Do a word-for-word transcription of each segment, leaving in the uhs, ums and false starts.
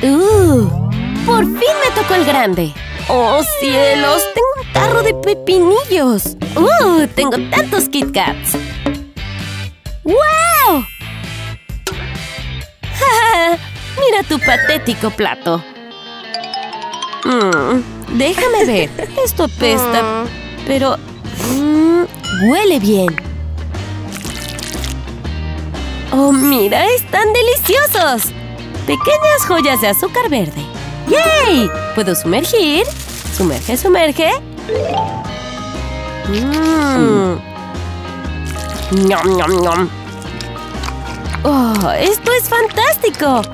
Uh, ¡por fin me tocó el grande! ¡Oh, cielos! ¡Tengo un tarro de pepinillos! ¡Uh! ¡Tengo tantos Kit Kats! ¡Wow! ¡Ja! ¡Mira tu patético plato! Mm, déjame ver. Esto apesta, pero... Mm, huele bien. ¡Oh, mira! ¡Están deliciosos! Pequeñas joyas de azúcar verde. ¡Yay! ¿Puedo sumergir? Sumerge, sumerge. Mmm. ¡Nom, nom, nom! ¡Oh, esto es fantástico!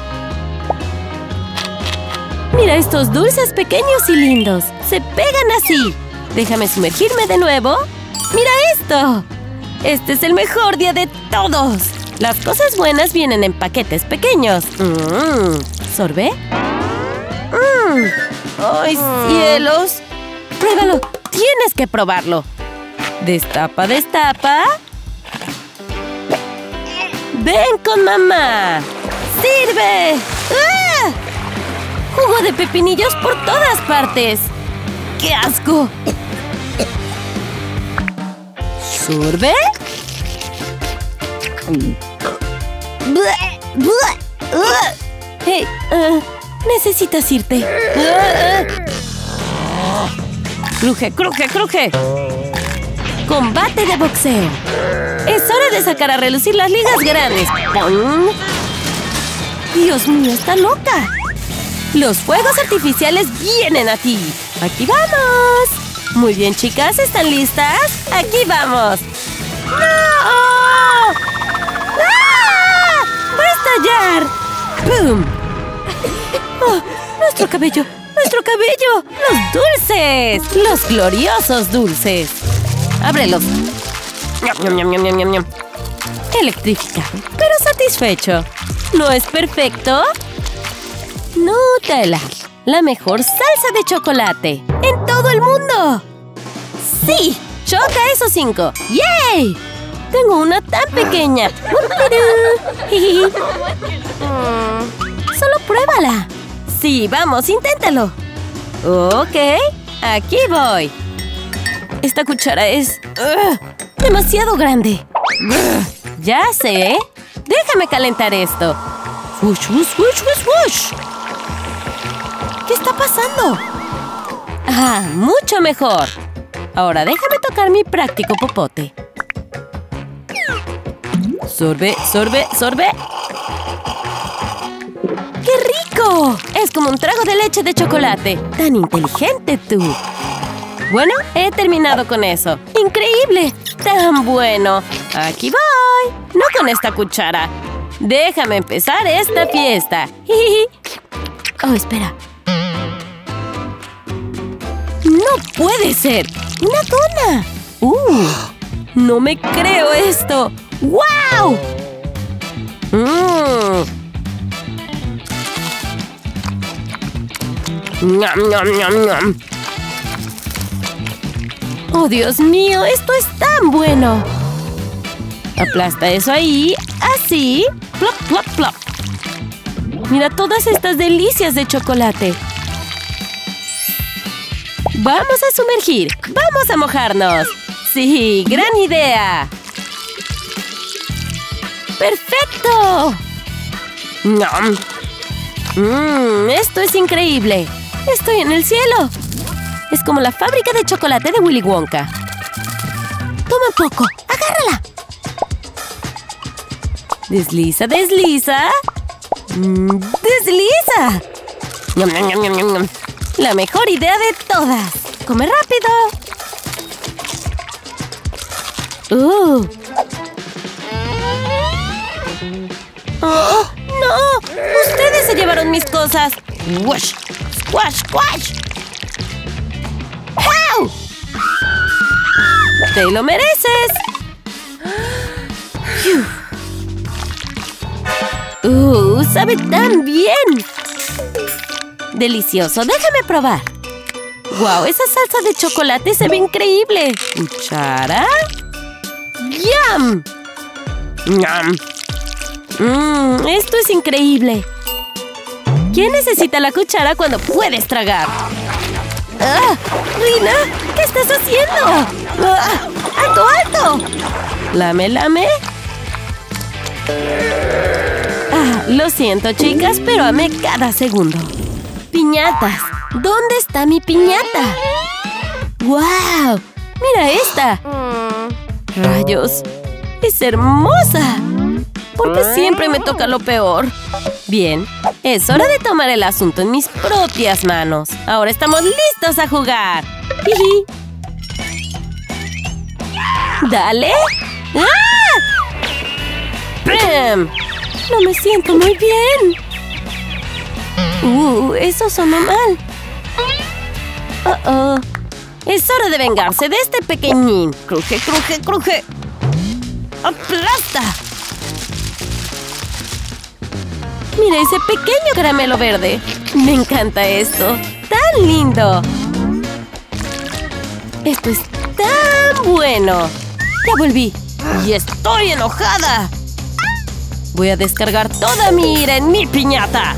Mira estos dulces pequeños y lindos. ¡Se pegan así! Déjame sumergirme de nuevo. ¡Mira esto! Este es el mejor día de todos. Las cosas buenas vienen en paquetes pequeños. Mmm. ¿Sorbe? Mmm. ¡Ay, cielos! ¡Pruébalo! ¡Tienes que probarlo! Destapa, destapa. ¡Ven con mamá! ¡Sirve! ¡Ah! ¡Jugo de pepinillos por todas partes! ¡Qué asco! ¿Sorbe? Hey, uh, necesitas irte. ¡Cruje, cruje, cruje! ¡Combate de boxeo! ¡Es hora de sacar a relucir las ligas grandes! ¡Pum! ¡Dios mío, está loca! ¡Los fuegos artificiales vienen a ti! ¡Aquí vamos! Muy bien, chicas, ¿están listas? ¡Aquí vamos! ¡No! ¡Ah! ¡Va a estallar! ¡Pum! ¡Oh! ¡Nuestro cabello! ¡Nuestro cabello! ¡Los dulces! ¡Los gloriosos dulces! ¡Ábrelos! ¡Ñam, ñam, ñam, ñam, ñam, ñam! Electrificado, pero satisfecho. ¿No es perfecto? Nutella, la mejor salsa de chocolate en todo el mundo. ¡Sí! ¡Choca esos cinco! ¡Yay! Tengo una tan pequeña. Solo pruébala. Sí, vamos, inténtalo. Ok, aquí voy. Esta cuchara es... Uh, demasiado grande. Uh, ya sé. Déjame calentar esto. Wush, wush, wush, wush, wush. ¿Qué está pasando? Ah, mucho mejor. Ahora déjame tocar mi práctico popote. Sorbe, sorbe, sorbe. ¡Qué rico! Es como un trago de leche de chocolate. Tan inteligente tú. Bueno, he terminado con eso. ¡Increíble! ¡Tan bueno! Aquí voy. No con esta cuchara. Déjame empezar esta fiesta. Oh, espera. ¡No puede ser! ¡Una dona! ¡Uh! ¡No me creo esto! ¡Wow! ¡Mmm! ¡Ñam, ñam, ñam, ñam! ¡Oh, Dios mío! ¡Esto es tan bueno! Aplasta eso ahí. Así. ¡Plop, plop, plop! Mira todas estas delicias de chocolate. ¡Vamos a sumergir! ¡Vamos a mojarnos! ¡Sí! ¡Gran idea! ¡Perfecto! ¡Nom! ¡Mmm! ¡Esto es increíble! ¡Estoy en el cielo! Es como la fábrica de chocolate de Willy Wonka. ¡Toma un poco! ¡Agárrala! ¡Desliza, desliza! Mm, ¡desliza! ¡Ñam, ñam, ñam, ñam, ñam! ¡La mejor idea de todas! ¡Come rápido! ¡Uh! ¡Oh, no! ¡Ustedes se llevaron mis cosas! ¡Wash! ¡Squash, squash! ¡Au! ¡Te lo mereces! ¡Uh! ¡Sabe tan bien! ¡Delicioso! ¡Déjame probar! ¡Guau! Esa salsa de chocolate se ve increíble. ¿Cuchara? ¡Yum! ¡Yum! ¡Mmm! ¡Esto es increíble! ¿Quién necesita la cuchara cuando puedes tragar? ¡Ah! ¡Rina! ¿Qué estás haciendo? ¡Ah! ¡Alto, alto! ¿Lame, lame? Ah, lo siento, chicas, pero amé cada segundo. ¡Piñatas! ¿Dónde está mi piñata? ¡Guau! ¡Mira esta! ¡Rayos! ¡Es hermosa! ¿Por qué siempre me toca lo peor? Bien, es hora de tomar el asunto en mis propias manos. Ahora estamos listos a jugar. ¡Jiji! ¡Dale! ¡Ah! ¡Pam! No me siento muy bien. Uh, eso sonó mal. Oh, oh. Es hora de vengarse de este pequeñín. Cruje, cruje, cruje. ¡Aplasta! Mira ese pequeño caramelo verde. Me encanta esto. ¡Tan lindo! Esto es tan bueno. Ya volví. Y estoy enojada. Voy a descargar toda mi ira en mi piñata.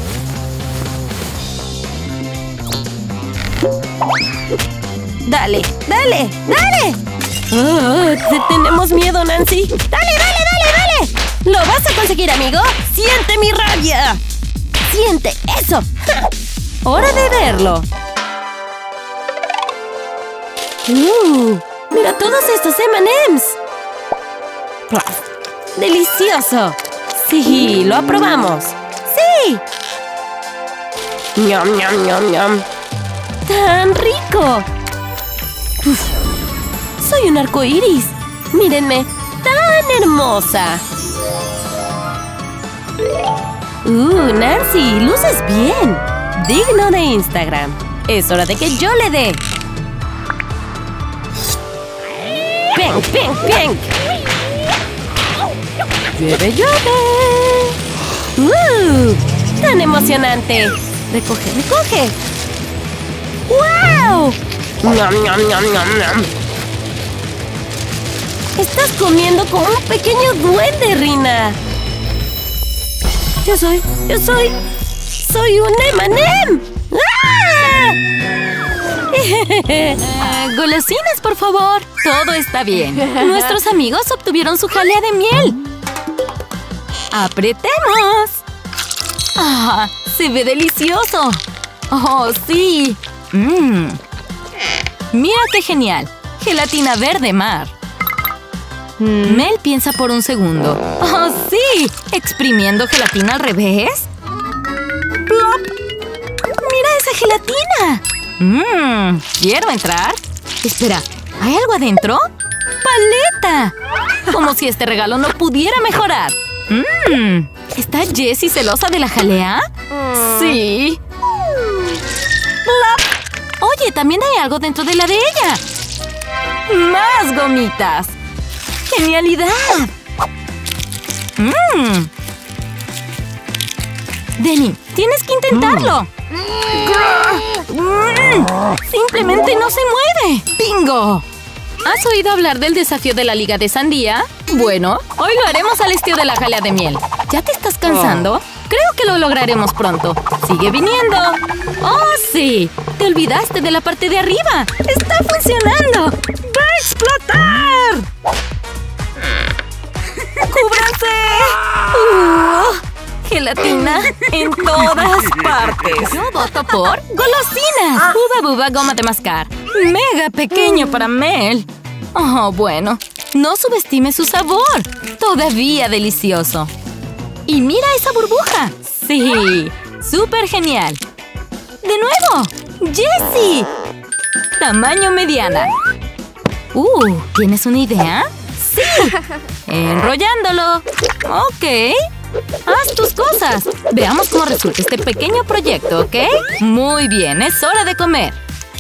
¡Dale! ¡Dale! ¡Dale! Oh, te tenemos miedo, Nancy. ¡Dale, dale, dale, dale! ¡Lo vas a conseguir, amigo! ¡Siente mi rabia! ¡Siente eso! ¡Ja! ¡Hora de verlo! ¡Uh! ¡Mira todos estos eme and eme's! ¡Delicioso! ¡Sí! ¡Lo aprobamos! ¡Sí! ¡Ñam, ñam, ñam, ñam! ¡Tan rico! Uf, ¡soy un arco iris! ¡Mírenme! ¡Tan hermosa! ¡Uh, Nancy! ¡Luces bien! Digno de Instagram. Es hora de que yo le dé. ¡Pink, pink, pink! ¡Llueve, llueve! ¡Uh! ¡Tan emocionante! ¡Recoge, recoge! ¡Wow! ¡Ñam, ñam, ñam, ñam, ñam! ¡Estás comiendo como un pequeño duende, Rina! Yo soy, yo soy... ¡Soy un eme and eme! ¡Ah! uh, golosinas, por favor. Todo está bien. Nuestros amigos obtuvieron su jalea de miel. ¡Apretemos! ¡Ah! ¡Se ve delicioso! ¡Oh, sí! ¡Mmm! ¡Mira qué genial! Gelatina verde mar. Mm. Mel piensa por un segundo. ¡Oh, sí! ¿Exprimiendo gelatina al revés? ¡Plop! ¡Mira esa gelatina! ¡Mmm! ¿Quiero entrar? Espera, ¿hay algo adentro? ¡Paleta! Como si este regalo no pudiera mejorar. ¡Mmm! ¿Está Jessie celosa de la jalea? Mm. ¡Sí! ¡Plop! Oye, también hay algo dentro de la de ella. ¡Más gomitas! ¡Genialidad! ¡Mmm! Denny, tienes que intentarlo. Mm. Mm. Simplemente no se mueve. ¡Bingo! ¿Has oído hablar del desafío de la Liga de Sandía? Bueno, hoy lo haremos al estilo de la jalea de miel. ¿Ya te estás cansando? Creo que lo lograremos pronto. ¡Sigue viniendo! ¡Oh, sí! ¡Te olvidaste de la parte de arriba! ¡Está funcionando! ¡Va a explotar! ¡Cúbranse! Uh, ¡Gelatina en todas partes! Yo voto por golosinas. Uva buba goma de mascar. Mega pequeño para Mel. Oh, bueno. No subestime su sabor. Todavía delicioso. ¡Y mira esa burbuja! ¡Sí! ¡Súper genial! ¡De nuevo! ¡Jessie! Tamaño mediana. Uh, ¿tienes una idea? ¡Sí! Enrollándolo. Ok. Haz tus cosas. Veamos cómo resulta este pequeño proyecto, ¿ok? Muy bien, es hora de comer.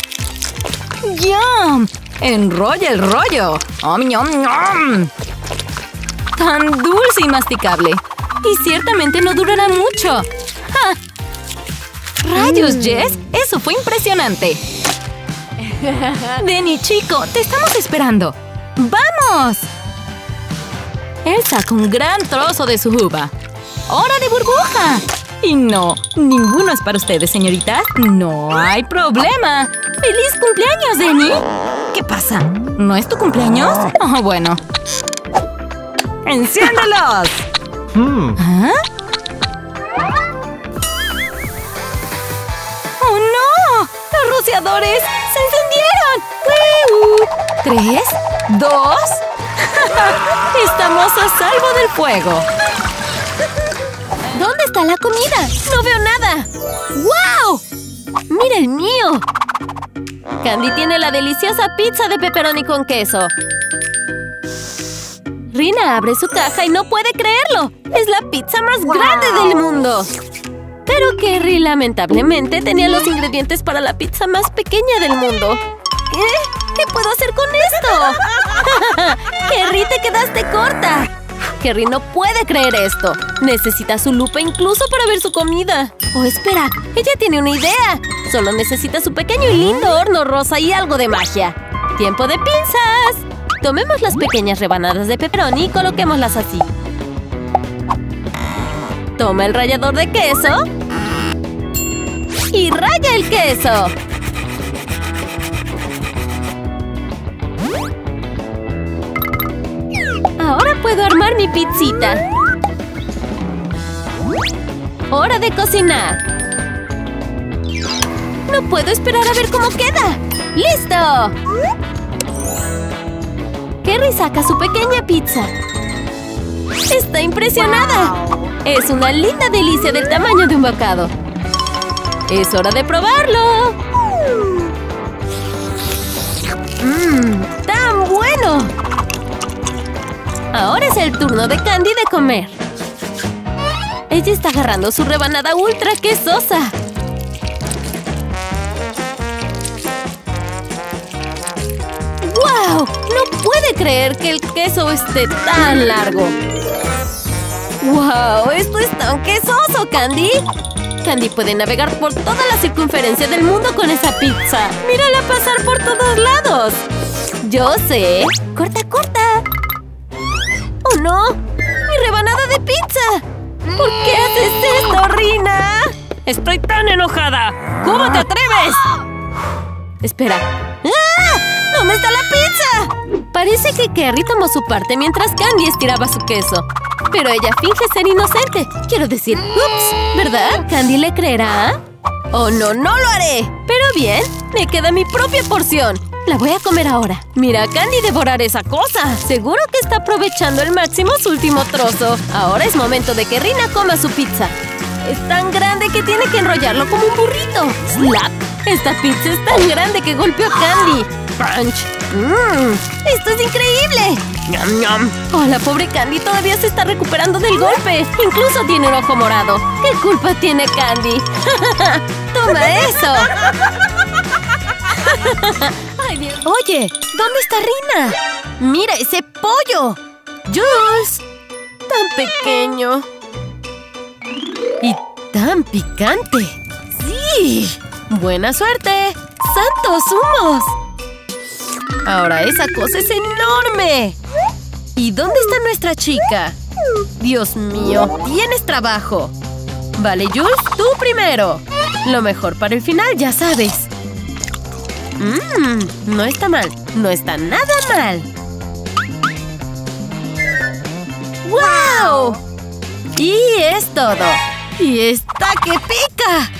¡Yum! ¡Enrolla el rollo! ¡Om, yum, yum! Tan dulce y masticable. Y ciertamente no durará mucho. ¡Ja! ¡Rayos, mm. Jess! ¡Eso fue impresionante! Denny, chico, te estamos esperando. ¡Vamos! Él saca un gran trozo de su uva. ¡Hora de burbuja! Y no, ninguno es para ustedes, señoritas. No hay problema. ¡Feliz cumpleaños, Denny! ¿Qué pasa? ¿No es tu cumpleaños? Oh, bueno. ¡Enciéndelos! Hmm. ¿Ah? ¡Oh, no! ¡Los rociadores se encendieron! ¡Tres! ¡Dos! ¡Estamos a salvo del fuego! ¿Dónde está la comida? ¡No veo nada! ¡Wow! ¡Mira el mío! Candy tiene la deliciosa pizza de pepperoni con queso. Rina abre su caja y no puede creerlo. ¡Es la pizza más wow. grande del mundo! Pero Kerry, lamentablemente, tenía los ingredientes para la pizza más pequeña del mundo. ¿Qué? ¿Qué puedo hacer con esto? ¡Kerry, te quedaste corta! Kerry no puede creer esto. Necesita su lupa incluso para ver su comida. Oh, espera. Ella tiene una idea. Solo necesita su pequeño y lindo horno rosa y algo de magia. ¡Tiempo de pinzas! Tomemos las pequeñas rebanadas de pepperoni y coloquémoslas así. Toma el rallador de queso. Y raya el queso. Ahora puedo armar mi pizzita. ¡Hora de cocinar! No puedo esperar a ver cómo queda. ¡Listo! Kerry saca su pequeña pizza. ¡Está impresionada! Es una linda delicia del tamaño de un bocado. ¡Es hora de probarlo! ¡Mmm! ¡Tan bueno! Ahora es el turno de Candy de comer. Ella está agarrando su rebanada ultra quesosa. ¡Wow! No puede creer que el queso esté tan largo. ¡Wow! ¡Esto es tan quesoso, Candy! Candy puede navegar por toda la circunferencia del mundo con esa pizza. ¡Mírala pasar por todos lados! ¡Yo sé! ¡Corta, corta! ¡Oh, no! ¡Mi rebanada de pizza! ¿Por qué haces esto, Rina? ¡Estoy tan enojada! ¿Cómo te atreves? Espera. ¡Ah! ¿Dónde está la pizza? Parece que Kerry tomó su parte mientras Candy estiraba su queso. Pero ella finge ser inocente. Quiero decir, ups, ¿verdad? ¿Candy le creerá? ¡Oh, no, no lo haré! Pero bien, me queda mi propia porción. La voy a comer ahora. Mira a Candy devorar esa cosa. Seguro que está aprovechando al máximo su último trozo. Ahora es momento de que Rina coma su pizza. Es tan grande que tiene que enrollarlo como un burrito. ¡Slap! Esta pizza es tan grande que golpeó a Candy. ¡Crunch! ¡Mmm! ¡Esto es increíble! ¡Ñam, ñam! ¡Oh, la pobre Candy todavía se está recuperando del golpe! ¡Incluso tiene un ojo morado! ¿Qué culpa tiene Candy? ¡Toma eso! Ay, Dios. Oye, ¿dónde está Rina? ¡Mira ese pollo! ¡Jules! ¡Tan pequeño! ¡Y tan picante! ¡Sí! ¡Buena suerte! ¡Santos humos! Ahora esa cosa es enorme. ¿Y dónde está nuestra chica? Dios mío, tienes trabajo. Vale, Jules, tú primero. Lo mejor para el final, ya sabes. Mmm, no está mal. No está nada mal. ¡Wow! Y es todo. ¡Y está que pica!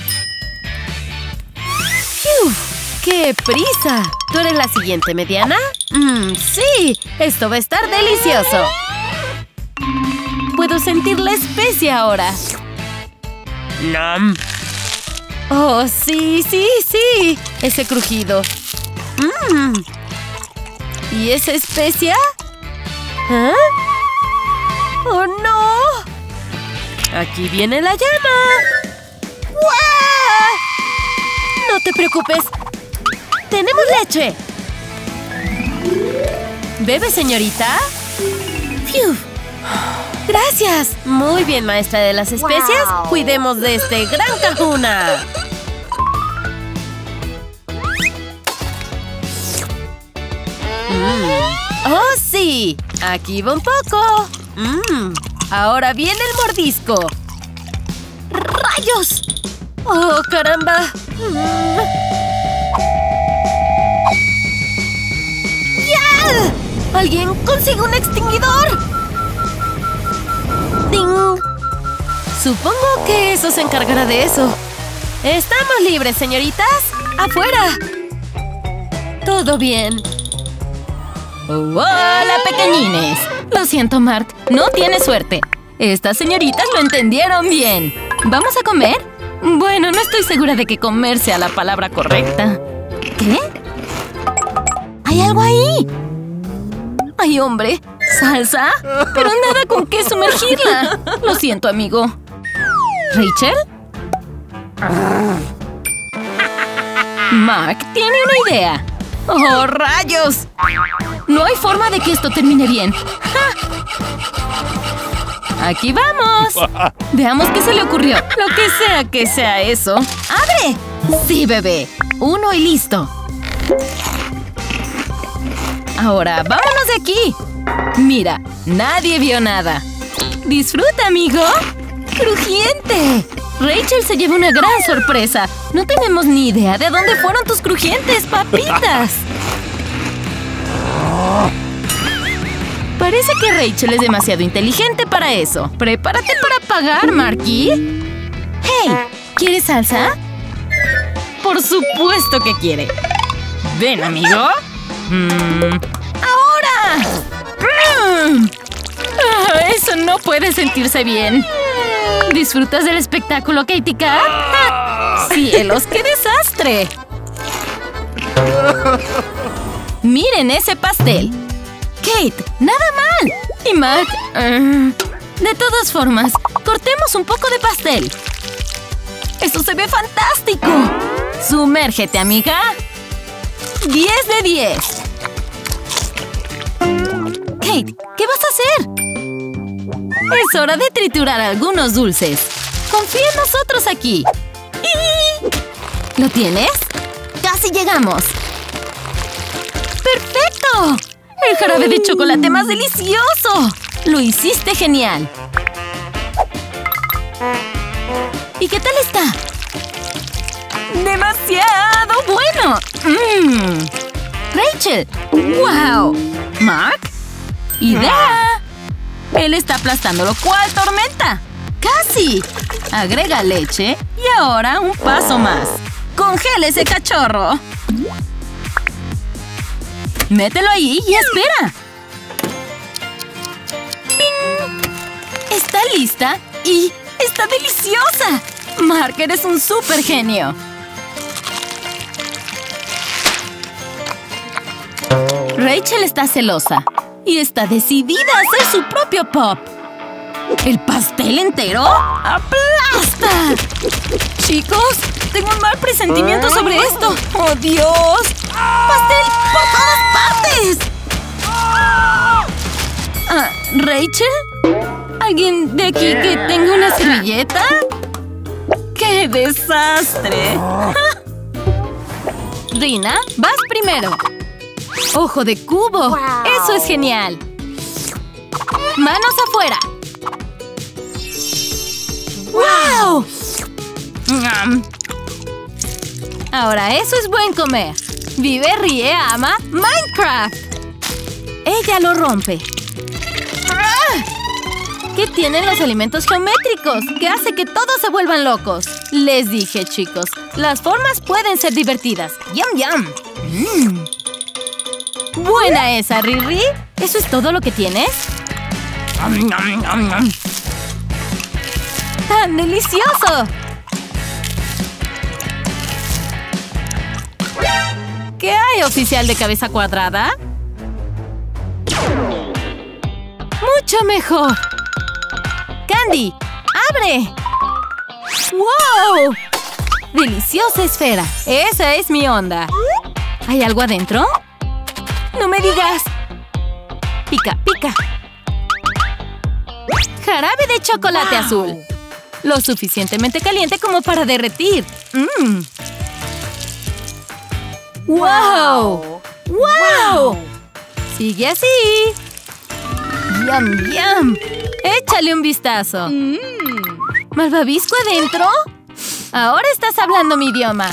¡Fiu! ¡Qué prisa! ¿Tú eres la siguiente, mediana? ¡Mmm, sí! Esto va a estar delicioso. Puedo sentir la especia ahora. ¡Nam! ¡Oh, sí, sí, sí! Ese crujido. ¡Mmm! ¿Y esa especia? ¿Ah? ¡Oh, no! ¡Aquí viene la llama! ¡Guau! No te preocupes. ¡Tenemos leche! ¿Bebe, señorita? ¡Fiu! ¡Gracias! Muy bien, maestra de las especias. Wow. Cuidemos de este gran cajuna. Mm. ¡Oh, sí! Aquí va un poco. Mm. Ahora viene el mordisco. rayos! ¡Oh, caramba! Mm. ¡Ya! ¡Alguien consigue un extinguidor! ¡Ding! Supongo que eso se encargará de eso. ¿Estamos libres, señoritas? ¡Afuera! Todo bien. ¡Hola, pequeñines! Lo siento, Mark. No tienes suerte. Estas señoritas lo entendieron bien. ¿Vamos a comer? Bueno, no estoy segura de que comer sea la palabra correcta. ¿Qué? ¿Hay algo ahí? ¡Ay, hombre! ¿Salsa? Pero nada con qué sumergirla. Lo siento, amigo. ¿Rachel? Mark tiene una idea. ¡Oh, rayos! No hay forma de que esto termine bien. ¡Ja! ¡Aquí vamos! Veamos qué se le ocurrió. Lo que sea que sea eso. ¡Abre! Sí, bebé. Uno y listo. Ahora, vámonos de aquí. Mira, nadie vio nada. ¡Disfruta, amigo! ¡Crujiente! Rachel se lleva una gran sorpresa. No tenemos ni idea de dónde fueron tus crujientes papitas. Parece que Rachel es demasiado inteligente para eso. Prepárate para pagar, Marky. ¡Hey! ¿Quieres salsa? Por supuesto que quiere. Ven, amigo. Mm. ¡Ahora! Mm. Ah, eso no puede sentirse bien. ¿Disfrutas del espectáculo, Katie Cat? ¡Ah! ¡Cielos, qué desastre! Miren ese pastel. Kate, nada mal. Y Mark... Uh, de todas formas, cortemos un poco de pastel. ¡Eso se ve fantástico! ¡Sumérgete, amiga! ¡diez de diez! Kate, ¿qué vas a hacer? Es hora de triturar algunos dulces. Confía en nosotros aquí. ¿Lo tienes? ¡Casi llegamos! ¡Perfecto! ¡El jarabe de chocolate más delicioso! ¡Lo hiciste genial! ¿Y qué tal está? ¡Demasiado bueno! Mm. ¡Rachel! ¡Wow! ¿Mark? ¡Idea! Él está aplastándolo. ¿Cuál tormenta? ¡Casi! Agrega leche y ahora un paso más. ¡Congela ese cachorro! Mételo ahí y espera. ¡Ping! Está lista y está deliciosa. Mark, eres un súper genio. Rachel está celosa y está decidida a hacer su propio pop. ¿El pastel entero? ¡Aplasta! Chicos, tengo un mal presentimiento sobre esto. ¡Oh, Dios! ¡Pastel por todas partes! Ah, ¿Rachel? ¿Alguien de aquí que tenga una servilleta? ¡Qué desastre! Rina, vas primero. ¡Ojo de cubo! Wow. ¡Eso es genial! ¡Manos afuera! ¡Wow! Ahora eso es buen comer. Vive, ríe, ama Minecraft. Ella lo rompe. ¿Qué tienen los alimentos geométricos? Que hace que todos se vuelvan locos. Les dije, chicos, las formas pueden ser divertidas. ¡Yum, yum! Mm. Buena esa, Riri. ¿Eso es todo lo que tienes? ¡Tan delicioso! ¿Qué hay, oficial de cabeza cuadrada? ¡Mucho mejor! ¡Candy! ¡Abre! ¡Wow! ¡Deliciosa esfera! ¡Esa es mi onda! ¿Hay algo adentro? ¡No me digas! ¡Pica, pica! Jarabe de chocolate wow. azul. Lo suficientemente caliente como para derretir. ¡Mmm! ¡Wow! ¡Wow! ¡Sigue así! ¡Yum, yum! ¡Échale un vistazo! Mm. ¿Malvavisco adentro? Ahora estás hablando mi idioma.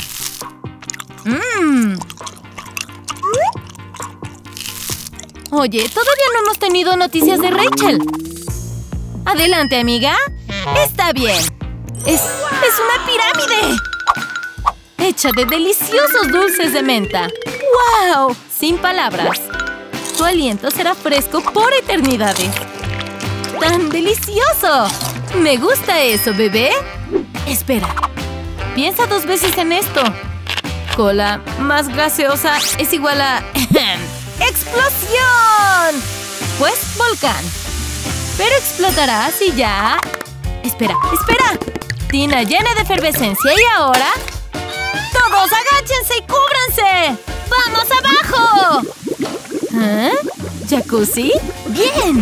Mmm. Oye, todavía no hemos tenido noticias de Rachel. Adelante, amiga. Está bien. Es, es una pirámide. Hecha de deliciosos dulces de menta. ¡Wow! Sin palabras. Tu aliento será fresco por eternidades. ¡Tan delicioso! Me gusta eso, bebé. Espera. Piensa dos veces en esto. Cola más gaseosa es igual a... ¡explosión! Pues volcán. Pero explotará si ya... Espera, espera. Tina llena de efervescencia y ahora... ¡Todos agáchense y cúbranse! ¡Vamos abajo! ¿Ah? ¿Jacuzzi? ¡Bien!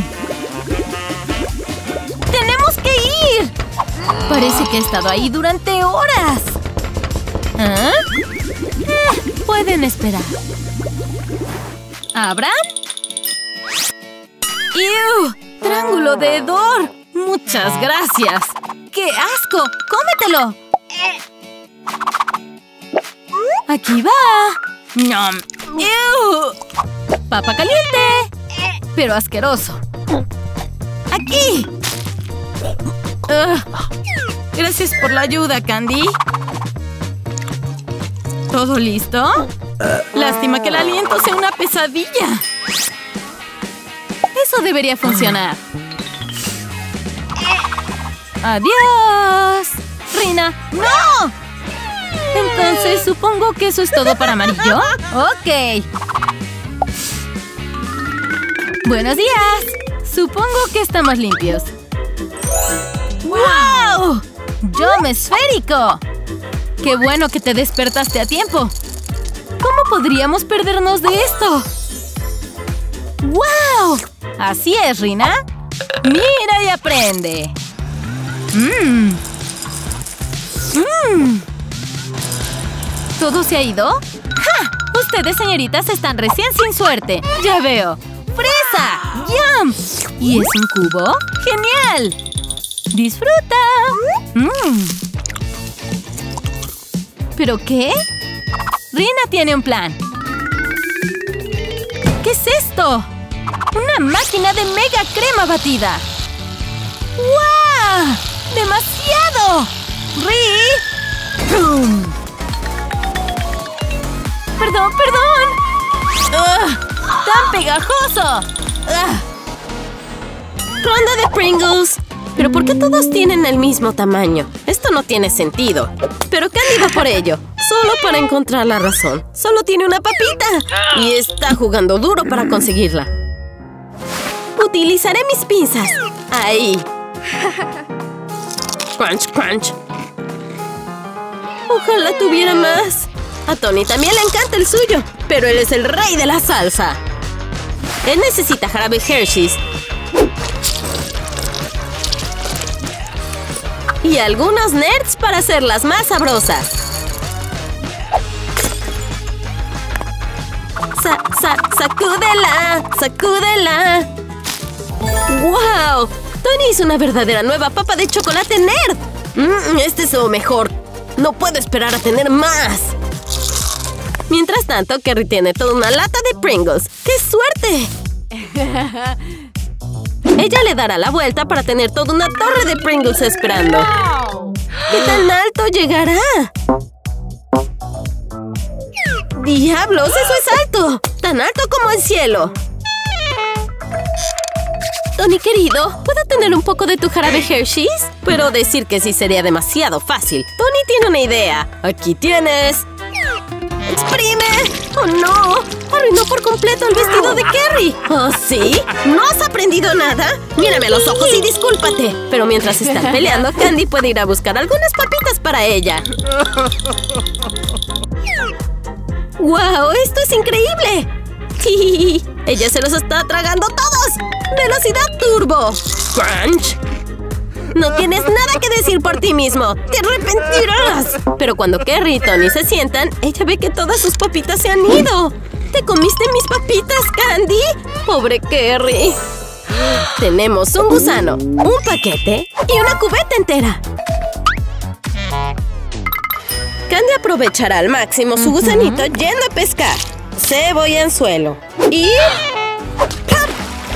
¡Tenemos que ir! Parece que he estado ahí durante horas. ¿Ah? Eh, pueden esperar. ¿Abran? ¡Ew! ¡Triángulo de hedor! ¡Muchas gracias! ¡Qué asco! ¡Cómetelo! ¡Aquí va! ¡Nom! ¡Ew! ¡Papa caliente! Pero asqueroso. ¡Aquí! Uh, gracias por la ayuda, Candy. ¿Todo listo? Lástima que el aliento sea una pesadilla. Eso debería funcionar. ¡Adiós! ¡Rina! ¡No! Entonces, supongo que eso es todo para amarillo. Ok. Buenos días. Supongo que estamos limpios. ¡Wow! ¡Llama esférico! ¡Qué bueno que te despertaste a tiempo! ¿Cómo podríamos perdernos de esto? ¡Wow! Así es, Rina. Mira y aprende. Mmm. Mmm. ¿Todo se ha ido? ¡Ja! Ustedes, señoritas, están recién sin suerte. Ya veo. ¡Fresa! ¡Yum! ¿Y es un cubo? ¡Genial! ¡Disfruta! Mmm. ¿Pero qué? Rina tiene un plan. ¿Qué es esto? ¡Una máquina de mega crema batida! ¡Wow! ¡Demasiado! ¡Ri! ¡Pum! ¡Perdón, perdón! ¡Ugh! ¡Tan pegajoso! ¡Ugh! ¡Ronda de Pringles! ¿Pero por qué todos tienen el mismo tamaño? Esto no tiene sentido. Pero Candy va por ello. Solo para encontrar la razón. Solo tiene una papita. Y está jugando duro para conseguirla. Utilizaré mis pinzas. Ahí. Crunch, crunch. Ojalá tuviera más. A Tony también le encanta el suyo. Pero él es el rey de la salsa. Él necesita jarabe Hershey's. Y algunos nerds para hacerlas más sabrosas. Sa, sa, sacúdela, sacúdela. ¡Wow! Tony hizo una verdadera nueva papa de chocolate nerd. Mm, este es lo mejor. No puedo esperar a tener más. Mientras tanto, Kerry tiene toda una lata de Pringles. ¡Qué suerte! Ella le dará la vuelta para tener toda una torre de Pringles esperando. ¿Qué tan alto llegará? ¡Diablos! ¡Eso es alto! ¡Tan alto como el cielo! Tony, querido, ¿puedo tener un poco de tu jarabe Hershey's? Pero decir que sí sería demasiado fácil. Tony tiene una idea. ¡Aquí tienes! ¡Exprime! ¡Oh, no! ¡Arruinó por completo el vestido de Kerry! ¿Oh, sí? ¿No has aprendido nada? Mírame a los ojos y discúlpate. Pero mientras están peleando, Candy puede ir a buscar algunas papitas para ella. ¡Wow! ¡Esto es increíble! ¡Ella se los está tragando todos! ¡Velocidad turbo! ¡Crunch! No tienes nada que decir por ti mismo. ¡Te arrepentirás! Pero cuando Kerry y Tony se sientan, ella ve que todas sus papitas se han ido. ¿Te comiste mis papitas, Candy? ¡Pobre Kerry! Tenemos un gusano, un paquete y una cubeta entera. Candy aprovechará al máximo su gusanito yendo a pescar. Cebolla anzuelo. Y... ¡pap!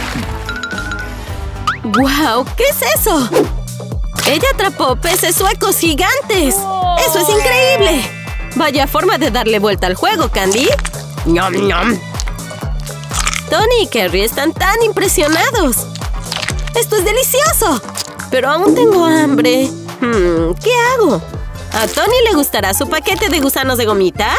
¡Guau! ¿Qué es eso? Ella atrapó peces suecos gigantes. ¡Eso es increíble! Vaya forma de darle vuelta al juego, Candy. ¡Ñam, ñam! Tony y Kerry están tan impresionados. ¡Esto es delicioso! Pero aún tengo hambre. Hmm, ¿qué hago? ¿A Tony le gustará su paquete de gusanos de gomita?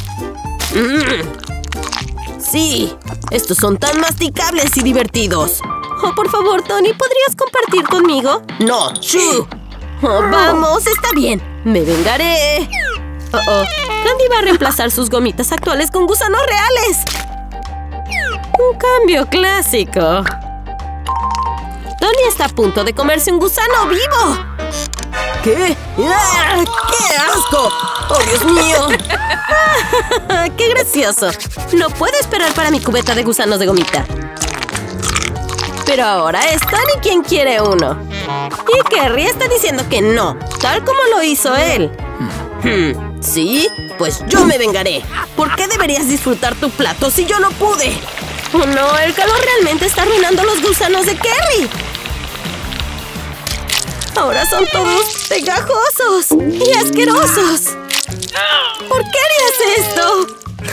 Mm. Sí, estos son tan masticables y divertidos. Oh, por favor, Tony, ¿podrías compartir conmigo? No, ¡shoo! Oh, vamos, está bien. Me vengaré. Oh, oh. Candy va a reemplazar sus gomitas actuales con gusanos reales. Un cambio clásico. Tony está a punto de comerse un gusano vivo. ¿Qué? ¡Ah! ¡Qué asco! ¡Oh, Dios mío! ¡Qué gracioso! No puedo esperar para mi cubeta de gusanos de gomita. Pero ahora es Tony quien quiere uno. Y Kerry está diciendo que no, tal como lo hizo él. Hmm, ¿sí? Pues yo me vengaré. ¿Por qué deberías disfrutar tu plato si yo no pude? Oh no, el calor realmente está arruinando los gusanos de Kerry. Ahora son todos pegajosos y asquerosos. ¿Por qué harías esto?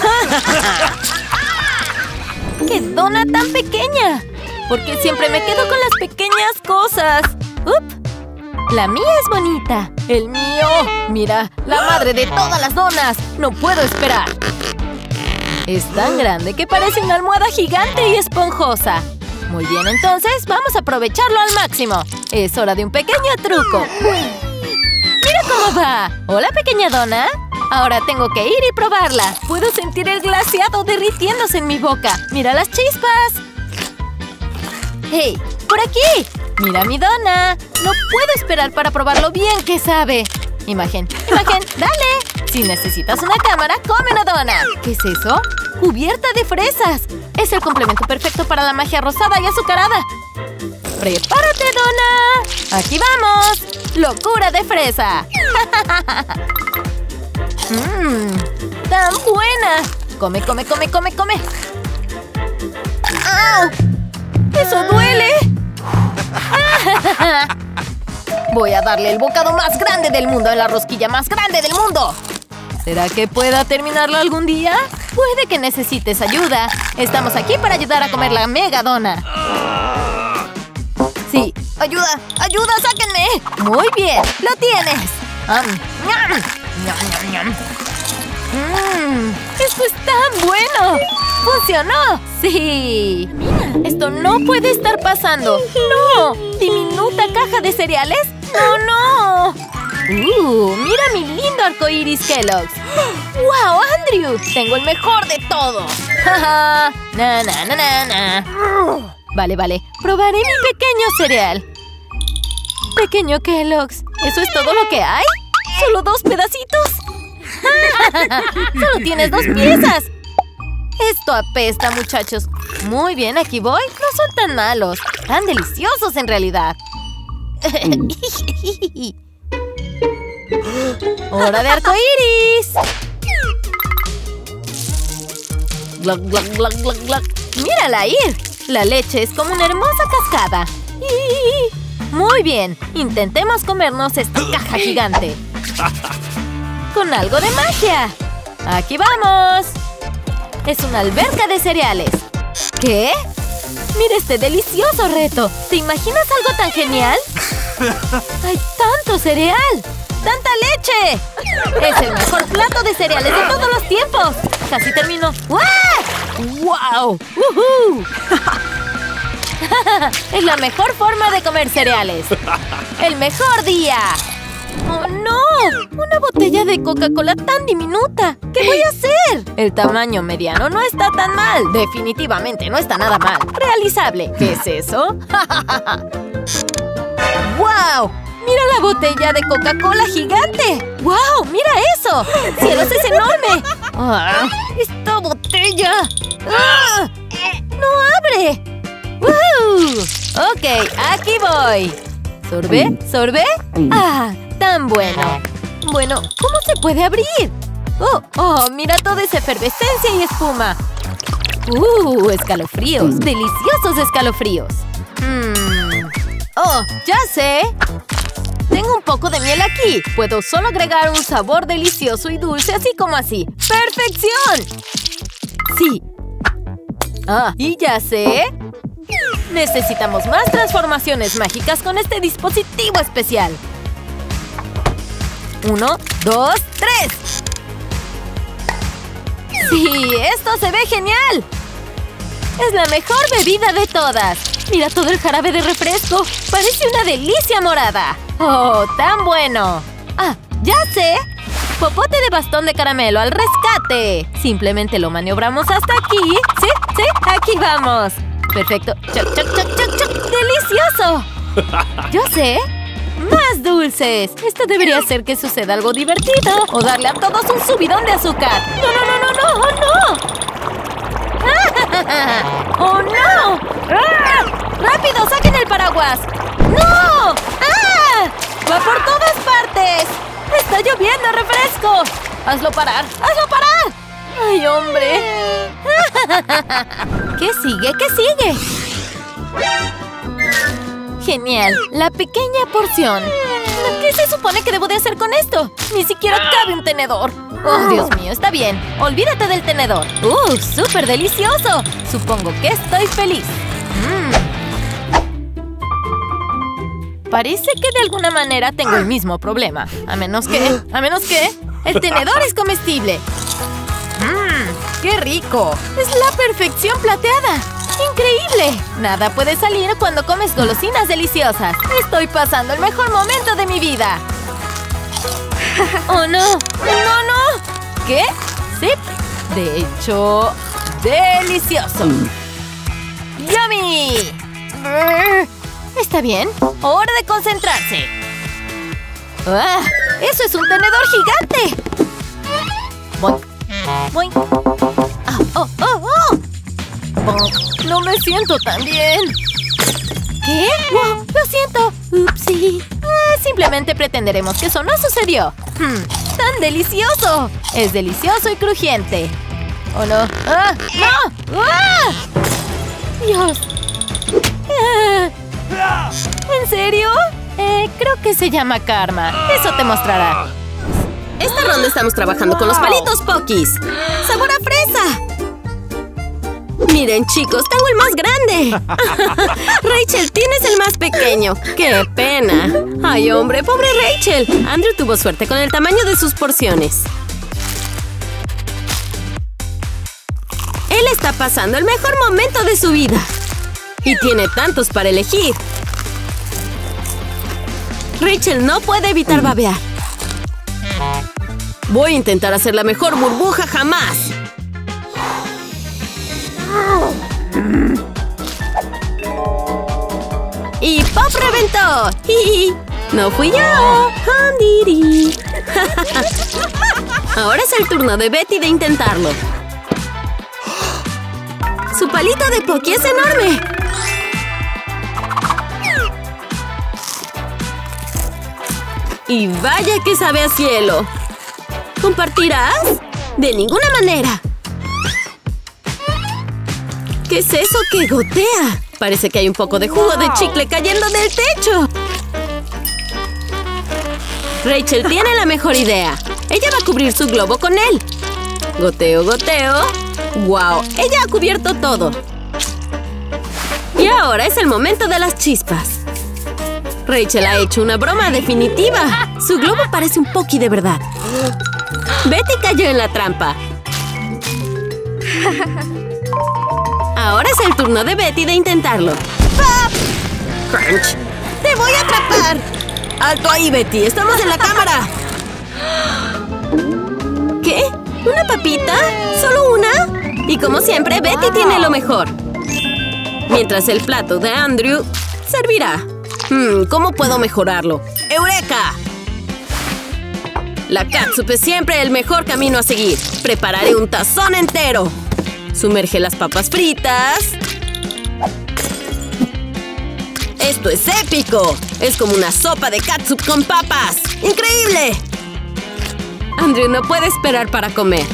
¡Qué dona tan pequeña! Porque siempre me quedo con las pequeñas cosas. ¡Up! La mía es bonita. ¡El mío! Mira, la madre de todas las donas. No puedo esperar. Es tan grande que parece una almohada gigante y esponjosa. Muy bien, entonces vamos a aprovecharlo al máximo. Es hora de un pequeño truco. ¡Mira cómo va! ¡Hola, pequeña dona! Ahora tengo que ir y probarla. Puedo sentir el glaseado derritiéndose en mi boca. ¡Mira las chispas! ¡Hey! ¡Por aquí! ¡Mira mi dona! No puedo esperar para probar lo bien que sabe. Imagen, imagen, dale. Si necesitas una cámara, come una dona. ¿Qué es eso? Cubierta de fresas. Es el complemento perfecto para la magia rosada y azucarada. ¡Prepárate, dona! ¡Aquí vamos! ¡Locura de fresa! ¡Mmm! ¡Tan buena! Come, come, come, come, come. ¡Au! ¡Eso duele! Voy a darle el bocado más grande del mundo en la rosquilla más grande del mundo. ¿Será que pueda terminarlo algún día? Puede que necesites ayuda. Estamos aquí para ayudar a comer la mega dona. Sí, ayuda, ayuda, sáquenme. Muy bien, lo tienes. Um, ñam, ñam, ñam, ñam. Mmm, esto es tan bueno. ¡Funcionó! ¡Sí! Mira, esto no puede estar pasando. ¡No! ¿Diminuta caja de cereales? ¡No, no! ¡Uh! ¡Mira mi lindo arcoíris Kellogg's! ¡Wow, Andrew! ¡Tengo el mejor de todos! ¡Ja, ja! ¡Na, na, na, na, na! Vale, vale. Probaré mi pequeño cereal. Pequeño Kellogg's. ¿Eso es todo lo que hay? ¿Solo dos pedacitos? ¡Solo tienes dos piezas! Esto apesta, muchachos. Muy bien, aquí voy. No son tan malos. Tan deliciosos, en realidad. ¡Hora de arcoíris! ¡Gloc, gloc, gloc, gloc, gloc! ¡Mírala ir! La leche es como una hermosa cascada. Muy bien. Intentemos comernos esta caja gigante. Con algo de magia. ¡Aquí vamos! Es una alberca de cereales. ¿Qué? ¡Mira este delicioso reto! ¿Te imaginas algo tan genial? ¡Hay tanto cereal! ¡Tanta leche! ¡Es el mejor plato de cereales de todos los tiempos! ¡Casi termino! ¡Wow! ¡Woohoo! Es la mejor forma de comer cereales. ¡El mejor día! ¡Oh, no! ¡Una botella de Coca-Cola tan diminuta! ¿Qué voy a hacer? El tamaño mediano no está tan mal. Definitivamente no está nada mal. Realizable. ¿Qué es eso? ¡Wow! ¡Mira la botella de Coca-Cola gigante! ¡Wow! ¡Mira eso! ¡Cielos, es enorme! ¡Ah! ¡Esta botella! ¡Ah! ¡No abre! ¡Woo! Ok, aquí voy. ¿Sorbe? ¿Sorbe? ¡Ah! ¡Tan bueno! Bueno, ¿cómo se puede abrir? ¡Oh! ¡Oh! ¡Mira toda esa efervescencia y espuma! ¡Uh! ¡Escalofríos! ¡Deliciosos escalofríos! Mm. ¡Oh! ¡Ya sé! Tengo un poco de miel aquí. Puedo solo agregar un sabor delicioso y dulce, así como así. ¡Perfección! Sí. Ah, y ya sé. Necesitamos más transformaciones mágicas con este dispositivo especial. Uno, dos, tres. ¡Sí! ¡Esto se ve genial! ¡Es la mejor bebida de todas! ¡Mira todo el jarabe de refresco! ¡Parece una delicia morada! ¡Oh, tan bueno! ¡Ah, ya sé! ¡Popote de bastón de caramelo al rescate! Simplemente lo maniobramos hasta aquí. ¡Sí, sí! ¡Aquí vamos! ¡Perfecto! ¡Choc, choc, choc, choc, choc! ¡Delicioso! ¡Yo sé! ¡Más dulces! Esto debería hacer que suceda algo divertido. O darle a todos un subidón de azúcar. ¡No, no, no, no, no! ¡Oh, no! ¡Oh, no! ¡Ah! ¡Rápido, saquen el paraguas! ¡No! ¡Ah! ¡Va por todas partes! ¡Está lloviendo refresco! ¡Hazlo parar! ¡Hazlo parar! ¡Ay, hombre! ¿Qué sigue? ¿Qué sigue? Genial, la pequeña porción. ¿Qué se supone que debo de hacer con esto? Ni siquiera cabe un tenedor. Oh, Dios mío, está bien. Olvídate del tenedor. ¡Uh, súper delicioso! Supongo que estoy feliz. Mm. Parece que de alguna manera tengo el mismo problema. A menos que... A menos que... ¡El tenedor es comestible! ¡Mmm! ¡Qué rico! ¡Es la perfección plateada! ¡Increíble! Nada puede salir cuando comes golosinas deliciosas. Estoy pasando el mejor momento de mi vida. ¡Oh, no! ¡No, no! ¿Qué? Sí. De hecho, delicioso. ¡Yummy! Está bien. ¡Hora de concentrarse! ¡Ah! ¡Eso es un tenedor gigante! Boink. Boink. ¡Oh, oh, oh, oh! Bonk. No me siento tan bien. ¿Qué? Wow, lo siento. Upsi. Eh, simplemente pretenderemos que eso no sucedió. Hmm, ¡tan delicioso! Es delicioso y crujiente. ¡Oh, no! ¡Ah! ¡No! ¡Ah! ¡Dios! Ah. ¿En serio? Eh, creo que se llama karma. Eso te mostrará. Esta ronda estamos trabajando con los palitos Pokis. ¡Sabor a fresa! Miren, chicos, tengo el más grande. Rachel, tienes el más pequeño. ¡Qué pena! Ay, hombre, pobre Rachel. Andrew tuvo suerte con el tamaño de sus porciones. Él está pasando el mejor momento de su vida. Y tiene tantos para elegir. Rachel no puede evitar babear. Voy a intentar hacer la mejor burbuja jamás. ¡Y Pop reventó! ¡Jiji! ¡No fui yo! ¡Handiri! Ahora es el turno de Betty de intentarlo. ¡Su palito de Poki es enorme! ¡Y vaya que sabe a cielo! ¿Compartirás? ¡De ninguna manera! ¿Qué es eso que gotea? Parece que hay un poco de jugo de chicle cayendo del techo. Rachel tiene la mejor idea. Ella va a cubrir su globo con él. Goteo, goteo. ¡Wow! Ella ha cubierto todo. Y ahora es el momento de las chispas. Rachel ha hecho una broma definitiva. Su globo parece un Poki de verdad. Betty cayó en la trampa. Ahora es el turno de Betty de intentarlo. ¡Pop! ¡Crunch! ¡Te voy a atrapar! ¡Alto ahí, Betty! ¡Estamos en la cámara! ¿Qué? ¿Una papita? ¿Solo una? Y como siempre, Betty tiene lo mejor. Mientras el plato de Andrew servirá. Hmm, ¿cómo puedo mejorarlo? ¡Eureka! La catsup es siempre el mejor camino a seguir. Prepararé un tazón entero. Sumerge las papas fritas. ¡Esto es épico! Es como una sopa de catsup con papas. ¡Increíble! Andrew no puede esperar para comer.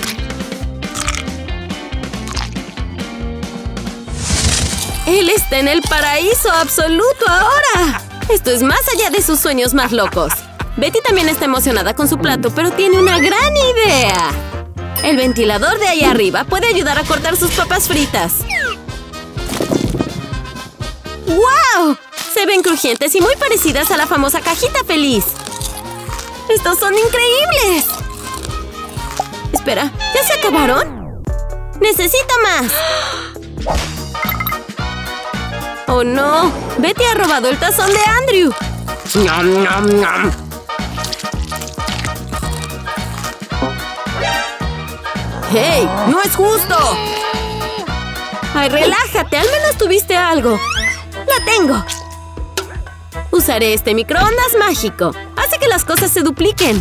Él está en el paraíso absoluto ahora. Esto es más allá de sus sueños más locos. Betty también está emocionada con su plato, pero tiene una gran idea. El ventilador de ahí arriba puede ayudar a cortar sus papas fritas. ¡Wow! Se ven crujientes y muy parecidas a la famosa cajita feliz. ¡Estos son increíbles! Espera, ¿ya se acabaron? ¡Necesito más! ¡Oh, no! Betty ha robado el tazón de Andrew. ¡Nom, nom, nom! ¡Hey! ¡No es justo! ¡Ay, relájate! ¡Al menos tuviste algo! ¡La tengo! Usaré este microondas mágico. Hace que las cosas se dupliquen.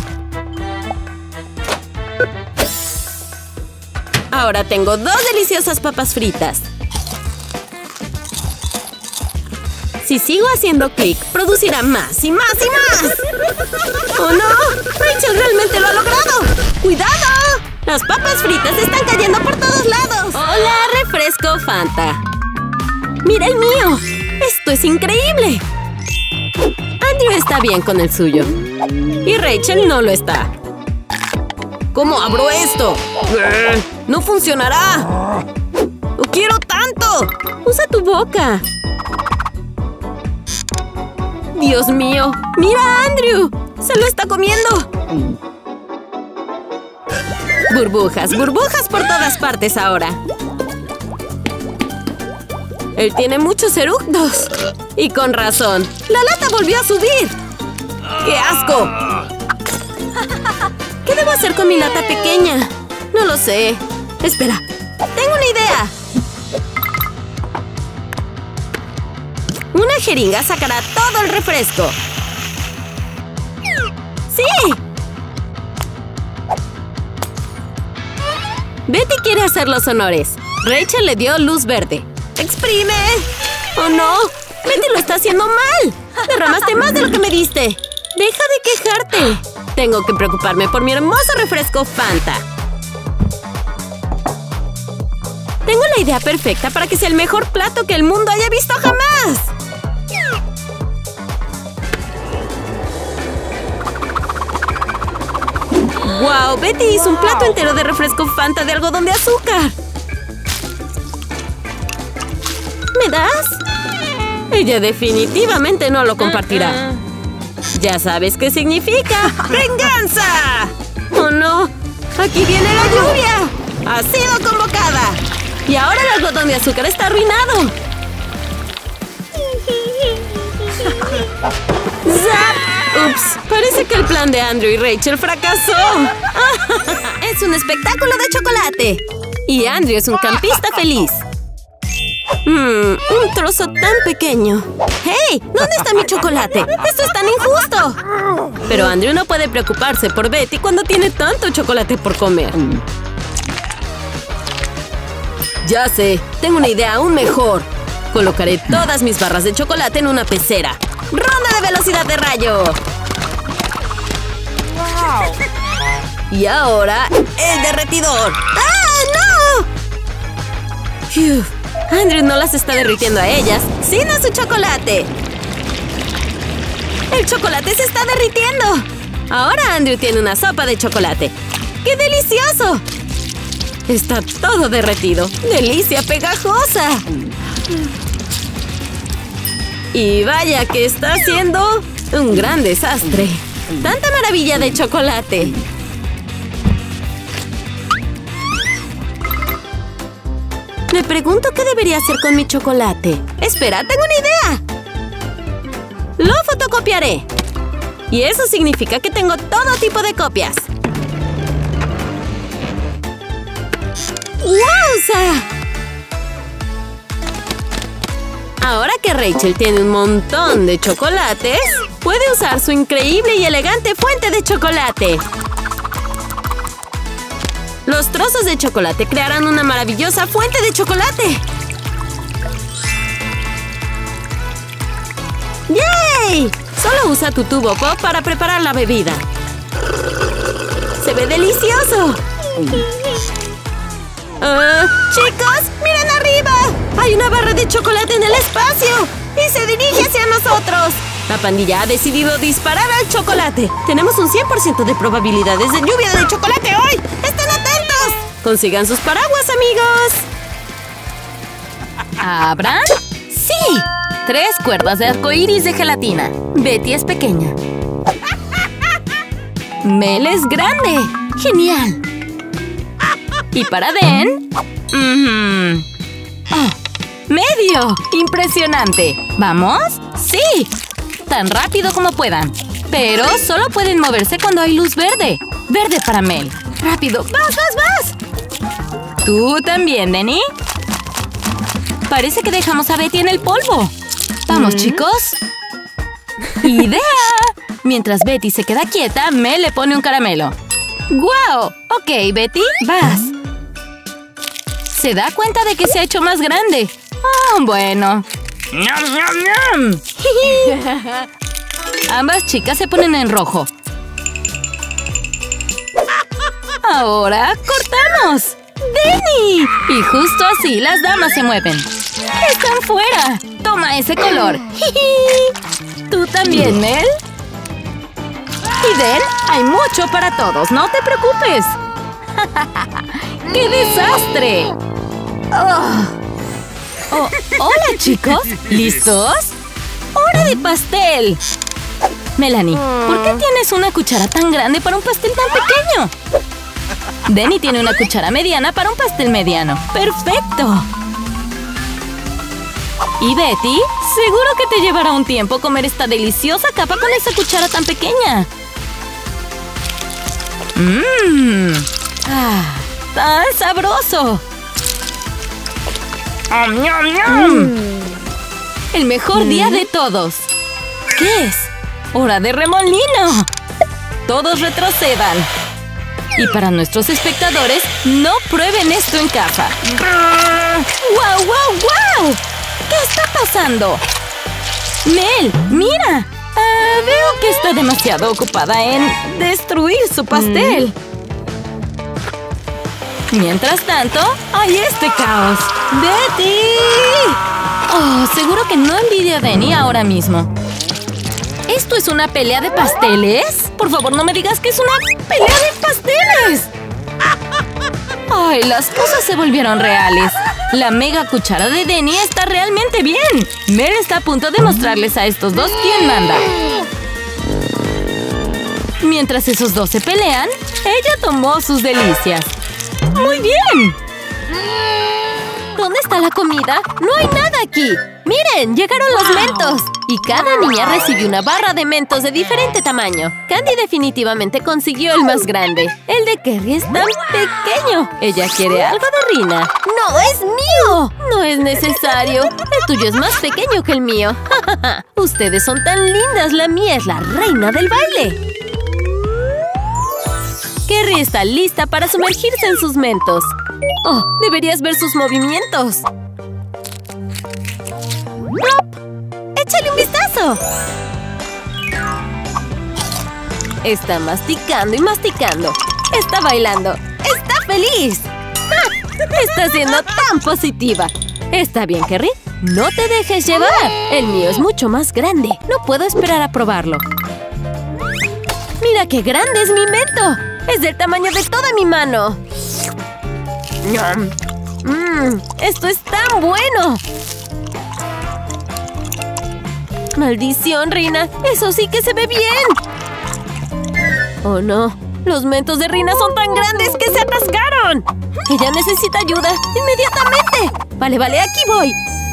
Ahora tengo dos deliciosas papas fritas. Si sigo haciendo clic, producirá más y más y más. ¡Oh, no! ¡Rachel realmente lo ha logrado! ¡Cuidado! Las papas fritas están cayendo por todos lados. ¡Hola, refresco Fanta! ¡Mira el mío! ¡Esto es increíble! Andrew está bien con el suyo. Y Rachel no lo está. ¿Cómo abro esto? ¡No funcionará! ¡No quiero tanto! ¡Usa tu boca! ¡Dios mío! ¡Mira a Andrew! ¡Se lo está comiendo! Burbujas, burbujas por todas partes ahora. Él tiene muchos eructos. Y con razón. ¡La lata volvió a subir! ¡Qué asco! ¿Qué debo hacer con mi lata pequeña? No lo sé. Espera. ¡Tengo una idea! Una jeringa sacará todo el refresco. ¡Sí! Betty quiere hacer los honores. Rachel le dio luz verde. ¡Exprime! ¡Oh, no! ¡Betty lo está haciendo mal! ¡Derramaste más de lo que me diste! ¡Deja de quejarte! Tengo que preocuparme por mi hermoso refresco Fanta. Tengo la idea perfecta para que sea el mejor plato que el mundo haya visto jamás. ¡Wow! Betty hizo un plato entero de refresco Fanta de algodón de azúcar. ¿Me das? Ella definitivamente no lo compartirá. Ya sabes qué significa. ¡Venganza! ¡Oh, no! ¡Aquí viene la lluvia! ¡Ha sido convocada! Y ahora el algodón de azúcar está arruinado. ¡Zap! ¡Ups! Parece que el plan de Andrew y Rachel fracasó. ¡Es un espectáculo de chocolate! Y Andrew es un campista feliz. Mmm, un trozo tan pequeño. ¡Hey! ¿Dónde está mi chocolate? ¡Esto es tan injusto! Pero Andrew no puede preocuparse por Betty cuando tiene tanto chocolate por comer. Ya sé, tengo una idea aún mejor. Colocaré todas mis barras de chocolate en una pecera. ¡Ronda de velocidad de rayo! Y ahora, el derretidor. ¡Ah, no! Uf. Andrew no las está derritiendo a ellas, sino a su chocolate. ¡El chocolate se está derritiendo! Ahora Andrew tiene una sopa de chocolate. ¡Qué delicioso! Está todo derretido. ¡Delicia pegajosa! Y vaya que está haciendo un gran desastre. ¡Tanta maravilla de chocolate! Me pregunto qué debería hacer con mi chocolate. ¡Espera! ¡Tengo una idea! ¡Lo fotocopiaré! Y eso significa que tengo todo tipo de copias. ¡Wowza! Ahora que Rachel tiene un montón de chocolates, puede usar su increíble y elegante fuente de chocolate. Los trozos de chocolate crearán una maravillosa fuente de chocolate. ¡Yay! Solo usa tu tubo pop para preparar la bebida. Se ve delicioso! Uh, ¡Chicos, miren arriba! ¡Hay una barra de chocolate en el espacio! ¡Y se dirige hacia nosotros! La pandilla ha decidido disparar al chocolate. Tenemos un cien por ciento de probabilidades de lluvia de chocolate hoy. ¡Estén atentos! Consigan sus paraguas, amigos. ¿Abran? ¡Sí! Tres cuerdas de arcoíris de gelatina. Betty es pequeña. Mel es grande. ¡Genial! ¿Y para Den? Mm-hmm. Oh, ¡medio! ¡Impresionante! ¿Vamos? ¡Sí! Tan rápido como puedan. Pero solo pueden moverse cuando hay luz verde. Verde para Mel. ¡Rápido! ¡Vas, vas, vas! ¿Tú también, Denny? Parece que dejamos a Betty en el polvo. ¡Vamos, ¿Mm? chicos! ¡Idea! Mientras Betty se queda quieta, Mel le pone un caramelo. ¡Guau! Ok, Betty, vas. Se da cuenta de que se ha hecho más grande. ¡Oh, bueno! ¡Ñam, ñam, ñam! Ambas chicas se ponen en rojo. ¡Ahora cortamos! ¡Denny! Y justo así las damas se mueven. ¡Están fuera! ¡Toma ese color! ¿Tú también, Mel? Y Den, hay mucho para todos, no te preocupes. ¡Qué desastre! Oh. Oh, hola, chicos. ¿Listos? ¡Hora de pastel! Melanie, ¿por qué tienes una cuchara tan grande para un pastel tan pequeño? Denny tiene una cuchara mediana para un pastel mediano. ¡Perfecto! Y Betty, seguro que te llevará un tiempo comer esta deliciosa capa con esa cuchara tan pequeña. ¡Mmm! ¡Ah! ¡Tan sabroso! ¡Om, ñam, ñam! Mm. ¡El mejor mm. día de todos! ¿Qué es? ¡Hora de remolino! ¡Todos retrocedan! Y para nuestros espectadores, no prueben esto en casa. ¡Guau, guau, guau! ¿Qué está pasando? ¡Mel, mira! Uh, veo que está demasiado ocupada en destruir su pastel. Mm. Mientras tanto, hay este caos. ¡Betty! Oh, seguro que no envidio a Denny ahora mismo. ¿Esto es una pelea de pasteles? Por favor, no me digas que es una pelea de pasteles. ¡Ay, las cosas se volvieron reales! La mega cuchara de Denny está realmente bien. Mel está a punto de mostrarles a estos dos quién manda. Mientras esos dos se pelean, ella tomó sus delicias. ¡Muy bien! ¿Dónde está la comida? ¡No hay nada aquí! ¡Miren! ¡Llegaron los mentos! Y cada niña recibió una barra de mentos de diferente tamaño. Candy definitivamente consiguió el más grande. El de Kerry es tan pequeño. Ella quiere algo de Rina. ¡No, es mío! No es necesario. El tuyo es más pequeño que el mío. Ustedes son tan lindas. La mía es la reina del baile. Kerry está lista para sumergirse en sus mentos. ¡Oh! Deberías ver sus movimientos. ¡Plop! ¡Échale un vistazo! Está masticando y masticando. Está bailando. ¡Está feliz! ¡Ah! ¡Está siendo tan positiva! Está bien, Kerry. No te dejes llevar. El mío es mucho más grande. No puedo esperar a probarlo. ¡Mira qué grande es mi mento! ¡Es del tamaño de toda mi mano! ¡Mmm! ¡Esto es tan bueno! ¡Maldición, Rina! ¡Eso sí que se ve bien! ¡Oh, no! ¡Los mentos de Rina son tan grandes que se atascaron! ¡Ella necesita ayuda! ¡Inmediatamente! Vale, vale, aquí voy.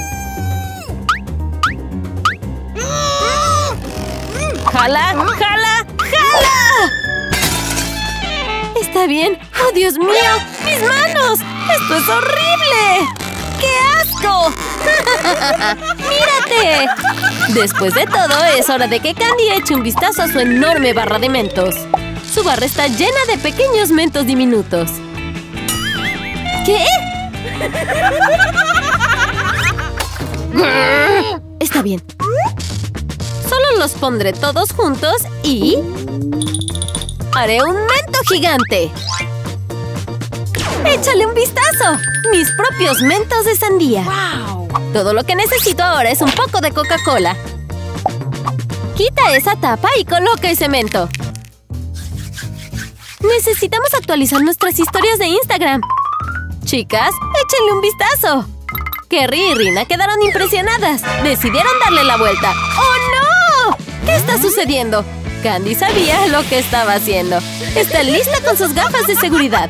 ¡Jala! ¡Jala! ¡Jala! ¡Está bien! ¡Oh, Dios mío! ¡Mis manos! ¡Esto es horrible! ¡Qué asco! ¡Mírate! Después de todo, es hora de que Candy eche un vistazo a su enorme barra de mentos. Su barra está llena de pequeños mentos diminutos. ¿Qué? Está bien. Solo los pondré todos juntos y... Haré un mento gigante. ¡Échale un vistazo! ¡Mis propios mentos de sandía! ¡Wow! Todo lo que necesito ahora es un poco de Coca-Cola. Quita esa tapa y coloca ese mento. Necesitamos actualizar nuestras historias de Instagram. Chicas, échenle un vistazo. Kerry y Rina quedaron impresionadas. Decidieron darle la vuelta. ¡Oh, no! ¿Qué está sucediendo? Candy sabía lo que estaba haciendo. Está lista con sus gafas de seguridad.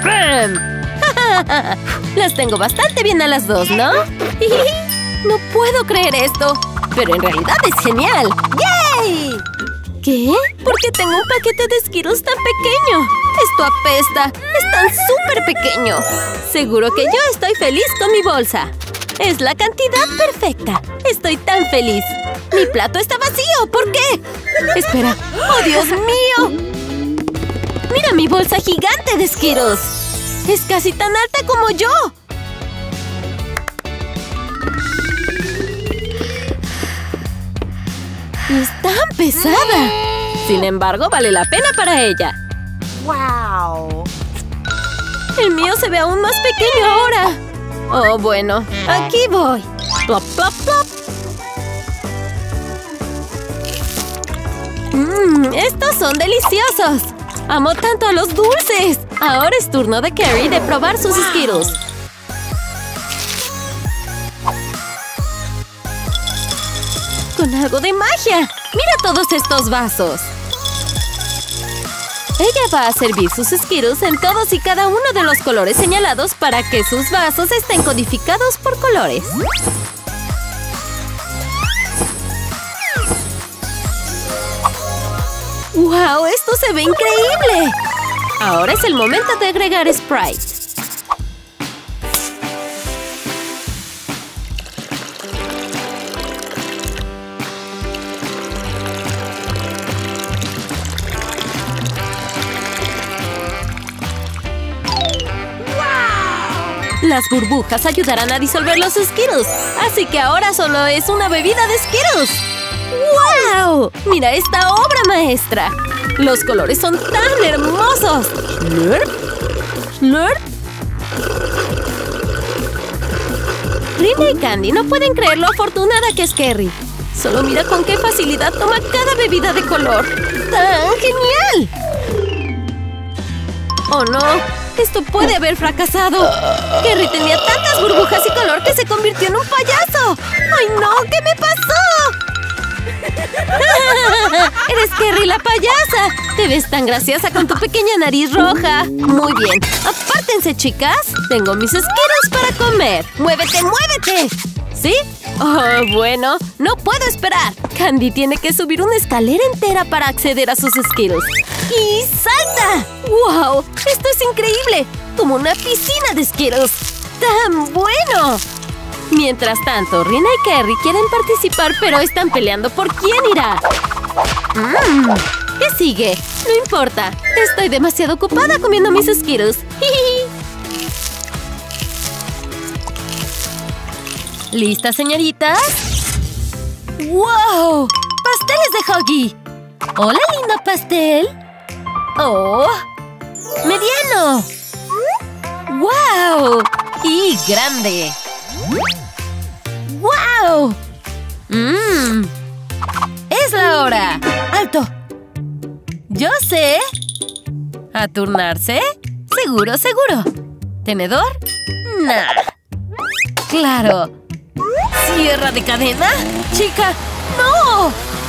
Las tengo bastante bien a las dos, ¿no? No puedo creer esto. Pero en realidad es genial. ¡Yay! ¿Qué? ¿Por qué tengo un paquete de Skittles tan pequeño? Esto apesta. Es tan súper pequeño. Seguro que yo estoy feliz con mi bolsa. Es la cantidad perfecta. Estoy tan feliz. Mi plato está vacío. ¿Por qué? Espera. ¡Oh, Dios mío! ¡Mira mi bolsa gigante de Skittles! ¡Es casi tan alta como yo! ¡Es tan pesada! Sin embargo, vale la pena para ella. ¡Wow! El mío se ve aún más pequeño ahora. Oh, bueno. Aquí voy. ¡Plop, plop, plop! ¡Mmm! ¡Estos son deliciosos! ¡Amo tanto a los dulces! Ahora es turno de Kerry de probar sus Skittles. ¡Con algo de magia! ¡Mira todos estos vasos! Ella va a servir sus Skittles en todos y cada uno de los colores señalados para que sus vasos estén codificados por colores. ¡Wow! ¡Esto se ve increíble! Ahora es el momento de agregar Sprite. Las burbujas ayudarán a disolver los Skittles, así que ahora solo es una bebida de Skittles. ¡Wow! ¡Mira esta obra maestra! ¡Los colores son tan hermosos! ¿Slurp? ¿Slurp? Rina y Candy no pueden creer lo afortunada que es Kerry. Solo mira con qué facilidad toma cada bebida de color. ¡Tan genial! ¡Oh, no! ¡Esto puede haber fracasado! Kerry tenía tantas burbujas y color que se convirtió en un payaso. ¡Ay, no! ¿Qué me pasó? ¡Eres Kerry la payasa! Te ves tan graciosa con tu pequeña nariz roja. Muy bien. Apártense, chicas. Tengo mis Skittles para comer. ¡Muévete, muévete! ¿Sí? Oh, bueno. No puedo esperar. Candy tiene que subir una escalera entera para acceder a sus Skittles. ¡Y salta! ¡Wow! ¡Esto es increíble! Como una piscina de Skittles. ¡Tan bueno! Mientras tanto, Rina y Kerry quieren participar, pero están peleando por quién irá. Mm, ¿qué sigue? No importa. Estoy demasiado ocupada comiendo mis Skittles. ¿Listas, señoritas? ¡Wow! ¡Pasteles de Huggy! ¡Hola, lindo pastel! ¡Oh! ¡Mediano! ¡Wow! ¡Y grande! ¡Wow! ¡Mmm! ¡Es la hora! ¡Alto! ¡Yo sé! ¿A turnarse? ¡Seguro, seguro! ¿Tenedor? ¡Nah! ¡Claro! ¿Sierra de cadena? ¡Chica! ¡No!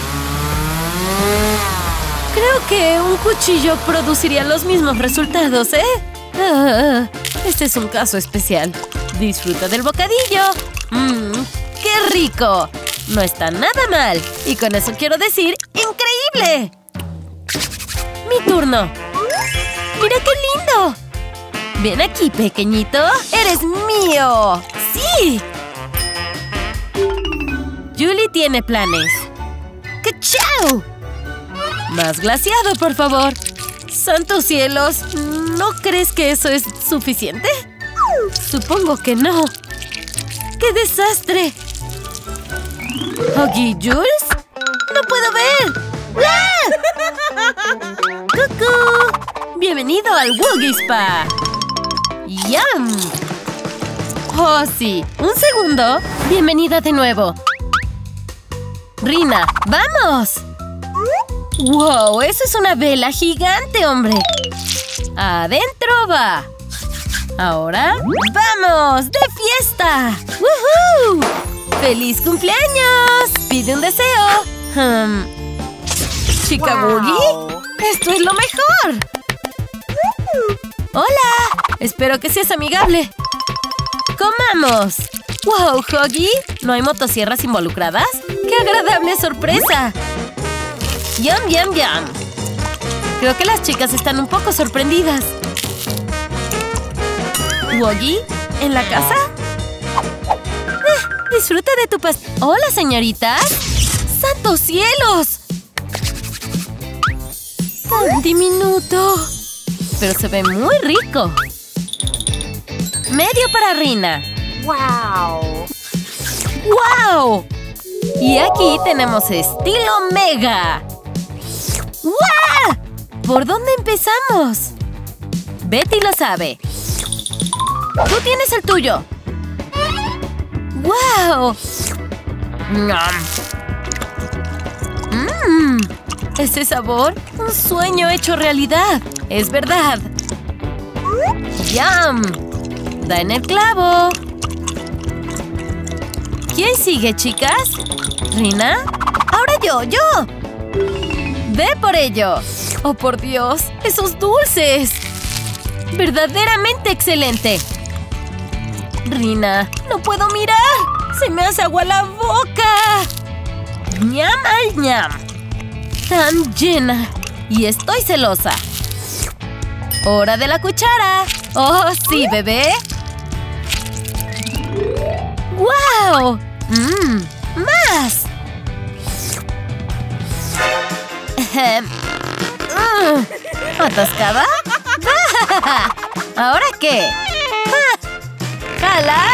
Creo que un cuchillo produciría los mismos resultados, ¿eh? Ah, este es un caso especial. Disfruta del bocadillo. ¡Mmm! ¡Qué rico! No está nada mal. Y con eso quiero decir ¡increíble! ¡Mi turno! ¡Mira qué lindo! Ven aquí, pequeñito. ¡Eres mío! ¡Sí! Julie tiene planes. ¡Cachao! Más glaseado, por favor. ¡Santos cielos! ¿No crees que eso es suficiente? Supongo que no. ¡Qué desastre! ¿Huggy Jules? ¡No puedo ver! ¡Ah! ¡Cucú! ¡Bienvenido al Woogie Spa! ¡Yum! ¡Oh, sí! ¡Un segundo! ¡Bienvenida de nuevo! ¡Rina, vamos! ¡Wow! ¡Eso es una vela gigante, hombre! ¡Adentro va! Ahora, ¡vamos! ¡De fiesta! ¡Woohoo! ¡Feliz cumpleaños! ¡Pide un deseo! Um, ¿Chica Boogie? ¡Esto es lo mejor! ¡Hola! Espero que seas amigable. ¡Comamos! ¡Wow, Huggy! ¿No hay motosierras involucradas? ¡Qué agradable sorpresa! ¡Yum, yum, yum! Creo que las chicas están un poco sorprendidas. ¿Woggy? ¿En la casa? Eh, disfruta de tu pastel. ¡Hola, señoritas! ¡Santos cielos! ¡Tan diminuto! Pero se ve muy rico. Medio para Rina. ¡Wow! ¡Wow! Y aquí tenemos estilo mega. ¡Wow! ¿Por dónde empezamos? Betty lo sabe. ¡Tú tienes el tuyo! ¡Wow! ¡Mmm! Ese sabor, un sueño hecho realidad. Es verdad. ¡Yum! Da en el clavo. ¿Quién sigue, chicas? ¿Rina? ¡Ahora yo, yo! ¡Ve por ello! ¡Oh, por Dios! ¡Esos dulces! ¡Verdaderamente excelente! Rina, no puedo mirar. ¡Se me hace agua la boca! ¡Ñam al ñam! Tan llena. Y estoy celosa. ¡Hora de la cuchara! ¡Oh, sí, bebé! ¡Wow! ¡Mmm! ¡Más! ¿Atascada? ¿Ahora qué? ¡Jala!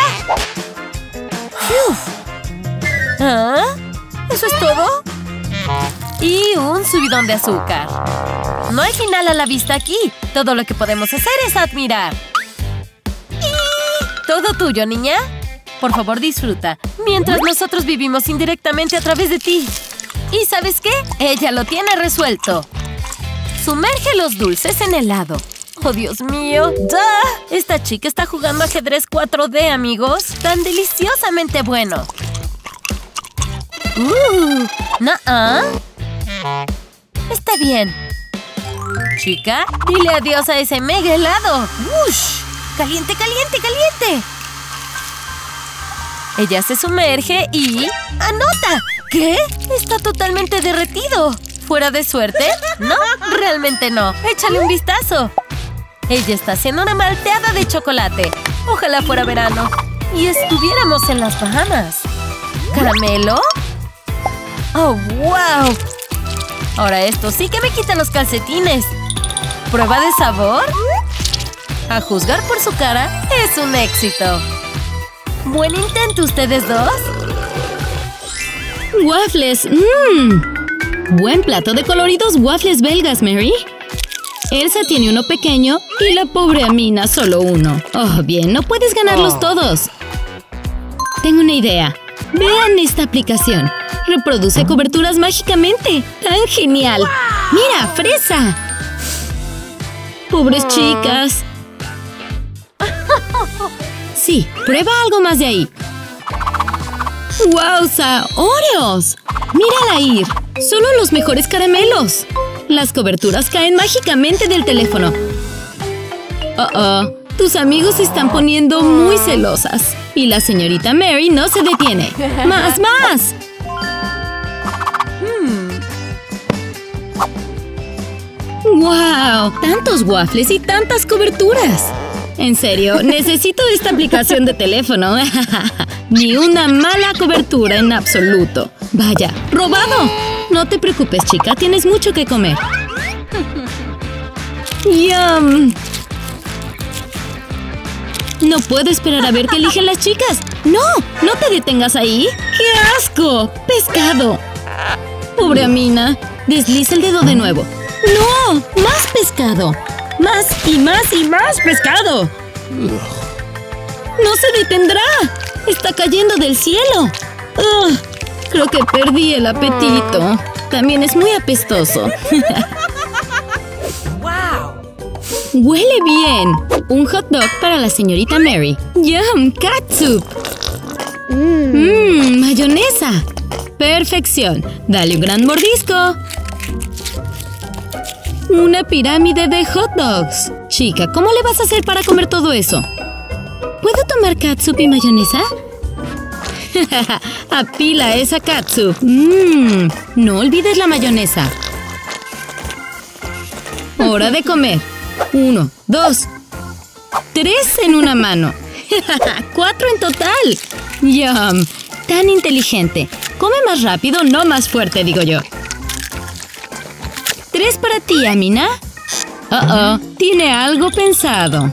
¿Ah? ¿Eso es todo? Y un subidón de azúcar. No hay final a la vista aquí. Todo lo que podemos hacer es admirar. ¿Todo tuyo, niña? Por favor, disfruta. Mientras nosotros vivimos indirectamente a través de ti. ¿Y sabes qué? Ella lo tiene resuelto. Sumerge los dulces en helado. ¡Oh, Dios mío! ¡Duh! Esta chica está jugando ajedrez cuatro D, amigos. ¡Tan deliciosamente bueno! ¡Uh! ¿Na-ah? Está bien. Chica, dile adiós a ese mega helado. ¡Ush! ¡Caliente, caliente, caliente! Ella se sumerge y... ¡anota! ¿Qué? Está totalmente derretido. ¿Fuera de suerte? No, realmente no. Échale un vistazo. Ella está haciendo una malteada de chocolate. Ojalá fuera verano y estuviéramos en las Bahamas. ¿Caramelo? ¡Oh, wow! Ahora esto sí que me quita los calcetines. ¿Prueba de sabor? A juzgar por su cara, es un éxito. Buen intento, ustedes dos. ¡Waffles! ¡Mmm! Buen plato de coloridos waffles belgas, Mary. Elsa tiene uno pequeño y la pobre Amina solo uno. Oh, bien, no puedes ganarlos todos. Tengo una idea. Vean esta aplicación. Reproduce coberturas mágicamente. ¡Tan genial! ¡Mira, fresa! ¡Pobres chicas! Sí, prueba algo más de ahí. ¡Wowza! ¡Oreos! ¡Mírala ir! ¡Solo los mejores caramelos! Las coberturas caen mágicamente del teléfono. Oh, oh. Tus amigos se están poniendo muy celosas. Y la señorita Mary no se detiene. ¡Más, más! ¡Wow! ¡Tantos waffles y tantas coberturas! En serio, necesito esta aplicación de teléfono. Ni una mala cobertura en absoluto. Vaya, ¡robado! No te preocupes, chica. Tienes mucho que comer. ¡Yum! No puedo esperar a ver qué eligen las chicas. ¡No! ¡No te detengas ahí! ¡Qué asco! ¡Pescado! Pobre Amina. Desliza el dedo de nuevo. ¡No! ¡Más pescado! ¡Más y más y más pescado! ¡No se detendrá! ¡Está cayendo del cielo! ¡Ugh! Creo que perdí el apetito. También es muy apestoso. ¡Huele bien! Un hot dog para la señorita Mary. ¡Yum! ¡Catsup! ¡Mmm! ¡Mayonesa! ¡Perfección! ¡Dale un gran mordisco! ¡Una pirámide de hot dogs! Chica, ¿cómo le vas a hacer para comer todo eso? ¿Puedo tomar catsup y mayonesa? ¡Apila esa catsup! ¡Mmm! No olvides la mayonesa. ¡Hora de comer! Uno, dos, tres en una mano. ¡Cuatro en total! ¡Yum! ¡Tan inteligente! Come más rápido, no más fuerte, digo yo. Tres para ti, Amina. Oh, oh, tiene algo pensado.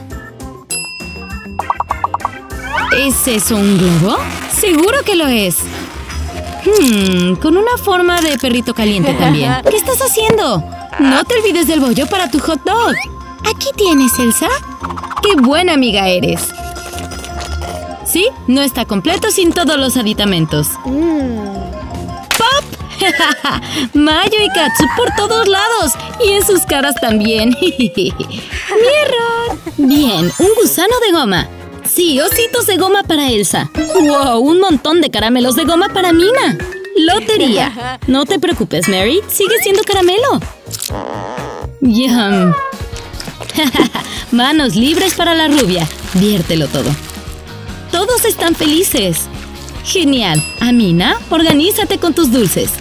¿Es eso un globo? ¡Seguro que lo es! Hmm, con una forma de perrito caliente también. ¿Qué estás haciendo? No te olvides del bollo para tu hot dog. Aquí tienes, Elsa. ¡Qué buena amiga eres! Sí, no está completo sin todos los aditamentos. ¡Pop! Mayo y catsup por todos lados. Y en sus caras también. ¡Mi error! Bien, un gusano de goma. Sí, ositos de goma para Elsa. ¡Wow! Un montón de caramelos de goma para Mina. ¡Lotería! No te preocupes, Mary. Sigue siendo caramelo. ¡Yum! Manos libres para la rubia. Viértelo todo. Todos están felices. Genial. Amina, organízate con tus dulces.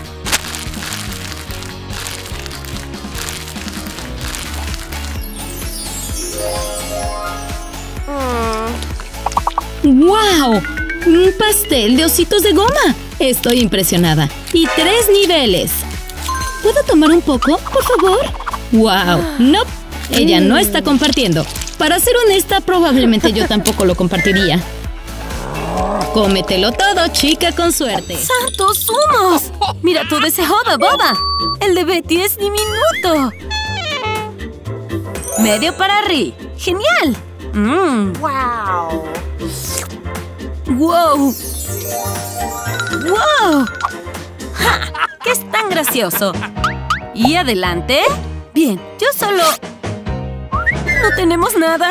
¡Wow! Un pastel de ositos de goma. Estoy impresionada. Y tres niveles. ¿Puedo tomar un poco, por favor? ¡Wow! ¡No! Ella no está compartiendo. Para ser honesta, probablemente yo tampoco lo compartiría. Cómetelo todo, chica con suerte. ¡Santos humos! Mira todo ese joda boba. El de Betty es diminuto. Medio para Ri. ¡Genial! Mm. ¡Wow! ¡Wow! ¡Wow! ¡Ja! ¡Qué es tan gracioso! ¿Y adelante? Bien, yo solo... ¿No tenemos nada?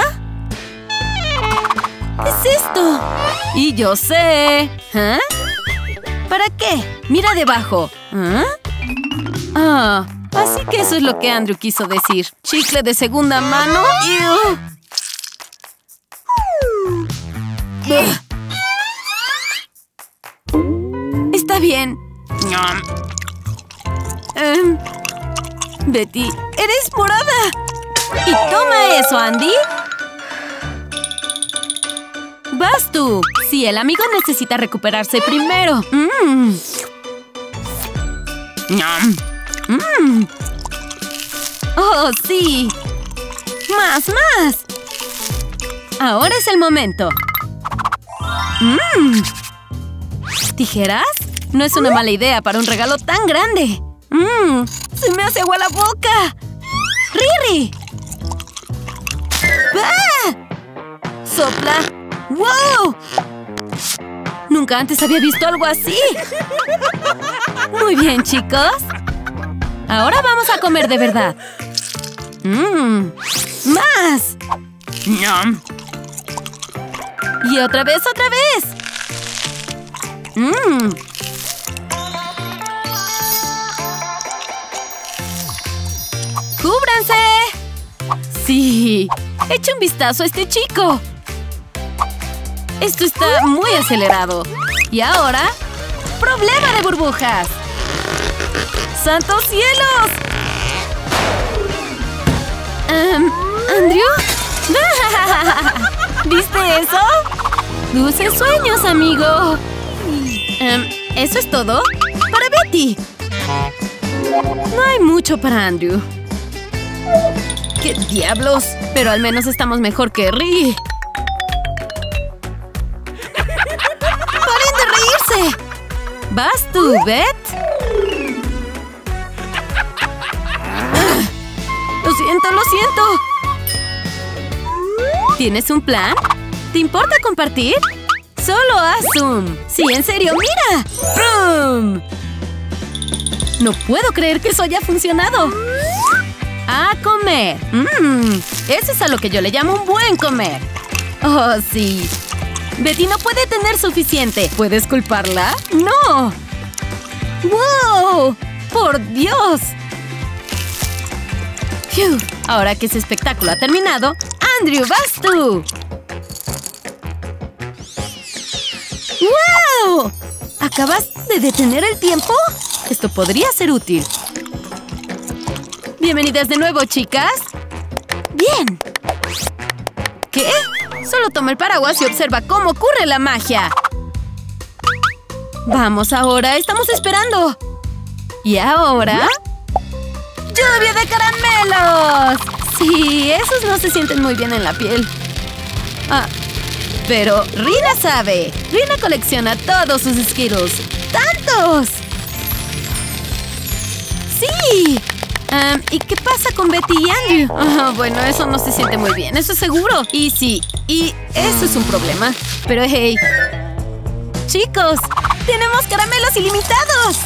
¿Qué es esto? Y yo sé... ¿Ah? ¿Para qué? Mira debajo. ¿Ah? Ah, así que eso es lo que Andrew quiso decir. ¿Chicle de segunda mano? ¡Ew! Ugh. Está bien. Um, Betty, eres morada. Y toma eso, Andy. Vas tú. Sí, el amigo necesita recuperarse primero. Mm. Mm. Oh, sí. Más, más. Ahora es el momento. Mm. ¿Tijeras? No es una mala idea para un regalo tan grande. Mm. ¡Se me hace agua la boca! ¡Riri! ¡Ah! ¡Sopla! ¡Wow! Nunca antes había visto algo así. Muy bien, chicos. Ahora vamos a comer de verdad. ¡Mmm! ¡Más! ¡Yum! Y otra vez, otra vez. ¡Mmm! ¡Cúbranse! ¡Sí! ¡Echa un vistazo a este chico! Esto está muy acelerado. Y ahora... ¡problema de burbujas! ¡Santos cielos! Um, ¿Andrew? ¿Viste eso? ¡Dulces sueños, amigo! Um, ¿Eso es todo? ¡Para Betty! No hay mucho para Andrew. ¡Qué diablos! Pero al menos estamos mejor que Ri. ¡Paren de reírse! ¿Vas tú, Beth? siento, lo siento. ¿Tienes un plan? ¿Te importa compartir? Solo haz zoom. Sí, en serio, mira. ¡Brum! No puedo creer que eso haya funcionado. A comer. Mmm, eso es a lo que yo le llamo un buen comer. Oh, sí. Betty no puede tener suficiente. ¿Puedes culparla? ¡No! ¡Wow! ¡Por Dios! Phew. Ahora que ese espectáculo ha terminado, ¡Andrew, vas tú! ¡Wow! ¿Acabas de detener el tiempo? Esto podría ser útil. Bienvenidas de nuevo, chicas. Bien. ¿Qué? Solo toma el paraguas y observa cómo ocurre la magia. Vamos ahora, estamos esperando. ¿Y ahora? ¡Lluvia de caramelos! Sí, esos no se sienten muy bien en la piel. Ah, pero Rina sabe. Rina colecciona todos sus Skittles. ¡Tantos! ¡Sí! Um, ¿Y qué pasa con Betty y Andrew? Oh, bueno, eso no se siente muy bien, eso es seguro. Y sí, y eso es un problema. Pero hey, chicos, ¡tenemos caramelos ilimitados!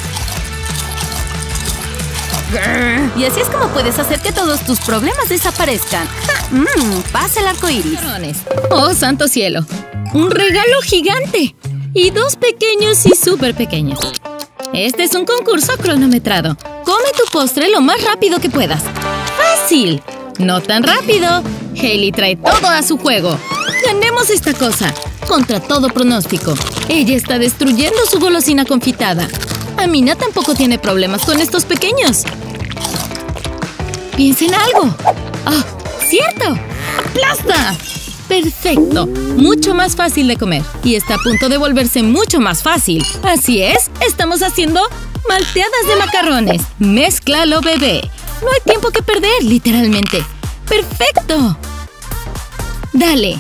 Y así es como puedes hacer que todos tus problemas desaparezcan. Mmm, pasa el arco iris. ¡Oh, santo cielo! ¡Un regalo gigante! Y dos pequeños y súper pequeños. Este es un concurso cronometrado. Come tu postre lo más rápido que puedas. ¡Fácil! No tan rápido. Hailey trae todo a su juego. Ganemos esta cosa. Contra todo pronóstico. Ella está destruyendo su golosina confitada. Amina tampoco tiene problemas con estos pequeños. Piensa en algo. ¡Oh, cierto! ¡Aplasta! ¡Perfecto! Mucho más fácil de comer. Y está a punto de volverse mucho más fácil. Así es, estamos haciendo malteadas de macarrones. ¡Mézclalo, bebé! No hay tiempo que perder, literalmente. ¡Perfecto! Dale.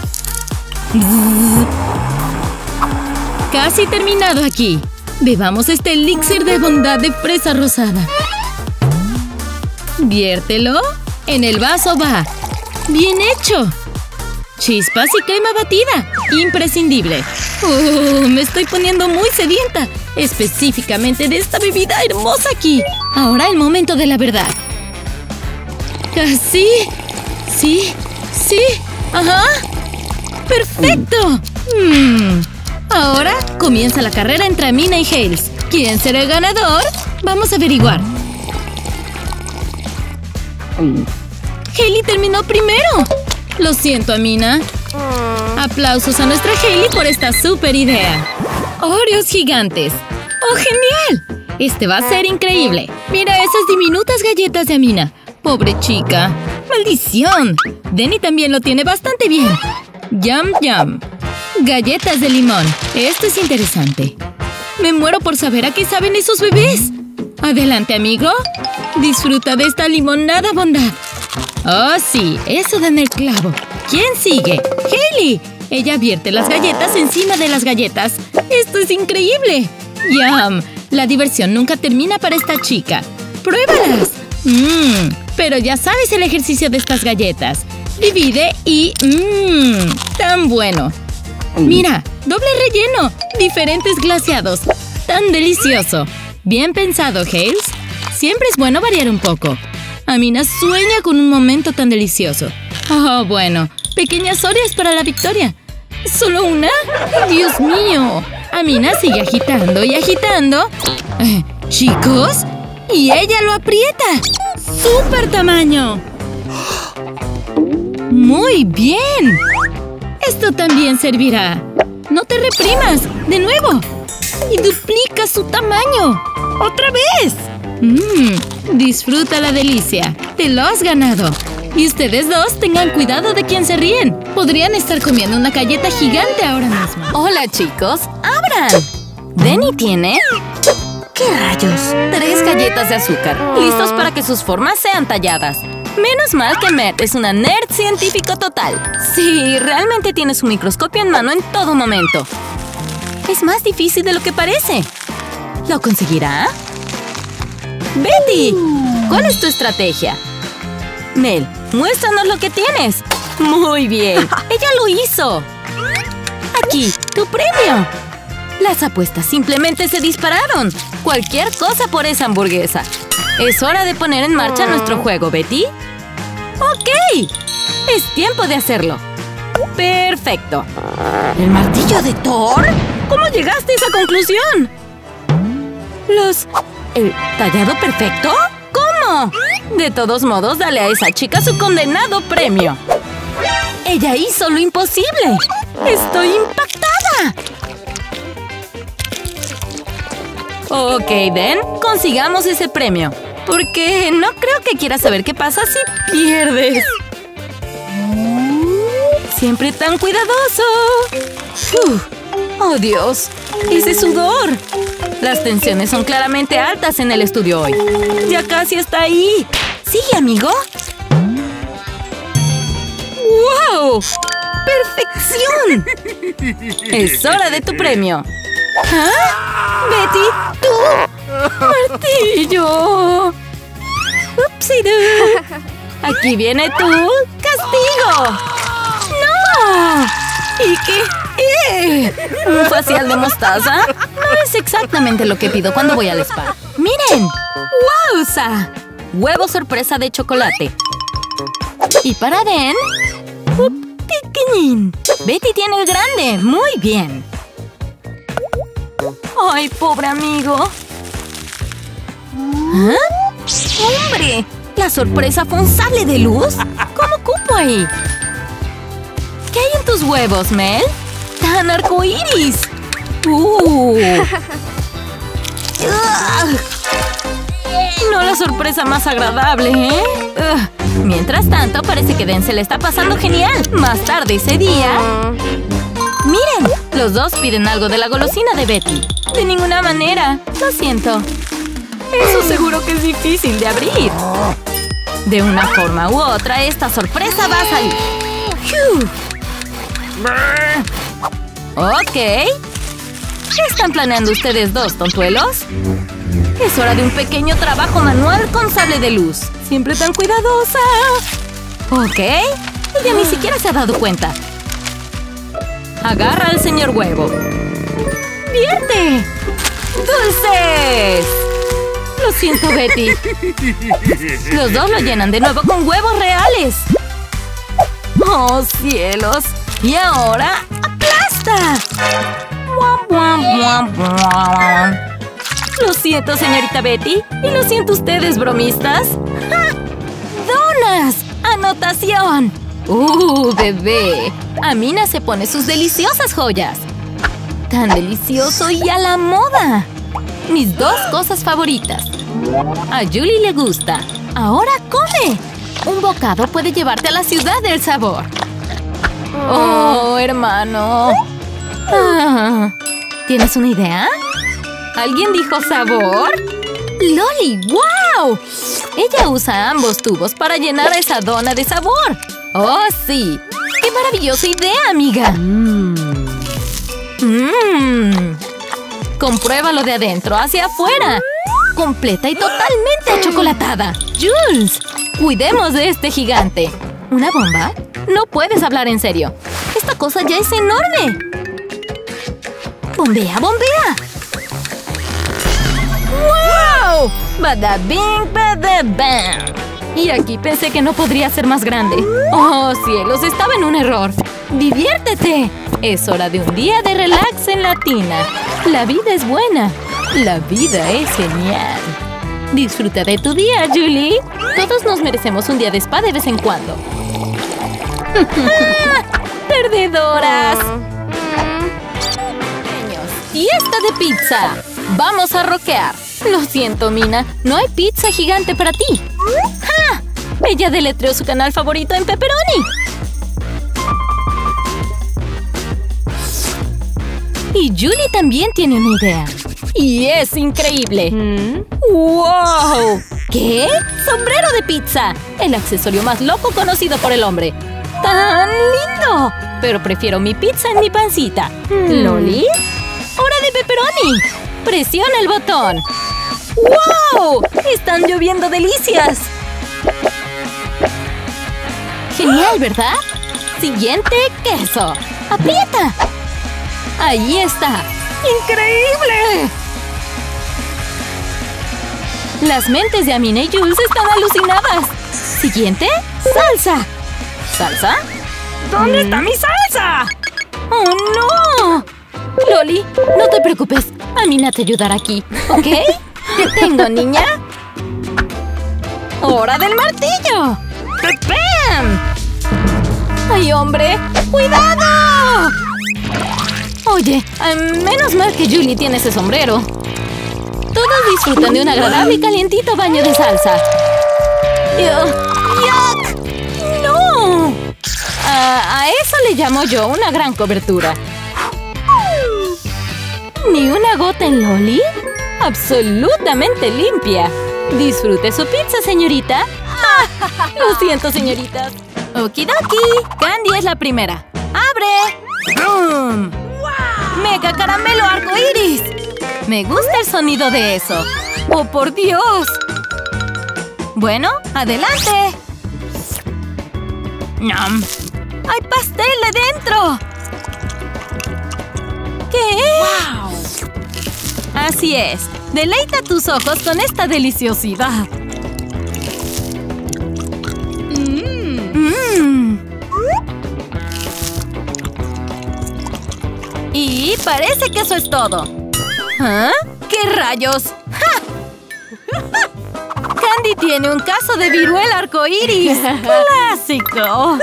Casi terminado aquí. Bebamos este elixir de bondad de fresa rosada. Viértelo. En el vaso va. ¡Bien hecho! Chispas y crema batida. Imprescindible. Oh, me estoy poniendo muy sedienta. Específicamente de esta bebida hermosa aquí. Ahora el momento de la verdad. ¿Así? Sí, sí. Ajá. ¡Perfecto! Mm. Ahora comienza la carrera entre Amina y Hales. ¿Quién será el ganador? Vamos a averiguar. Hailey terminó primero. Lo siento, Amina. Aplausos a nuestra Hailey por esta súper idea. Oreos gigantes. ¡Oh, genial! Este va a ser increíble. Mira esas diminutas galletas de Amina. Pobre chica. ¡Maldición! Denny también lo tiene bastante bien. ¡Yum, yum! Galletas de limón. Esto es interesante. Me muero por saber a qué saben esos bebés. Adelante, amigo. Disfruta de esta limonada bondad. Oh, sí. Eso da en el clavo. ¿Quién sigue? ¡Hailey! Ella vierte las galletas encima de las galletas. ¡Esto es increíble! ¡Yum! La diversión nunca termina para esta chica. ¡Pruébalas! Mmm. Pero ya sabes el ejercicio de estas galletas. Divide y… Mmm. ¡Tan bueno! Mira, doble relleno, diferentes glaseados. ¡Tan delicioso! Bien pensado, Hales. Siempre es bueno variar un poco. Amina sueña con un momento tan delicioso. Oh, bueno. Pequeñas Oreos para la victoria. ¿Solo una? ¡Dios mío! Amina sigue agitando y agitando. Eh, ¿Chicos? ¡Y ella lo aprieta! ¡Súper tamaño! ¡Muy bien! Esto también servirá. ¡No te reprimas! ¡De nuevo! ¡Y duplica su tamaño! ¡Otra vez! Mmm, disfruta la delicia. Te lo has ganado. Y ustedes dos tengan cuidado de quién se ríen. Podrían estar comiendo una galleta gigante ahora mismo. Hola, chicos. ¡Abran! ¿Denny tiene? ¿Qué rayos? Tres galletas de azúcar, listos para que sus formas sean talladas. Menos mal que Matt es una nerd científico total. Sí, realmente tiene su microscopio en mano en todo momento. Es más difícil de lo que parece. ¿Lo conseguirá? Betty, ¿cuál es tu estrategia? Mel, muéstranos lo que tienes. Muy bien, ella lo hizo. Aquí, tu premio. Las apuestas simplemente se dispararon. Cualquier cosa por esa hamburguesa. Es hora de poner en marcha nuestro juego, Betty. ¡Ok! Es tiempo de hacerlo. ¡Perfecto! ¿El martillo de Thor? ¿Cómo llegaste a esa conclusión? ¿Los... el tallado perfecto? ¿Cómo? De todos modos, dale a esa chica su condenado premio. ¡Ella hizo lo imposible! ¡Estoy impactada! Ok, Den, consigamos ese premio. Porque no creo que quieras saber qué pasa si pierdes. Siempre tan cuidadoso. Uf. ¡Oh, Dios! ¡Ese sudor! Las tensiones son claramente altas en el estudio hoy. ¡Ya casi está ahí! ¿Sigue, amigo? ¡Wow! ¡Perfección! Es hora de tu premio. ¿Ah? ¡Betty! ¡Tú! ¡Martillo! ¡Upsidoo! ¡Aquí viene tu castigo! ¡No! ¿Y qué? ¡Eh! ¿Un facial de mostaza? No es exactamente lo que pido cuando voy al spa. ¡Miren! ¡Wowza! Huevo sorpresa de chocolate. Y para Den... ¡up, pequeñín! Betty tiene el grande. ¡Muy bien! ¡Ay, pobre amigo! ¿Ah? ¡Hombre! ¿La sorpresa fue un sable de luz? ¿Cómo cupo ahí? ¿Qué hay en tus huevos, Mel? ¡Tan arcoíris! ¡Uh! No la sorpresa más agradable, ¿eh? Uh. Mientras tanto, parece que Den se le está pasando genial. Más tarde ese día... ¡Miren! Los dos piden algo de la golosina de Betty. De ninguna manera. Lo siento. Eso seguro que es difícil de abrir. De una forma u otra, esta sorpresa va a salir. ¡Fiu! Ok. ¿Qué están planeando ustedes dos, tontuelos? Es hora de un pequeño trabajo manual con sable de luz. Siempre tan cuidadosa. Ok. Ella ni siquiera se ha dado cuenta. Agarra al señor huevo. ¡Vierte! ¡Dulces! Lo siento, Betty. Los dos lo llenan de nuevo con huevos reales. ¡Oh, cielos! Y ahora, ¡aplasta! Lo siento, señorita Betty. Y lo siento ustedes, bromistas. ¡Ja! ¡Donas! ¡Anotación! ¡Uh, bebé! Amina se pone sus deliciosas joyas. ¡Tan delicioso y a la moda! Mis dos cosas favoritas. A Julie le gusta. ¡Ahora come! Un bocado puede llevarte a la ciudad del sabor. ¡Oh, hermano! Ah, ¿tienes una idea? ¿Alguien dijo sabor? ¡Loli! ¡Wow! Ella usa ambos tubos para llenar esa dona de sabor. ¡Oh, sí! ¡Qué maravillosa idea, amiga! Mmm. Mmm. Compruébalo de adentro hacia afuera. Completa y totalmente achocolatada. ¡Jules! Cuidemos de este gigante. ¿Una bomba? No puedes hablar en serio. Esta cosa ya es enorme. ¡Bombea, bombea! ¡Wow! ¡Bada bing, bada bang! Y aquí pensé que no podría ser más grande. ¡Oh, cielos! Estaba en un error. ¡Diviértete! Es hora de un día de relax en la tina. La vida es buena. La vida es genial. Disfruta de tu día, Julie. Todos nos merecemos un día de spa de vez en cuando. ¡Ah! ¡Perdedoras! ¡Fiesta de pizza! ¡Vamos a rockear! Lo siento, Mina. No hay pizza gigante para ti. ¡Ja! Ella deletreó su canal favorito en pepperoni. Y Julie también tiene una idea. ¡Y es increíble! ¿Mm? ¡Wow! ¿Qué? ¡Sombrero de pizza! El accesorio más loco conocido por el hombre. ¡Tan lindo! Pero prefiero mi pizza en mi pancita. Mm. ¿Loli? ¡Hora de pepperoni! ¡Presiona el botón! ¡Wow! ¡Están lloviendo delicias! Genial, ¿verdad? Siguiente, queso. ¡Aprieta! ¡Ahí está! ¡Increíble! Las mentes de Amina y Jules están alucinadas. Siguiente, salsa. ¿Salsa? ¿Dónde está mi salsa? ¡Oh, no! Loli, no te preocupes. Amina te ayudará aquí, ¿ok? ¿Te tengo, niña? ¡Hora del martillo! ¡Pam! ¡Ay, hombre! ¡Cuidado! Oye, menos mal que Julie tiene ese sombrero. Todos disfrutan de un agradable y calientito baño de salsa. ¡Yuck! ¡No! A, a eso le llamo yo una gran cobertura. ¿Ni una gota en Loli? ¡Absolutamente limpia! Disfrute su pizza, señorita. Ah, lo siento, señoritas. Okidoki. Candy es la primera. ¡Abre! ¡Brum! ¡Wow! ¡Mega caramelo arcoíris! Me gusta el sonido de eso. ¡Oh, por Dios! Bueno, adelante. ¡Nom! ¡Hay pastel de dentro! ¿Qué? ¡Wow! Así es. Deleita tus ojos con esta deliciosidad. Mm. Y parece que eso es todo. ¿Ah? ¿Qué rayos? ¡Ja! Candy tiene un caso de viruela arcoíris. ¡Clásico!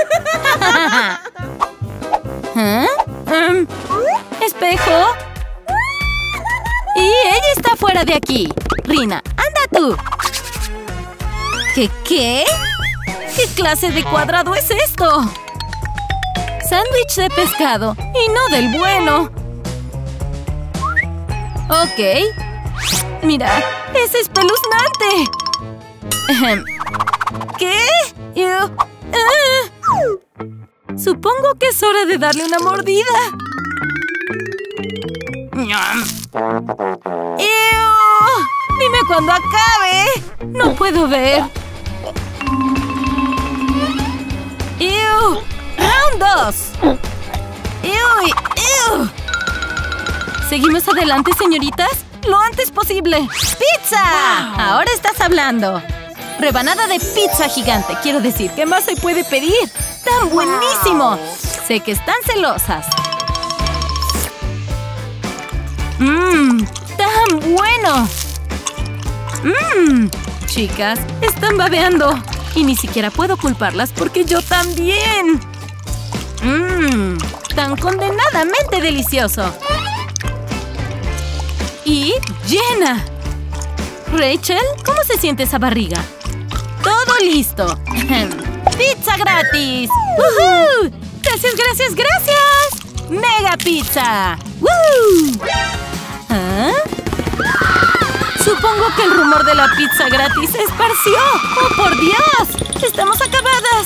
¿Ah? Um, ¿Espejo? Y ella está fuera de aquí. Rina, anda tú. ¿Qué qué? ¿Qué clase de cuadrado es esto? Sándwich de pescado y no del bueno. Ok. Mira, es espeluznante. ¿Qué? Yo, uh, supongo que es hora de darle una mordida. ¡Ew! ¡Dime cuando acabe! ¡No puedo ver! ¡Ew! ¡Round dos! ¡Ew! ¡Ew! ¿Seguimos adelante, señoritas? ¡Lo antes posible! ¡Pizza! Wow. Ahora estás hablando. Rebanada de pizza gigante. Quiero decir, ¿qué más se puede pedir? ¡Tan buenísimo! Wow. Sé que están celosas. ¡Mmm! ¡Tan bueno! ¡Mmm! Chicas, están babeando. Y ni siquiera puedo culparlas porque yo también. ¡Mmm! ¡Tan condenadamente delicioso! Y llena. Rachel, ¿cómo se siente esa barriga? ¡Todo listo! ¡Pizza gratis! ¡Woohoo! ¡Gracias, gracias, gracias! ¡Mega pizza! ¡Woo! ¿Ah? Supongo que el rumor de la pizza gratis se esparció. ¡Oh, por Dios! ¡Estamos acabadas!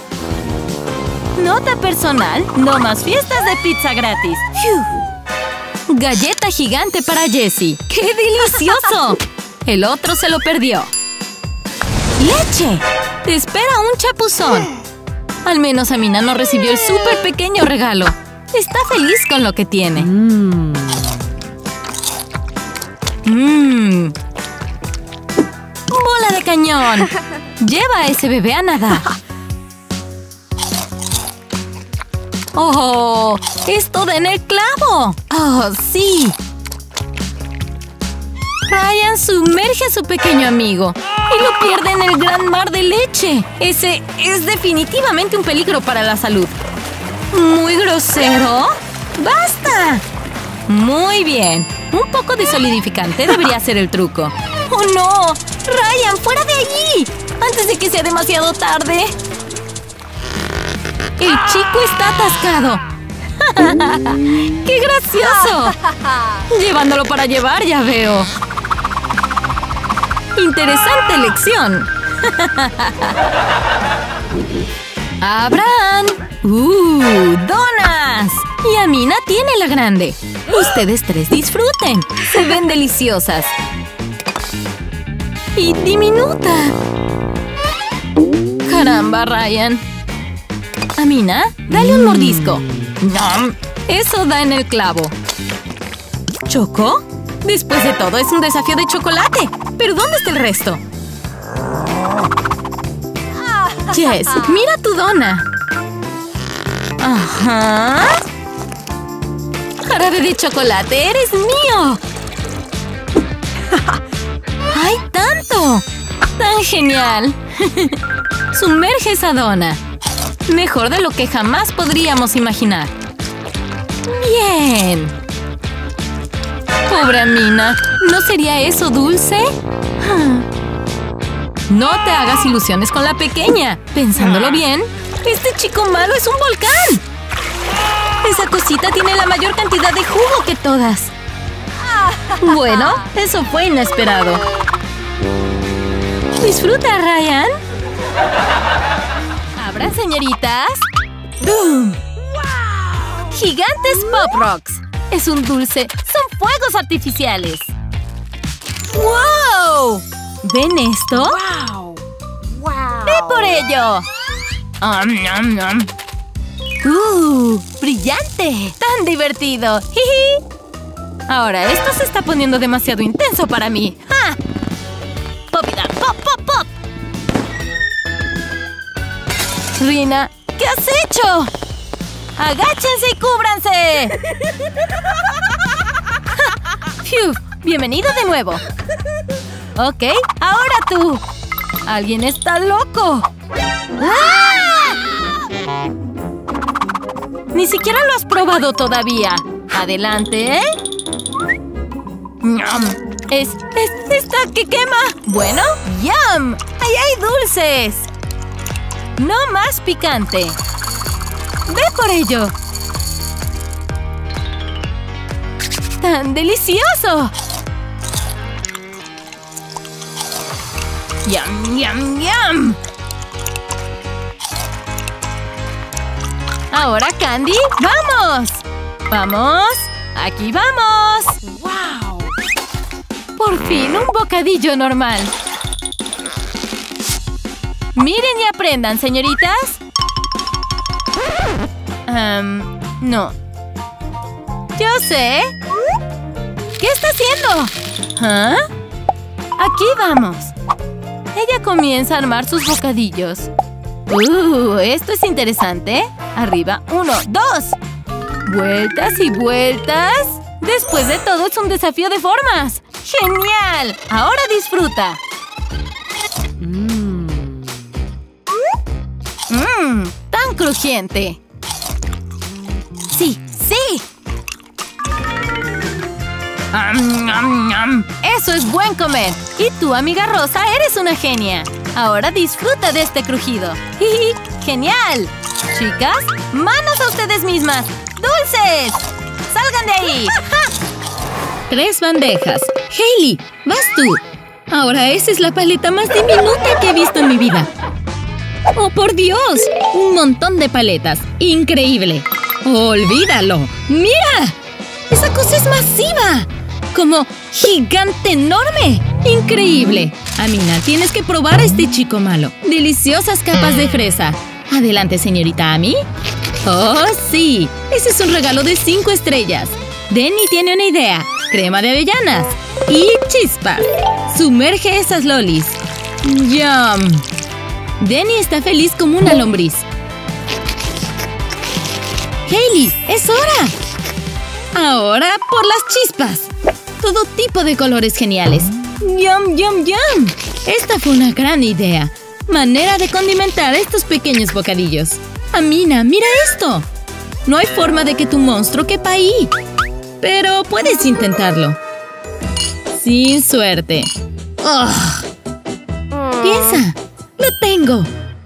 Nota personal, no más fiestas de pizza gratis. ¡Fiu! Galleta gigante para Jessie. ¡Qué delicioso! El otro se lo perdió. ¡Leche! Te espera un chapuzón. Al menos Amina no recibió el súper pequeño regalo. Está feliz con lo que tiene. Mmm. Mmm. ¡Bola de cañón! Lleva a ese bebé a nadar. ¡Oh! ¡Esto da en el clavo! ¡Oh, sí! Ryan sumerge a su pequeño amigo y lo pierde en el gran mar de leche. Ese es definitivamente un peligro para la salud. ¿Muy grosero? ¡Basta! Muy bien. Un poco de solidificante debería ser el truco. ¡Oh, no! ¡Ryan, fuera de allí! ¡Antes de que sea demasiado tarde! ¡El chico está atascado! ¡Qué gracioso! Llevándolo para llevar, ya veo. ¡Interesante lección! ¡Abran! ¡Uh! ¡Donas! Y Amina tiene la grande. Ustedes tres disfruten. Se ven deliciosas. ¡Y diminuta! ¡Caramba, Ryan! Amina, dale un mordisco. ¡Nom! Eso da en el clavo. ¿Choco? Después de todo, es un desafío de chocolate. ¿Pero dónde está el resto? Jess, mira tu dona. Ajá. Jarabe de chocolate, eres mío. ¡Hay tanto! ¡Tan genial! Sumerge esa dona. Mejor de lo que jamás podríamos imaginar. ¡Bien! Pobre Amina, ¿no sería eso dulce? No te hagas ilusiones con la pequeña. Pensándolo bien, este chico malo es un volcán. Esa cosita tiene la mayor cantidad de jugo que todas. Bueno, eso fue inesperado. ¿Disfruta, Ryan? ¿Abran, señoritas? ¡Boom! ¡Gigantes Pop Rocks! Es un dulce. ¡Son fuegos artificiales! ¡Wow! ¿Ven esto? ¡Wow! ¡Wow! ¡Ve por ello! Um, nom, nom. ¡Uh! ¡Brillante! ¡Tan divertido! ¡Jiji! Ahora, esto se está poniendo demasiado intenso para mí. ¡Ah! ¡Popida! ¡Pop, pop, pop! Rina, ¿qué has hecho? ¡Agáchense y cúbranse! ¡Fiu! Bienvenido de nuevo. Ok, ahora tú. ¡Alguien está loco! ¡Ah! Ni siquiera lo has probado todavía. Adelante, ¿eh? ¡Yum! Es, es... ¡Está que quema! Bueno, ¡yum! ¡Ahí hay dulces! No más picante. ¡Ve por ello! ¡Tan delicioso! ¡Yum, yum, yum! Ahora, Candy, ¡vamos! ¡Vamos! ¡Aquí vamos! ¡Wow! Por fin, un bocadillo normal. Miren y aprendan, señoritas. Um, no. Yo sé. ¿Qué está haciendo? ¿Ah? Aquí vamos. Ella comienza a armar sus bocadillos. Uh, esto es interesante. Arriba, uno, dos. Vueltas y vueltas. Después de todo, es un desafío de formas. ¡Genial! Ahora disfruta. Mmm. Mmm, tan crujiente. Sí, sí. Um, um, um. Eso es buen comer. Y tú, amiga Rosa, eres una genia. Ahora disfruta de este crujido. ¡Genial! Chicas, manos a ustedes mismas. ¡Dulces! ¡Salgan de ahí! Tres bandejas. Hailey, vas tú. Ahora esa es la paleta más diminuta que he visto en mi vida. ¡Oh, por Dios! Un montón de paletas. ¡Increíble! ¡Olvídalo! ¡Mira! ¡Esa cosa es masiva! ¡Como gigante enorme! ¡Increíble! Amina, tienes que probar a este chico malo. Deliciosas capas de fresa. Adelante, señorita Amy. ¡Oh, sí! Ese es un regalo de cinco estrellas. Denny tiene una idea. Crema de avellanas. Y chispas. Sumerge esas lolis. ¡Yum! Denny está feliz como una lombriz. ¡Hailey! ¡Es hora! Ahora por las chispas. Todo tipo de colores geniales. ¡Yum, yum, yum! Esta fue una gran idea. Manera de condimentar estos pequeños bocadillos. Amina, mira esto. No hay forma de que tu monstruo quepa ahí. Pero puedes intentarlo. Sin suerte. ¡Ugh! Piensa. ¡Lo tengo!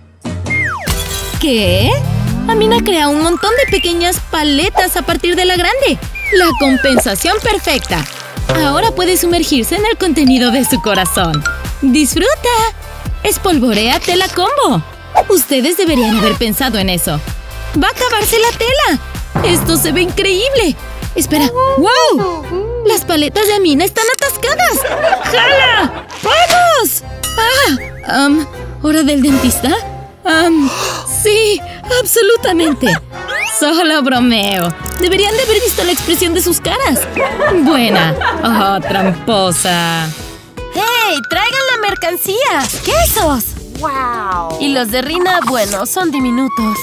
¿Qué? Amina crea un montón de pequeñas paletas a partir de la grande. La compensación perfecta. Ahora puede sumergirse en el contenido de su corazón. ¡Disfruta! ¡Espolvorea tela combo! Ustedes deberían haber pensado en eso. ¡Va a acabarse la tela! ¡Esto se ve increíble! Espera. ¡Wow! Las paletas de Amina están atascadas. ¡Jala! ¡Vamos! ¡Ah! Um, ¿Hora del dentista? Um, sí. Absolutamente. Solo bromeo. Deberían de haber visto la expresión de sus caras. Buena. Oh, tramposa. ¡Hey! ¡Traigan la mercancía! ¡Quesos! ¡Wow! Y los de Rina, bueno, son diminutos.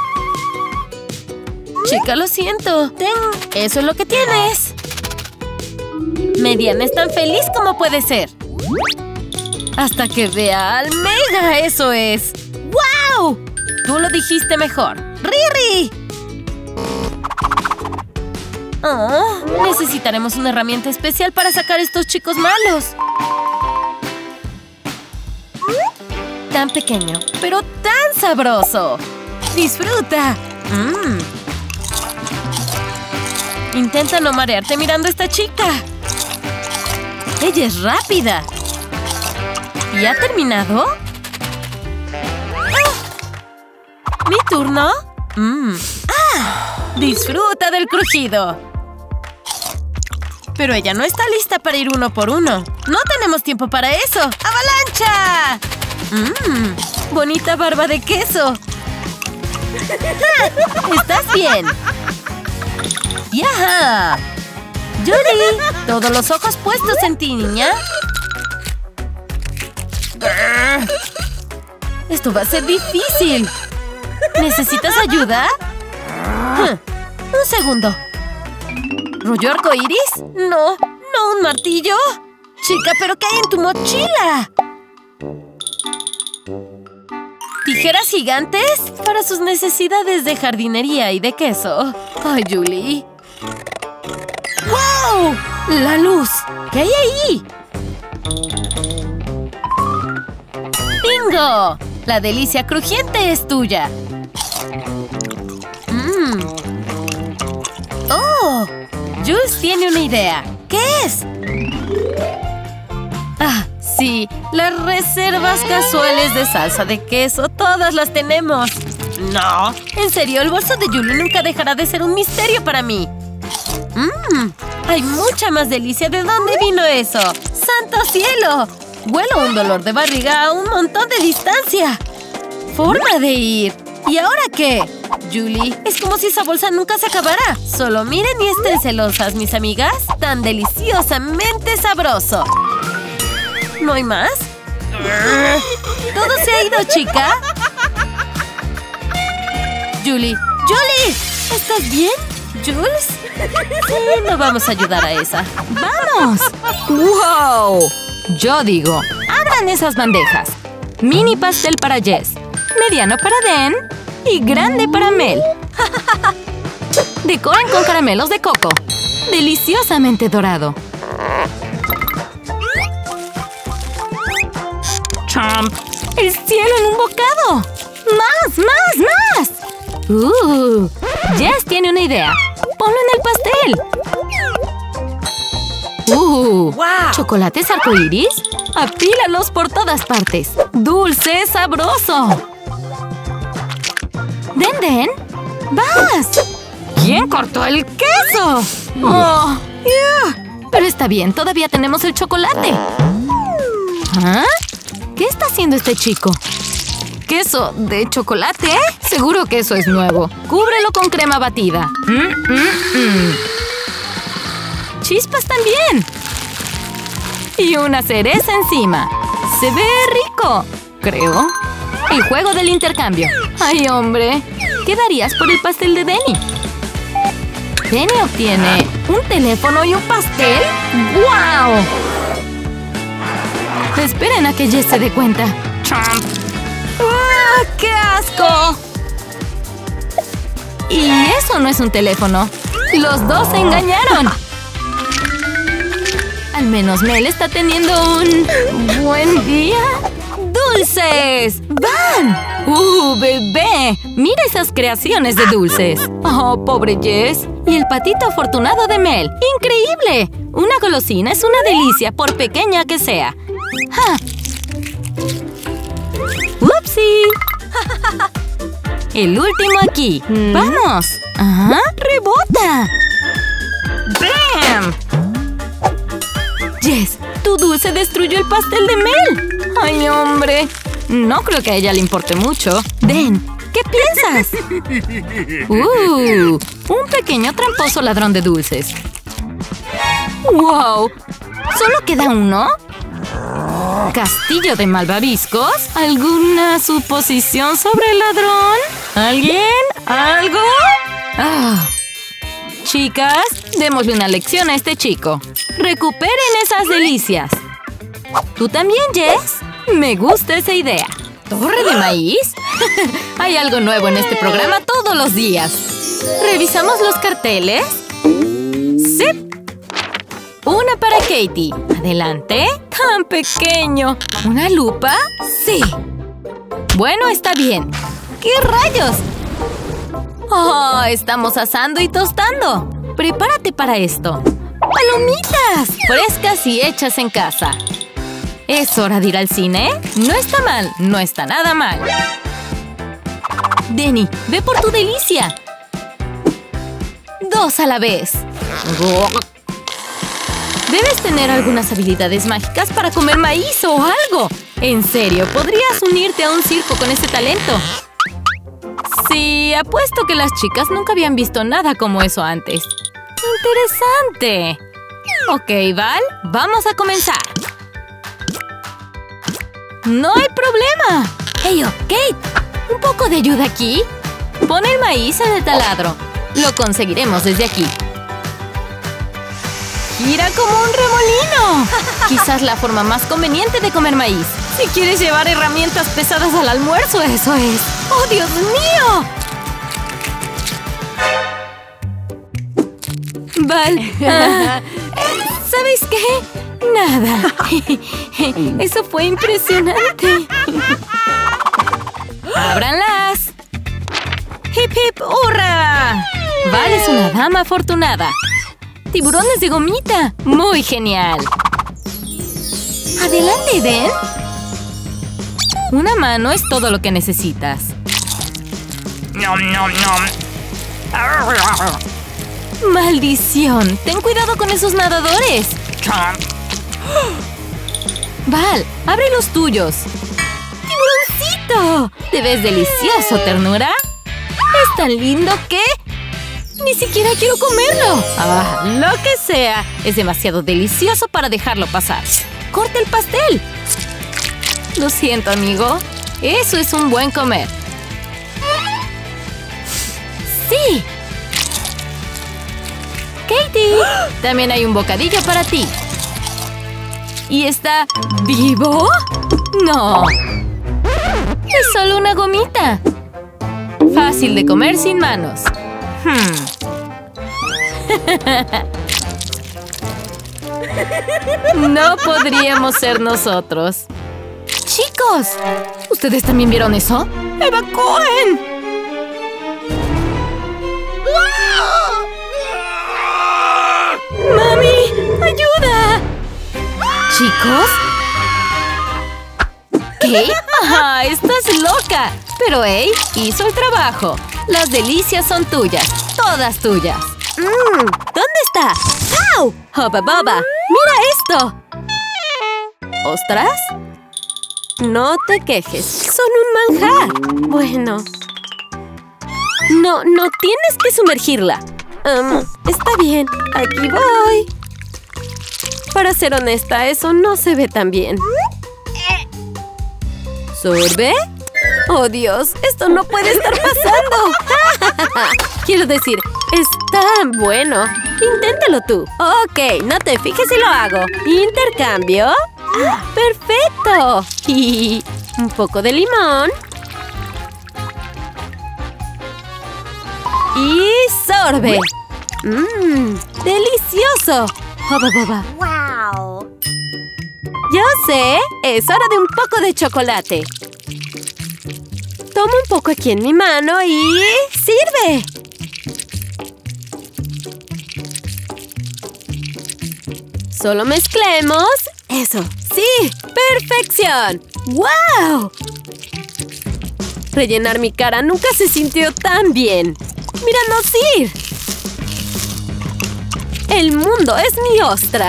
Chica, lo siento. Ten, eso es lo que tienes. Mediana es tan feliz como puede ser. Hasta que vea al Mega, eso es. ¡Wow! Tú lo dijiste mejor. ¡Riri! Oh, necesitaremos una herramienta especial para sacar a estos chicos malos. Tan pequeño, pero tan sabroso. ¡Disfruta! Mm. Intenta no marearte mirando a esta chica. Ella es rápida. ¿Y ha terminado? ¡Ah! ¿Mi turno? Mm. ¡Ah! ¡Disfruta del crujido! Pero ella no está lista para ir uno por uno. ¡No tenemos tiempo para eso! ¡Avalancha! Mmm, bonita barba de queso. ¿Estás bien? ¡Yaja! Julie, todos los ojos puestos en ti, niña. Esto va a ser difícil. ¿Necesitas ayuda? Un segundo. ¿Rollo arcoíris? No, no un martillo. Chica, ¿pero qué hay en tu mochila? ¿Tijeras gigantes? Para sus necesidades de jardinería y de queso. ¡Ay, Julie! ¡Wow! ¡La luz! ¿Qué hay ahí? ¡Bingo! La delicia crujiente es tuya. ¡Mmm! ¡Oh! Jules tiene una idea. ¿Qué es? Ah, sí. Las reservas casuales de salsa de queso. Todas las tenemos. No. En serio, el bolso de Julie nunca dejará de ser un misterio para mí. Mmm. Hay mucha más delicia. ¿De dónde vino eso? ¡Santo cielo! Huelo un dolor de barriga a un montón de distancia. ¡Forma de ir! ¿Y ahora qué? Julie, es como si esa bolsa nunca se acabara. Solo miren y estén celosas, mis amigas. Tan deliciosamente sabroso. ¿No hay más? ¿Todo se ha ido, chica? Julie. ¡Julie! ¿Estás bien? ¿Jules? Sí, no vamos a ayudar a esa. ¡Vamos! ¡Wow! Yo digo, abran esas bandejas. Mini pastel para Jess, mediano para Den y grande para Mel. Decoren con caramelos de coco. Deliciosamente dorado. ¡Chomp! ¡El cielo en un bocado! ¡Más, más, más! ¡Uh! Jess tiene una idea. ¡Ponlo en el pastel! ¡Uh! ¡Wow! ¿Chocolates arcoíris? ¡Apílalos por todas partes! ¡Dulce, sabroso! ¡Den, Den! ¡Vas! ¿Quién cortó el queso? ¡Oh! Yeah. Pero está bien, todavía tenemos el chocolate. ¿Ah? ¿Qué está haciendo este chico? ¿Queso de chocolate? Seguro que eso es nuevo. Cúbrelo con crema batida. Mm, mm, mm. ¡Chispas también! Y una cereza encima. ¡Se ve rico! Creo. El juego del intercambio. ¡Ay, hombre! ¿Qué darías por el pastel de Denny? Denny obtiene un teléfono y un pastel. ¡Guau! Esperen a que Jess se dé cuenta. ¡Chomp! ¡Ah, qué asco! Y eso no es un teléfono. Los dos se engañaron. Al menos Mel está teniendo un buen día. ¡Dulces! ¡Van! ¡Uh, bebé! ¡Mira esas creaciones de dulces! ¡Oh, pobre Jess! Y el patito afortunado de Mel. ¡Increíble! Una golosina es una delicia, por pequeña que sea. ¡Ja! ¡Upsi! El último aquí. Mm. ¡Vamos! ¡Ajá! ¡Rebota! ¡Bam! Jess, tu dulce destruyó el pastel de Mel. ¡Ay, hombre! No creo que a ella le importe mucho. Den, ¿Qué piensas? ¡Uh! Un pequeño tramposo ladrón de dulces. ¡Wow! ¿Solo queda uno? ¿Castillo de malvaviscos? ¿Alguna suposición sobre el ladrón? ¿Alguien? ¿Algo? Ah. Chicas, démosle una lección a este chico. Recuperen esas delicias. ¿Tú también, Jess? Me gusta esa idea. ¿Torre de maíz? Hay algo nuevo en este programa todos los días. ¿Revisamos los carteles? Sí. Una para Katie. Adelante. ¡Tan pequeño! ¿Una lupa? Sí. Bueno, está bien. ¿Qué rayos? ¡Oh! Estamos asando y tostando. Prepárate para esto. ¡Palomitas! Frescas y hechas en casa. ¿Es hora de ir al cine? No está mal. No está nada mal. Denny, ve por tu delicia. Dos a la vez. Debes tener algunas habilidades mágicas para comer maíz o algo. En serio, ¿podrías unirte a un circo con ese talento? Sí, apuesto que las chicas nunca habían visto nada como eso antes. ¡Interesante! Ok, Val, vamos a comenzar. ¡No hay problema! ¡Hey, yo, Kate! ¿Un poco de ayuda aquí? Pon el maíz en el taladro. Lo conseguiremos desde aquí. ¡Gira como un remolino! Quizás la forma más conveniente de comer maíz. Si quieres llevar herramientas pesadas al almuerzo, eso es. ¡Oh, Dios mío! Val, ah, ¿sabes qué? Nada. Eso fue impresionante. ¡Ábranlas! ¡Hip, hip, hurra! Val es una dama afortunada. ¡Tiburones de gomita! ¡Muy genial! ¡Adelante, Den! Una mano es todo lo que necesitas. Nom, nom, nom. ¡Maldición! ¡Ten cuidado con esos nadadores! Val, abre los tuyos. ¡Tiburoncito! ¿Te ves delicioso, ternura? Es tan lindo que... ¡ni siquiera quiero comerlo! ¡Ah, lo que sea! Es demasiado delicioso para dejarlo pasar. ¡Corta el pastel! Lo siento, amigo. Eso es un buen comer. ¡Sí! ¡Katie! También hay un bocadillo para ti. ¿Y está vivo? ¡No! Es solo una gomita. Fácil de comer sin manos. Hmm. No podríamos ser nosotros. ¡Chicos! ¿Ustedes también vieron eso? ¡Evacúen! ¡Mami! ¡Ayuda! ¿Chicos? ¿Qué? ¡Ah! ¡Estás loca! Pero Ei hizo el trabajo. Las delicias son tuyas. Todas tuyas. Mm, ¿dónde está? ¡Au! ¡Hoba Boba! ¡Mira esto! ¿Ostras? No te quejes. Son un manjar. Bueno. No, no tienes que sumergirla. Um, está bien. Aquí voy. Para ser honesta, eso no se ve tan bien. ¿Sorbe? ¡Oh, Dios! ¡Esto no puede estar pasando! Quiero decir, está bueno. Inténtalo tú. Ok, no te fijes si lo hago. ¿Intercambio? ¡Perfecto! Y un poco de limón. Y sorbe. ¡Mmm! ¡Delicioso! ¡Hoba Boba! ¡Wow! Yo sé, es hora de un poco de chocolate. Tomo un poco aquí en mi mano y... ¡sirve! Solo mezclemos. ¡Eso! ¡Sí! ¡Perfección! ¡Wow! Rellenar mi cara nunca se sintió tan bien. ¡Míranos ir! El mundo es mi ostra.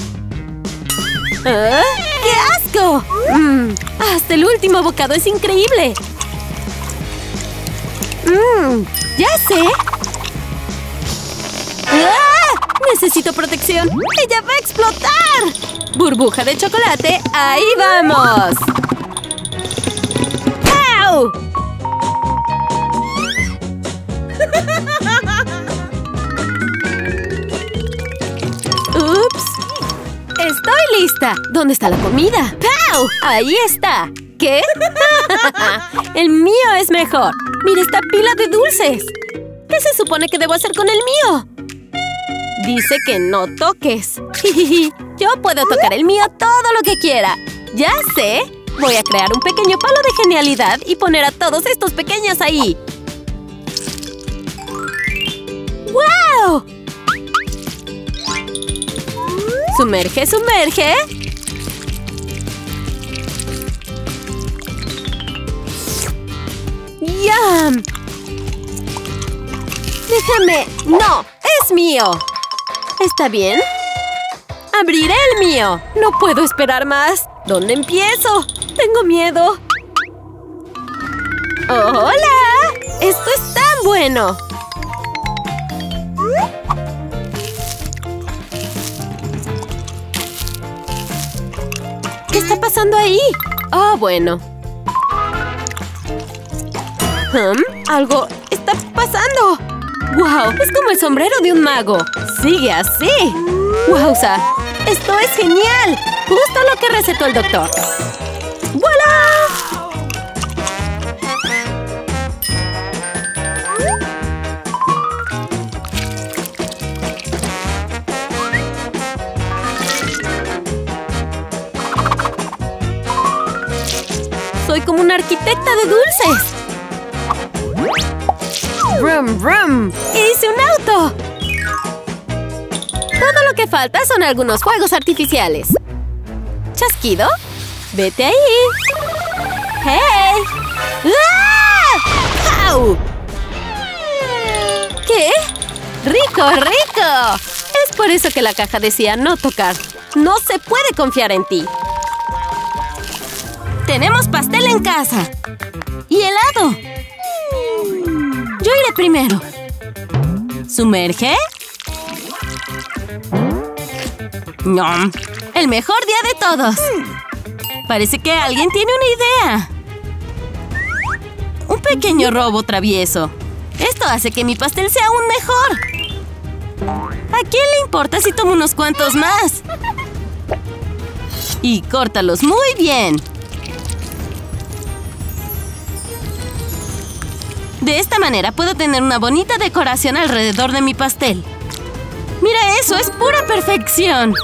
¿Ah? ¡Qué asco! Mm, hasta el último bocado es increíble. Mmm, ya sé. ¡Ah! Necesito protección. ¡Ella va a explotar! Burbuja de chocolate, ¡ahí vamos! ¡Au! ¡Ups! ¡Estoy lista! ¿Dónde está la comida? ¡Pau! ¡Ahí está! ¿Qué? ¡El mío es mejor! ¡Mira esta pila de dulces! ¿Qué se supone que debo hacer con el mío? Dice que no toques. Yo puedo tocar el mío todo lo que quiera. ¡Ya sé! Voy a crear un pequeño palo de genialidad y poner a todos estos pequeños ahí. ¡Wow! Sumerge, sumerge. ¡Yum! Déjame. ¡No! ¡Es mío! ¿Está bien? Abriré el mío. No puedo esperar más. ¿Dónde empiezo? Tengo miedo. ¡Hola! ¡Esto es tan bueno! ¿Qué está pasando ahí? Oh, bueno. ¿Um? Algo está pasando. ¡Wow! Es como el sombrero de un mago. ¡Sigue así! ¡Wowza! ¡Esto es genial! Justo lo que recetó el doctor. ¡Voilà! Soy como una arquitecta de dulces. ¡Brum, brum! ¡Hice un auto! Todo lo que falta son algunos fuegos artificiales. ¿Chasquido? ¡Vete ahí! ¡Hey! ¡Ah! ¡Au! ¿Qué? ¡Rico, rico! Es por eso que la caja decía no tocar. No se puede confiar en ti. Tenemos pastel en casa. ¡Y helado! Yo iré primero. ¿Sumerge? ¡Nom! ¡El mejor día de todos! Parece que alguien tiene una idea. Un pequeño robo travieso. Esto hace que mi pastel sea aún mejor. ¿A quién le importa si tomo unos cuantos más? Y córtalos muy bien. De esta manera puedo tener una bonita decoración alrededor de mi pastel. ¡Mira eso! ¡Es pura perfección!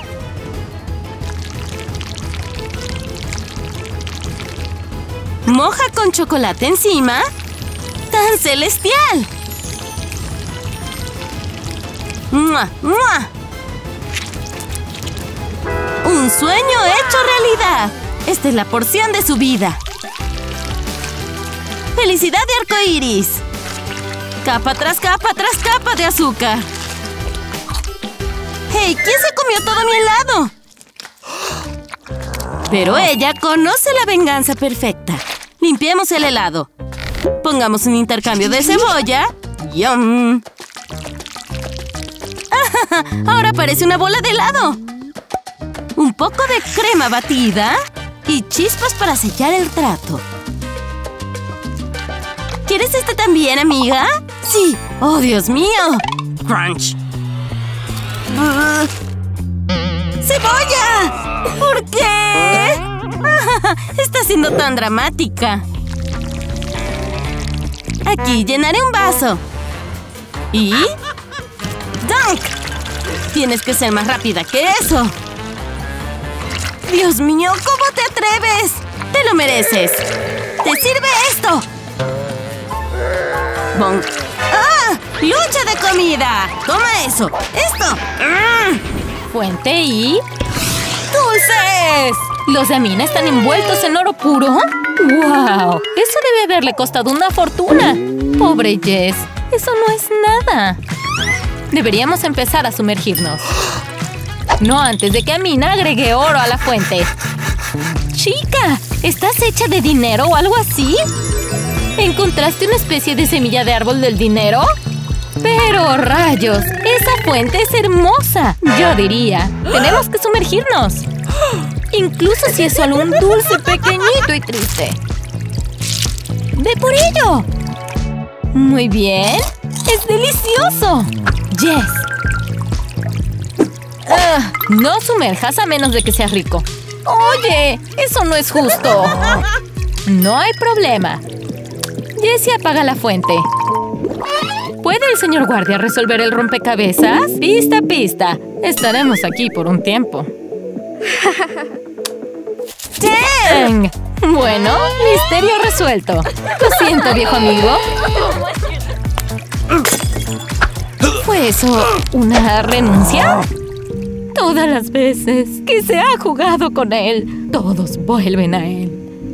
Moja con chocolate encima. ¡Tan celestial! ¡Mua! ¡Mua! ¡Un sueño hecho realidad! Esta es la porción de su vida. ¡Felicidad de arcoíris! Capa tras capa tras capa de azúcar. ¡Hey! ¿Quién se comió todo mi helado? Pero ella conoce la venganza perfecta. Limpiemos el helado. Pongamos un intercambio de cebolla. ¡Yum! ¡Ah! Ahora parece una bola de helado. Un poco de crema batida y chispas para sellar el trato. ¿Quieres este también, amiga? ¡Sí! ¡Oh, Dios mío! Crunch. Uh, ¡Cebolla! ¿Por qué? Está siendo tan dramática. Aquí llenaré un vaso. ¿Y? ¡Dunk! Tienes que ser más rápida que eso. Dios mío, ¿cómo te atreves? Te lo mereces. ¡Te sirve esto! Bonk. ¡Ah! ¡Lucha de comida! ¡Toma eso! ¡Esto! ¡Mm! Fuente y... ¡Dulces! ¿Los de Amina están envueltos en oro puro? ¡Wow! Eso debe haberle costado una fortuna. Pobre Jess. Eso no es nada. Deberíamos empezar a sumergirnos. No antes de que Amina agregue oro a la fuente. Chica, ¿estás hecha de dinero o algo así? ¿Encontraste una especie de semilla de árbol del dinero? ¡Pero rayos! ¡Esa fuente es hermosa! Yo diría, tenemos que sumergirnos. Incluso si es solo un dulce pequeñito y triste. ¡Ve por ello! Muy bien. ¡Es delicioso! ¡Yes! Uh, no sumerjas a menos de que seas rico. ¡Oye! ¡Eso no es justo! No hay problema. Jessie apaga la fuente. ¿Puede el señor guardia resolver el rompecabezas? Pista, pista. Estaremos aquí por un tiempo. ¡Dang! Bueno, misterio resuelto. Lo siento, viejo amigo. ¿Fue eso una renuncia? Todas las veces que se ha jugado con él, todos vuelven a él.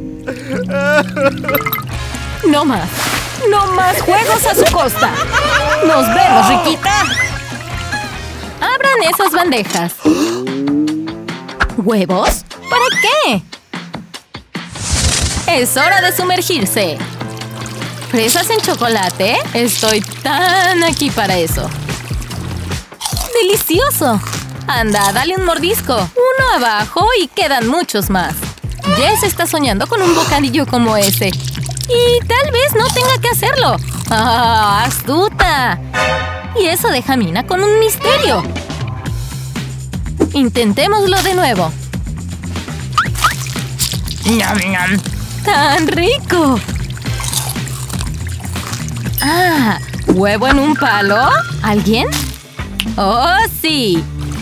No más. No más juegos a su costa. Nos vemos, Riquita. Abran esas bandejas. ¿Huevos? ¿Para qué? Es hora de sumergirse. ¿Fresas en chocolate? Estoy tan aquí para eso. ¡Delicioso! Anda, dale un mordisco. Uno abajo y quedan muchos más. Jess está soñando con un bocadillo como ese. Y tal vez no tenga que hacerlo. ¡Ah, astuta! Y eso deja a Mina con un misterio. Intentémoslo de nuevo. Ñam, ñam. ¡Tan rico! Ah, ¿huevo en un palo? ¿Alguien? ¡Oh, sí!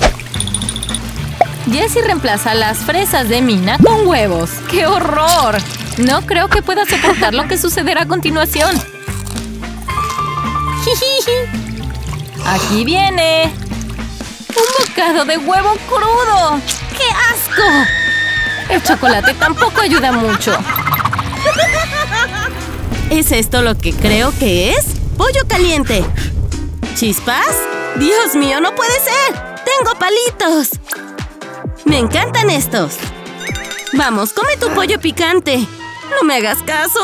Jessie reemplaza las fresas de Mina con huevos. ¡Qué horror! No creo que pueda soportar lo que sucederá a continuación. ¡Jijiji! ¡Aquí viene! ¡Un bocado de huevo crudo! ¡Qué asco! El chocolate tampoco ayuda mucho. ¿Es esto lo que creo que es? ¡Pollo caliente! ¿Chispas? ¡Dios mío, no puede ser! ¡Tengo palitos! ¡Me encantan estos! Vamos, come tu pollo picante. No me hagas caso.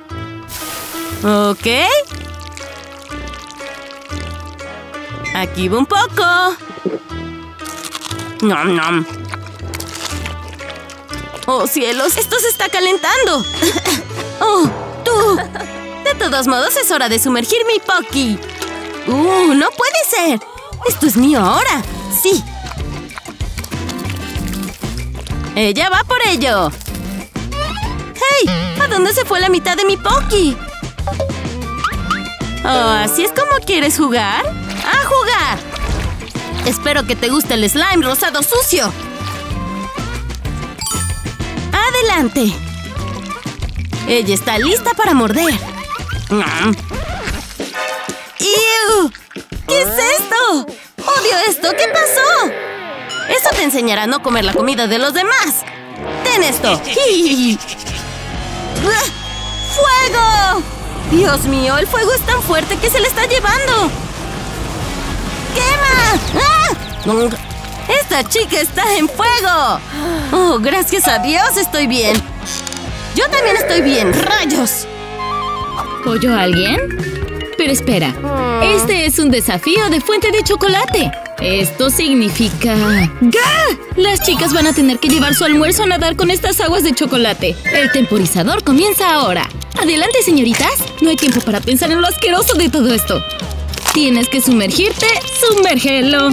Ok. Aquí va un poco. Nom, nom. ¡Oh, cielos! ¡Esto se está calentando! ¡Oh, tú! De todos modos, es hora de sumergir mi Pocky. ¡Uh, no puede ser! ¡Esto es mío ahora! ¡Sí! ¡Ella va por ello! ¡Hey! ¿A dónde se fue la mitad de mi Pocky? Oh, ¿así es como quieres jugar? ¡A jugar! Espero que te guste el slime rosado sucio. ¡Adelante! Ella está lista para morder. Nom. ¡Ew! ¿Qué es esto? ¡Odio esto! ¿Qué pasó? Eso te enseñará a no comer la comida de los demás. ¡Ten esto! ¡Fuego! Dios mío, el fuego es tan fuerte que se le está llevando. ¡Quema! ¡Ah! ¡Esta chica está en fuego! ¡Oh, gracias a Dios estoy bien! ¡Yo también estoy bien! ¡Rayos! ¿Pollo a alguien? Pero espera, este es un desafío de fuente de chocolate. Esto significa... ¡Gah! Las chicas van a tener que llevar su almuerzo a nadar con estas aguas de chocolate. El temporizador comienza ahora. Adelante, señoritas. No hay tiempo para pensar en lo asqueroso de todo esto. Tienes que sumergirte. ¡Sumérgelo!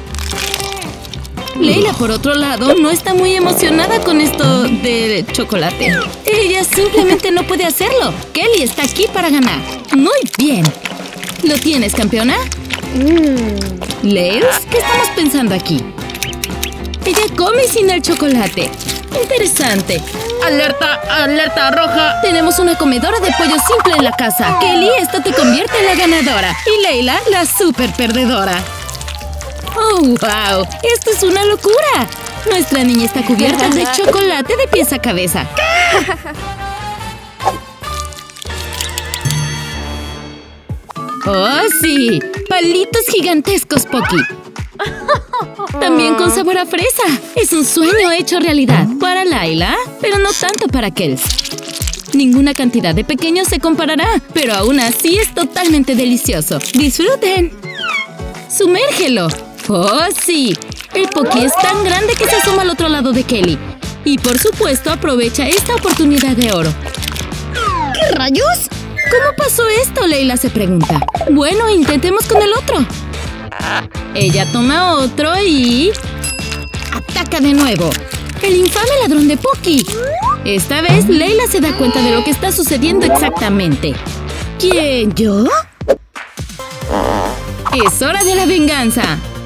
Leila, por otro lado, no está muy emocionada con esto de chocolate. Ella simplemente no puede hacerlo. Kelly está aquí para ganar. Muy bien. ¿Lo tienes, campeona? Leils, ¿qué estamos pensando aquí? Ella come sin el chocolate. Interesante. ¡Alerta! ¡Alerta roja! Tenemos una comedora de pollo simple en la casa. Kelly, esto te convierte en la ganadora. Y Leila, la super perdedora. ¡Oh, wow! ¡Esto es una locura! Nuestra niña está cubierta de chocolate de pies a cabeza. ¡Oh, sí! ¡Palitos gigantescos, Pocky! También con sabor a fresa. Es un sueño hecho realidad. Para Laila, pero no tanto para Kels. Ninguna cantidad de pequeño se comparará, pero aún así es totalmente delicioso. ¡Disfruten! ¡Sumérgelo! ¡Oh, sí! El Pocky es tan grande que se asoma al otro lado de Kelly. Y por supuesto aprovecha esta oportunidad de oro. ¿Qué rayos? ¿Cómo pasó esto? Leila se pregunta. Bueno, intentemos con el otro. Ella toma otro y... ¡ataca de nuevo! ¡El infame ladrón de Pocky! Esta vez, Leila se da cuenta de lo que está sucediendo exactamente. ¿Quién? ¿Yo? ¡Es hora de la venganza!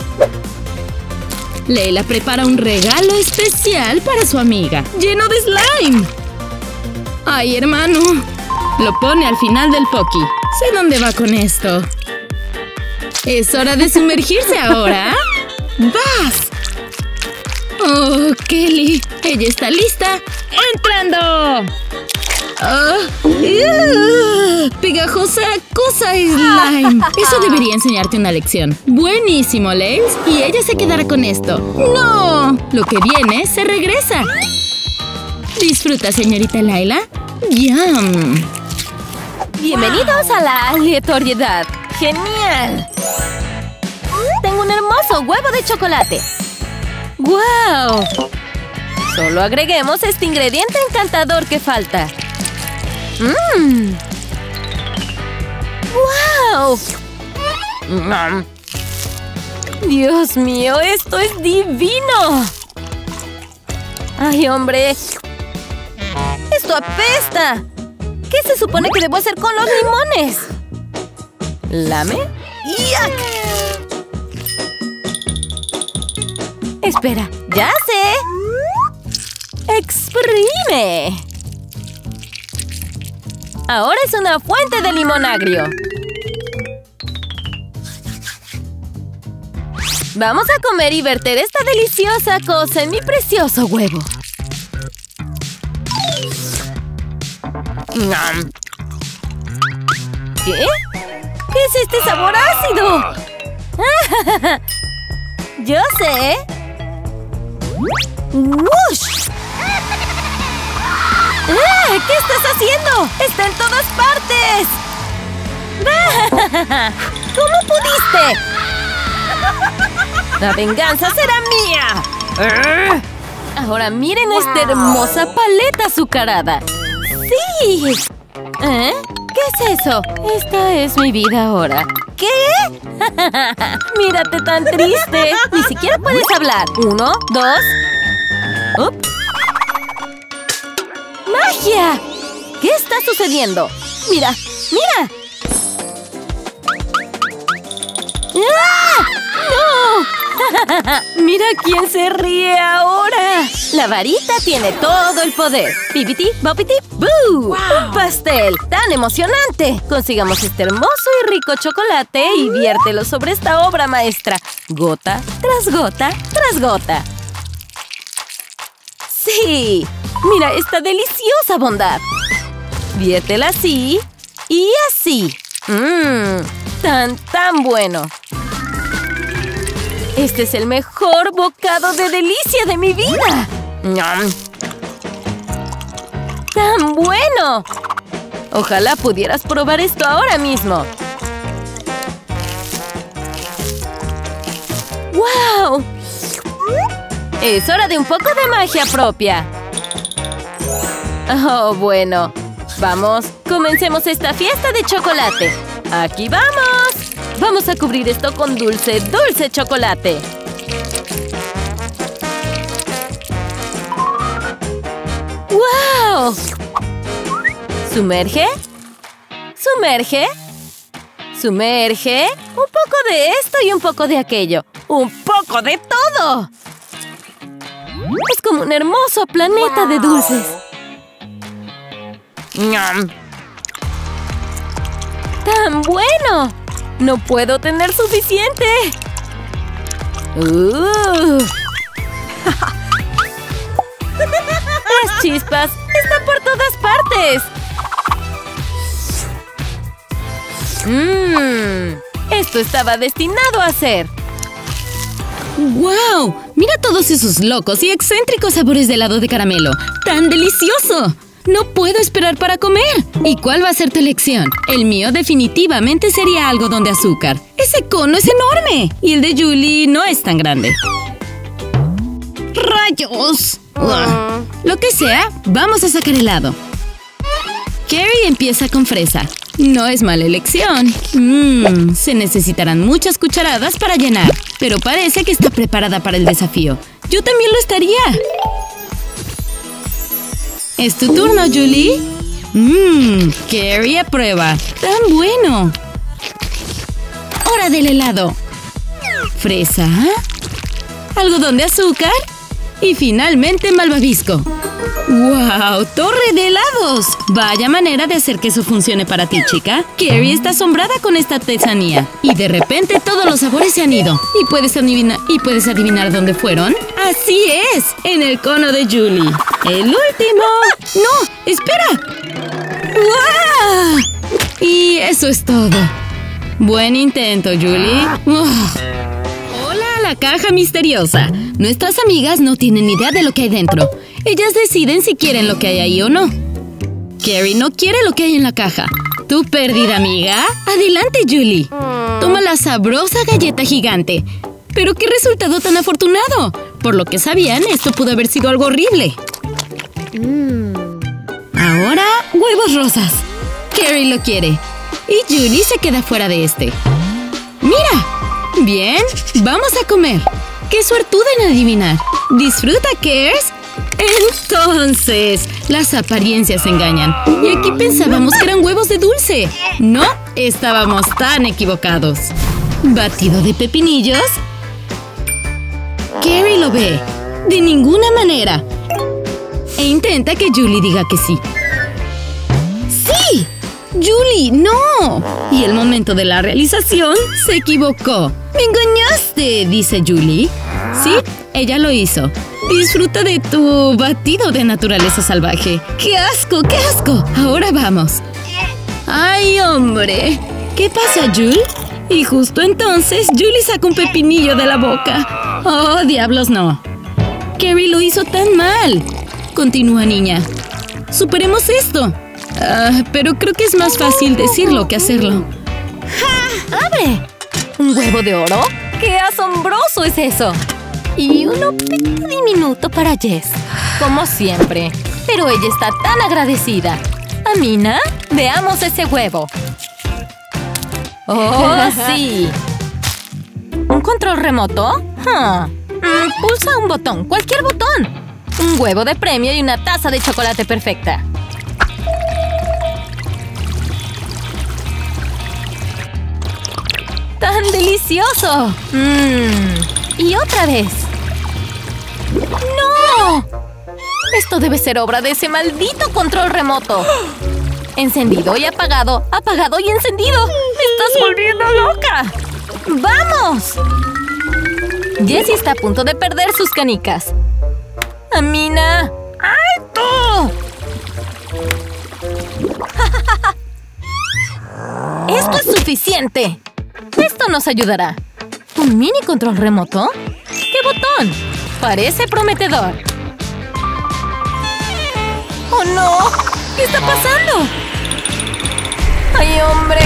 Leila prepara un regalo especial para su amiga, lleno de slime. ¡Ay, hermano! Lo pone al final del Pocky. Sé dónde va con esto. ¡Es hora de sumergirse ahora! ¡Vas! ¡Oh, Kelly! ¡Ella está lista! ¡Entrando! Oh, uh, ¡pegajosa cosa slime! Eso debería enseñarte una lección. ¡Buenísimo, Lails! Y ella se quedará con esto. ¡No! Lo que viene se regresa. ¿Disfruta, señorita Layla? ¡Yum! Bienvenidos a la aleatoriedad. ¡Genial! Tengo un hermoso huevo de chocolate. ¡Guau! Solo agreguemos este ingrediente encantador que falta. ¡Mmm! ¡Guau! Nom. ¡Dios mío! ¡Esto es divino! ¡Ay, hombre! ¡Esto apesta! ¿Qué se supone que debo hacer con los limones? ¿Lame? ¡Yuck! Espera, ¡ya sé! ¡Exprime! Ahora es una fuente de limón agrio. Vamos a comer y verter esta deliciosa cosa en mi precioso huevo. Nom. ¿Qué? ¿Qué es este sabor ácido? ¡Yo sé! ¡Wush! ¡Ah! ¿Qué estás haciendo? ¡Está en todas partes! ¿Cómo pudiste? ¡La venganza será mía! Ahora miren esta hermosa paleta azucarada. ¡Sí! ¿Eh? ¿Qué es eso? Esta es mi vida ahora. ¿Qué? Mírate tan triste. Ni siquiera puedes hablar. Uno, dos... ¡Up! ¡Magia! ¿Qué está sucediendo? ¡Mira! ¡Mira! ¡Ah! ¡No! ¡Mira quién se ríe ahora! La varita tiene todo el poder. ¡Bibiti, bopiti, boo! Wow. ¡Un pastel tan emocionante! Consigamos este hermoso y rico chocolate y viértelo sobre esta obra maestra. Gota tras gota tras gota. ¡Sí! ¡Mira esta deliciosa bondad! Viértela así y así. ¡Mmm! ¡Tan, tan bueno! ¡Este es el mejor bocado de delicia de mi vida! Nom. ¡Tan bueno! Ojalá pudieras probar esto ahora mismo. ¡Wow! Es hora de un poco de magia propia. Oh, bueno. Vamos, comencemos esta fiesta de chocolate. ¡Aquí vamos! Vamos a cubrir esto con dulce, dulce chocolate. ¡Wow! ¿Sumerge? ¿Sumerge? ¿Sumerge? Un poco de esto y un poco de aquello. ¡Un poco de todo! Es como un hermoso planeta de dulces. Nom. ¡Tan bueno! ¡No puedo tener suficiente! Uh. ¡Las chispas están por todas partes! ¡Mmm! Esto estaba destinado a ser. ¡Wow! Mira todos esos locos y excéntricos sabores de helado de caramelo. ¡Tan delicioso! No puedo esperar para comer. ¿Y cuál va a ser tu elección? El mío definitivamente sería algodón de azúcar. ¡Ese cono es enorme! Y el de Julie no es tan grande. ¡Rayos! Ugh. Lo que sea, vamos a sacar helado. Carrie empieza con fresa. No es mala elección. Mmm, se necesitarán muchas cucharadas para llenar. Pero parece que está preparada para el desafío. Yo también lo estaría. ¿Es tu turno, Julie? Mmm, Carrie aprueba. ¡Tan bueno! ¡Hora del helado! ¿Fresa? ¿Algodón de azúcar? Y finalmente malvavisco. ¡Wow! ¡Torre de helados! Vaya manera de hacer que eso funcione para ti, chica. Carrie está asombrada con esta artesanía. Y de repente todos los sabores se han ido. ¿Y puedes adivinar, ¿y puedes adivinar dónde fueron? ¡Así es! En el cono de Julie. ¡El último! ¡No! ¡Espera! ¡Wow! Y eso es todo. Buen intento, Julie. Uf. Hola a la caja misteriosa. Nuestras amigas no tienen ni idea de lo que hay dentro. Ellas deciden si quieren lo que hay ahí o no. Carrie no quiere lo que hay en la caja. ¿Tu pérdida, amiga? Adelante, Julie. Toma la sabrosa galleta gigante. ¡Pero qué resultado tan afortunado! Por lo que sabían, esto pudo haber sido algo horrible. Ahora, huevos rosas. Carrie lo quiere. Y Julie se queda fuera de este. ¡Mira! Bien, vamos a comer. ¡Qué suertuda en adivinar! ¿Disfruta, Cares? Entonces, las apariencias engañan. Y aquí pensábamos que eran huevos de dulce. No, estábamos tan equivocados. ¿Batido de pepinillos? Carrie lo ve. De ninguna manera. E intenta que Julie diga que sí. ¡Sí! ¡Julie, no! Y el momento de la realización se equivocó. ¡Me engañaste!, dice Julie. Sí, ella lo hizo. Disfruta de tu batido de naturaleza salvaje. ¡Qué asco, qué asco! Ahora vamos. ¡Ay, hombre! ¿Qué pasa, Julie? Y justo entonces, Julie saca un pepinillo de la boca. ¡Oh, diablos, no! Carrie lo hizo tan mal. Continúa, niña. ¡Superemos esto! Uh, pero creo que es más fácil decirlo que hacerlo. ¡Ja! ¡Abre! ¿Un huevo de oro? ¡Qué asombroso es eso! Y uno diminuto para Jess. Como siempre. Pero ella está tan agradecida. Amina, veamos ese huevo. ¡Oh, sí! ¿Un control remoto? Huh. Mm, pulsa un botón, cualquier botón. Un huevo de premio y una taza de chocolate perfecta. ¡Tan delicioso! Mmm. Y otra vez. ¡No! Esto debe ser obra de ese maldito control remoto. Encendido y apagado, apagado y encendido. ¡Me estás volviendo loca! ¡Vamos! Jessie está a punto de perder sus canicas. ¡Amina! ¡Alto! ¡Esto es suficiente! Esto nos ayudará. ¿Un mini control remoto? ¿Qué botón? Parece prometedor. ¡Oh, no! ¿Qué está pasando? ¡Ay, hombre!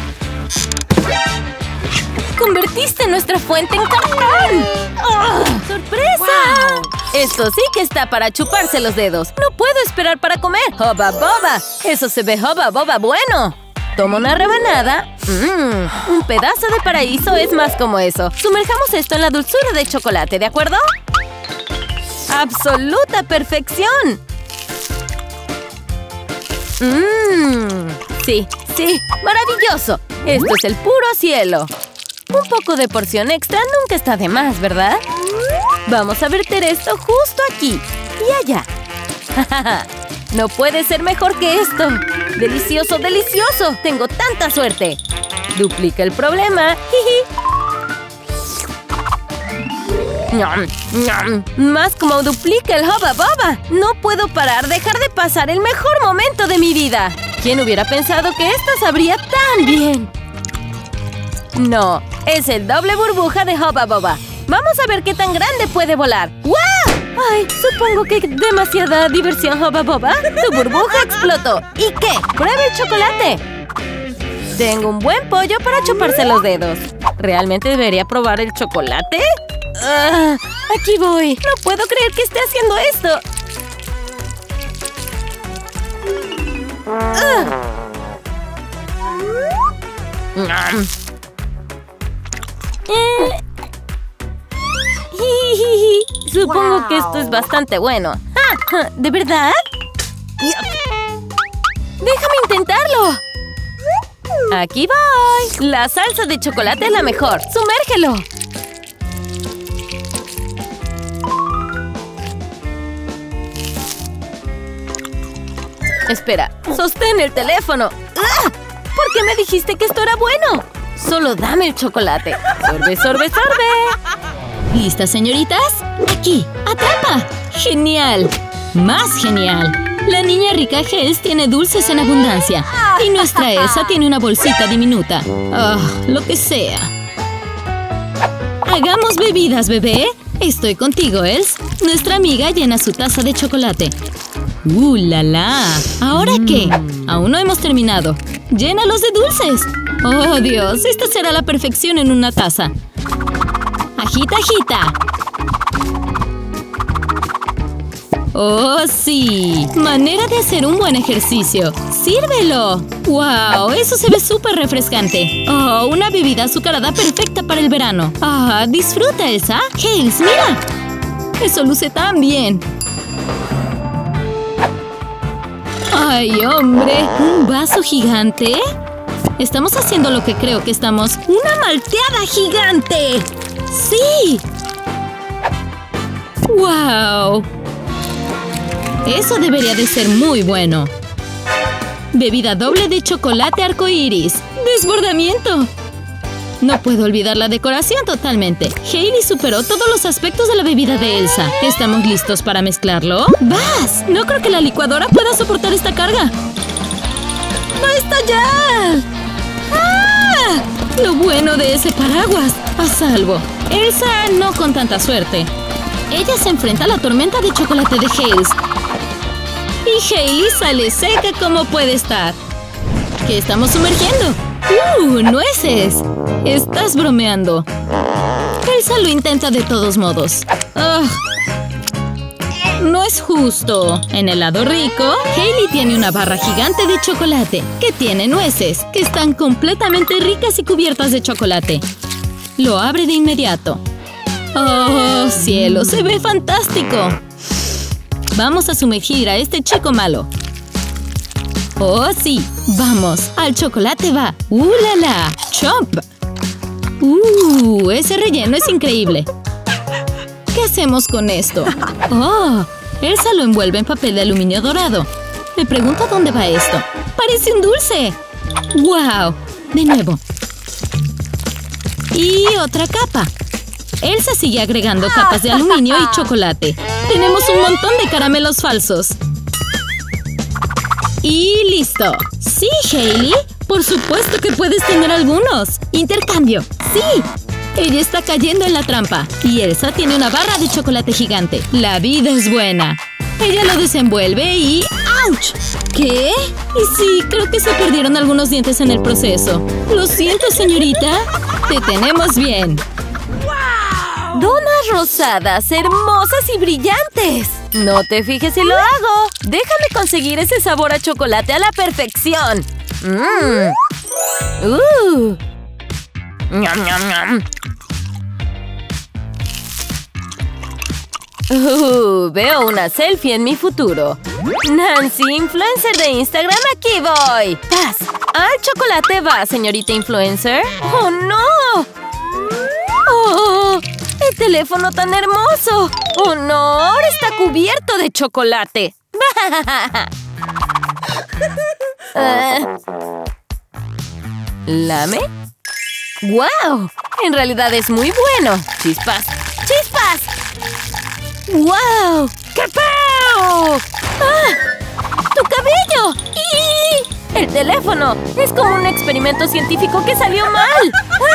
¡Convertiste nuestra fuente en cartón! ¡Oh! ¡Sorpresa! Wow. Esto sí que está para chuparse los dedos. No puedo esperar para comer. ¡Hoba boba! Eso se ve hoba boba bueno. Tomo una rebanada. Mmm, un pedazo de paraíso es más como eso. Sumerjamos esto en la dulzura de chocolate, ¿de acuerdo? ¡Absoluta perfección! Mmm, sí, sí, maravilloso. Esto es el puro cielo. Un poco de porción extra nunca está de más, ¿verdad? Vamos a verter esto justo aquí y allá. No puede ser mejor que esto. ¡Delicioso, delicioso! ¡Tengo tanta suerte! Duplica el problema. ¡Ñam, ñam! Más como duplica el Hoba Boba. No puedo parar, dejar de pasar el mejor momento de mi vida. ¿Quién hubiera pensado que esta sabría tan bien? No, es el doble burbuja de Hoba Boba. Vamos a ver qué tan grande puede volar. ¡Wow! Ay, supongo que demasiada diversión, Hoba Boba. Tu burbuja explotó. ¿Y qué? ¡Prueba el chocolate! Tengo un buen pollo para chuparse los dedos. ¿Realmente debería probar el chocolate? Uh, aquí voy. No puedo creer que esté haciendo esto. Uh. Nom. Eh. Supongo que esto es bastante bueno. Ah, ¿de verdad? ¡Déjame intentarlo! Aquí voy. La salsa de chocolate es la mejor. ¡Sumérgelo! Espera, sostén el teléfono. ¡Ah! ¿Por qué me dijiste que esto era bueno? Solo dame el chocolate. Sorbe, sorbe, sorbe. ¿Listas, señoritas? Aquí, atrapa. ¡Genial! ¡Más genial! La niña rica Hells tiene dulces en abundancia. Y nuestra Elsa tiene una bolsita diminuta. Ah, oh, lo que sea. Hagamos bebidas, bebé. Estoy contigo, Els. Nuestra amiga llena su taza de chocolate. ¡Uh, la, la! ¿Ahora qué? Aún no hemos terminado. ¡Llénalos de dulces! ¡Oh, Dios! Esta será la perfección en una taza. ¡Agita, agita! ¡Oh, sí! Manera de hacer un buen ejercicio. ¡Sírvelo! ¡Wow! Eso se ve súper refrescante. ¡Oh, una bebida azucarada perfecta para el verano! ¡Ah! ¡Disfruta, Elsa! ¡Hells, mira! ¡Eso luce tan bien! ¡Ay, hombre! ¿Un vaso gigante? Estamos haciendo lo que creo que estamos. ¡Una malteada gigante! ¡Sí! ¡Wow! Eso debería de ser muy bueno. Bebida doble de chocolate arcoíris. ¡Desbordamiento! No puedo olvidar la decoración totalmente. Hailey superó todos los aspectos de la bebida de Elsa. ¿Estamos listos para mezclarlo? ¡Vas! No creo que la licuadora pueda soportar esta carga. ¡Va a estallar! ¡Ah! Lo bueno de ese paraguas. A salvo. Elsa no con tanta suerte. Ella se enfrenta a la tormenta de chocolate de Hells. Y Hailey sale seca como puede estar. ¿Qué estamos sumergiendo? ¡Uh! ¡Nueces! Estás bromeando. Elsa lo intenta de todos modos. ¡Ugh! No es justo. En el lado rico, Hailey tiene una barra gigante de chocolate que tiene nueces, que están completamente ricas y cubiertas de chocolate. Lo abre de inmediato. ¡Oh, cielo! ¡Se ve fantástico! Vamos a sumergir a este chico malo. ¡Oh, sí! ¡Vamos! ¡Al chocolate va! ¡Uh, la, la! ¡Chomp! ¡Uh! Ese relleno es increíble. ¿Qué hacemos con esto? ¡Oh! Elsa lo envuelve en papel de aluminio dorado. Me pregunto dónde va esto. ¡Parece un dulce! ¡Wow! De nuevo. Y otra capa. Elsa sigue agregando capas de aluminio y chocolate. Tenemos un montón de caramelos falsos. ¡Y listo! ¡Sí, Hailey! ¡Por supuesto que puedes tener algunos! ¡Intercambio! ¡Sí! Ella está cayendo en la trampa. Y Elsa tiene una barra de chocolate gigante. ¡La vida es buena! Ella lo desenvuelve y... ¡auch! ¿Qué? Y sí, creo que se perdieron algunos dientes en el proceso. Lo siento, señorita. Te tenemos bien. ¡Donas rosadas, hermosas y brillantes! No te fijes si lo hago. Déjame conseguir ese sabor a chocolate a la perfección. Mmm. Uh. Ñam, ñam, ñam. Uh, veo una selfie en mi futuro. Nancy, influencer de Instagram, aquí voy. Paz. Al chocolate va, señorita influencer. ¡Oh, no! ¡Oh! ¡El teléfono tan hermoso! ¡Oh, no! Ahora está cubierto de chocolate. uh. ¿Lame? ¡Guau! En realidad es muy bueno. ¡Chispas! ¡Chispas! ¡Guau! ¡Qué feo! ¡Ah! ¡Tu cabello! ¡Y! ¡El teléfono! Es como un experimento científico que salió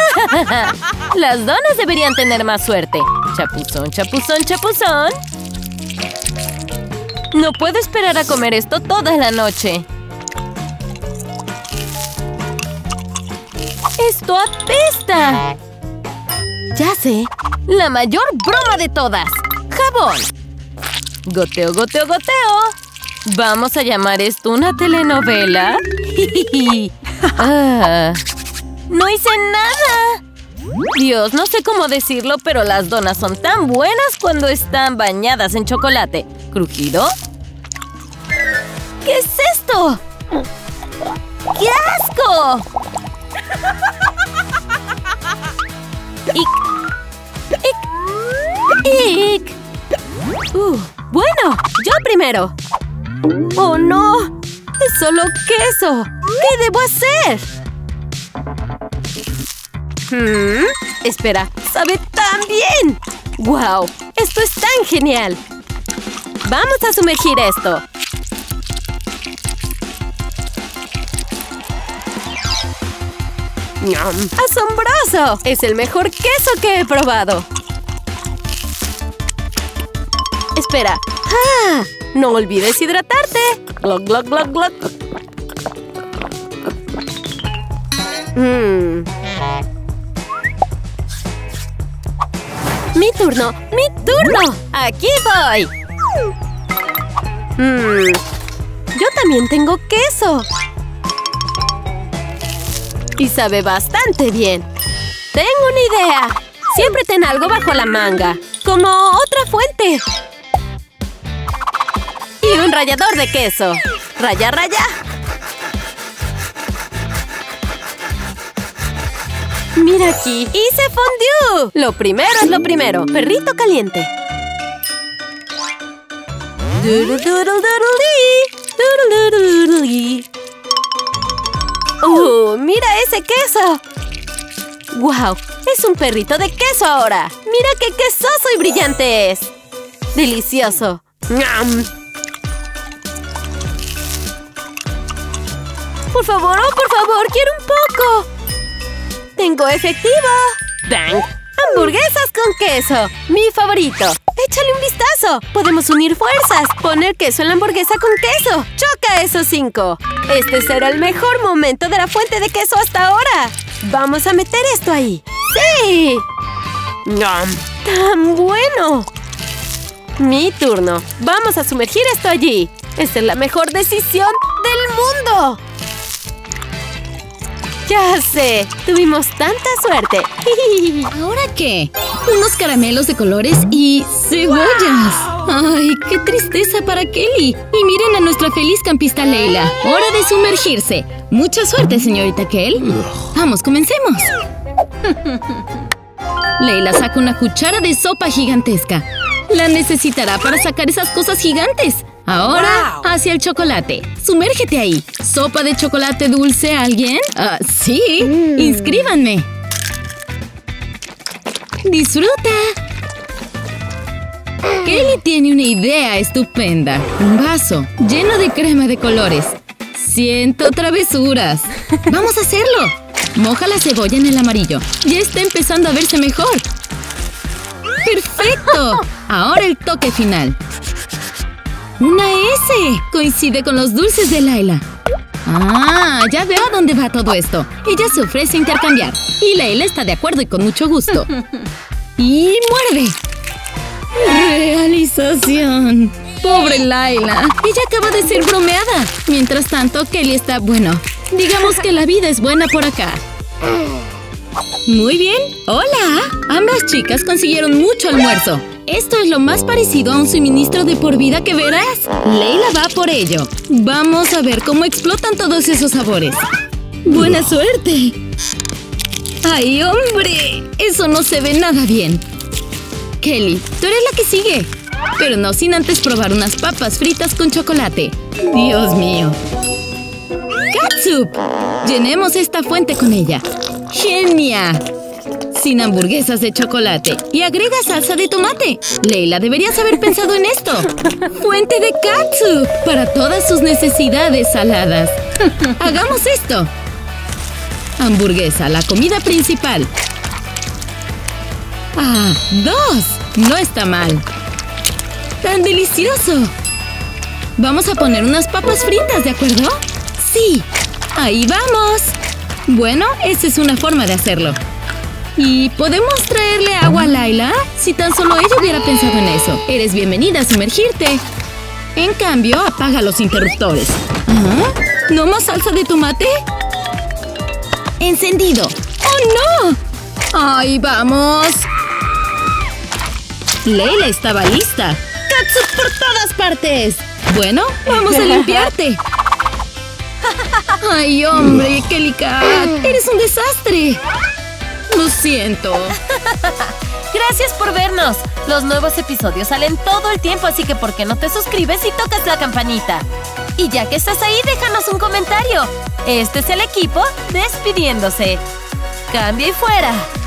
mal. Las donas deberían tener más suerte. Chapuzón, chapuzón, chapuzón. No puedo esperar a comer esto toda la noche. ¡Esto apesta! Ya sé. La mayor broma de todas. ¡Jabón! Goteo, goteo, goteo. ¿Vamos a llamar esto una telenovela? ah, ¡No hice nada! Dios, no sé cómo decirlo, pero las donas son tan buenas cuando están bañadas en chocolate. ¿Crujido? ¿Qué es esto? ¡Qué asco! ¡Ick! ¡Ick! ¡Ick! Uh, bueno, yo primero. ¡Oh, no! ¡Es solo queso! ¿Qué debo hacer? Hmm, espera, ¡sabe tan bien! ¡Guau! ¡Esto es tan genial! ¡Vamos a sumergir esto! ¡Asombroso! ¡Es el mejor queso que he probado! Espera. ¡Ah! ¡No olvides hidratarte! ¡Glug, glug, glug, glug! Mm. ¡Mi turno! ¡Mi turno! ¡Aquí voy! Mm. ¡Yo también tengo queso! Y sabe bastante bien. ¡Tengo una idea! Siempre ten algo bajo la manga. Como otra fuente. Y un rallador de queso. ¡Raya, raya! ¡Mira aquí! ¡Hice fondue! Lo primero es lo primero. Perrito caliente. Doodle, doodle, doodle, doodle, doodle. ¡Uh! ¡Mira ese queso! ¡Guau! ¡Es un perrito de queso ahora! ¡Mira qué quesoso y brillante es! ¡Delicioso! ¡Ñam! ¡Por favor, oh, por favor! ¡Quiero un poco! ¡Tengo efectivo! ¡Bang! ¡Hamburguesas con queso! ¡Mi favorito! ¡Échale un vistazo! ¡Podemos unir fuerzas! ¡Poner queso en la hamburguesa con queso! ¡Choca esos cinco! Este será el mejor momento de la fuente de queso hasta ahora. ¡Vamos a meter esto ahí! ¡Sí! ¡Nom! ¡Tan bueno! Mi turno. Vamos a sumergir esto allí. ¡Esta es la mejor decisión del mundo! ¡Ya sé! ¡Tuvimos tanta suerte! ¿Ahora qué? Unos caramelos de colores y cebollas. ¡Ay, qué tristeza para Kelly! Y miren a nuestra feliz campista Leila. ¡Hora de sumergirse! ¡Mucha suerte, señorita Kell! ¡Vamos, comencemos! Leila saca una cuchara de sopa gigantesca. La necesitará para sacar esas cosas gigantes. Ahora, wow. Hacia el chocolate. Sumérgete ahí. ¿Sopa de chocolate dulce alguien? Ah, sí. Mm. Inscríbanme. ¡Disfruta! Kelly tiene una idea estupenda. Un vaso lleno de crema de colores. Siento travesuras. ¡Vamos a hacerlo! Moja la cebolla en el amarillo. Ya está empezando a verse mejor. ¡Perfecto! Ahora el toque final. ¡Una S! Coincide con los dulces de Leila. ¡Ah! Ya veo a dónde va todo esto. Ella se ofrece a intercambiar. Y Leila está de acuerdo y con mucho gusto. ¡Y muerde! ¡Realización! ¡Pobre Leila! Ella acaba de ser bromeada. Mientras tanto, Kelly está… bueno, digamos que la vida es buena por acá. Muy bien. ¡Hola! Ambas chicas consiguieron mucho almuerzo. Esto es lo más parecido a un suministro de por vida que verás. Leila va por ello. Vamos a ver cómo explotan todos esos sabores. ¡Buena suerte! ¡Ay, hombre! Eso no se ve nada bien. Kelly, tú eres la que sigue. Pero no sin antes probar unas papas fritas con chocolate. ¡Dios mío! ¡Catsup! Llenemos esta fuente con ella. ¡Genial! Sin hamburguesas de chocolate. Y agrega salsa de tomate. Leila, deberías haber pensado en esto. Fuente de catsup para todas sus necesidades saladas. Hagamos esto. Hamburguesa, la comida principal. ¡Ah! ¡Dos! No está mal. ¡Tan delicioso! Vamos a poner unas papas fritas, ¿de acuerdo? ¡Sí! ¡Ahí vamos! Bueno, esa es una forma de hacerlo. ¿Y podemos traerle agua a Layla? Si tan solo ella hubiera pensado en eso. Eres bienvenida a sumergirte. En cambio, apaga los interruptores. ¿Ah? ¿No más salsa de tomate? ¡Encendido! ¡Oh, no! ¡Ahí vamos! Layla estaba lista. ¡Catsup por todas partes! Bueno, vamos a limpiarte. ¡Ay, hombre! ¡Kelly Cat! ¡Eres un desastre! Lo siento. Gracias por vernos. Los nuevos episodios salen todo el tiempo, así que ¿por qué no te suscribes y tocas la campanita? Y ya que estás ahí, déjanos un comentario. Este es el equipo despidiéndose. Cambio y fuera.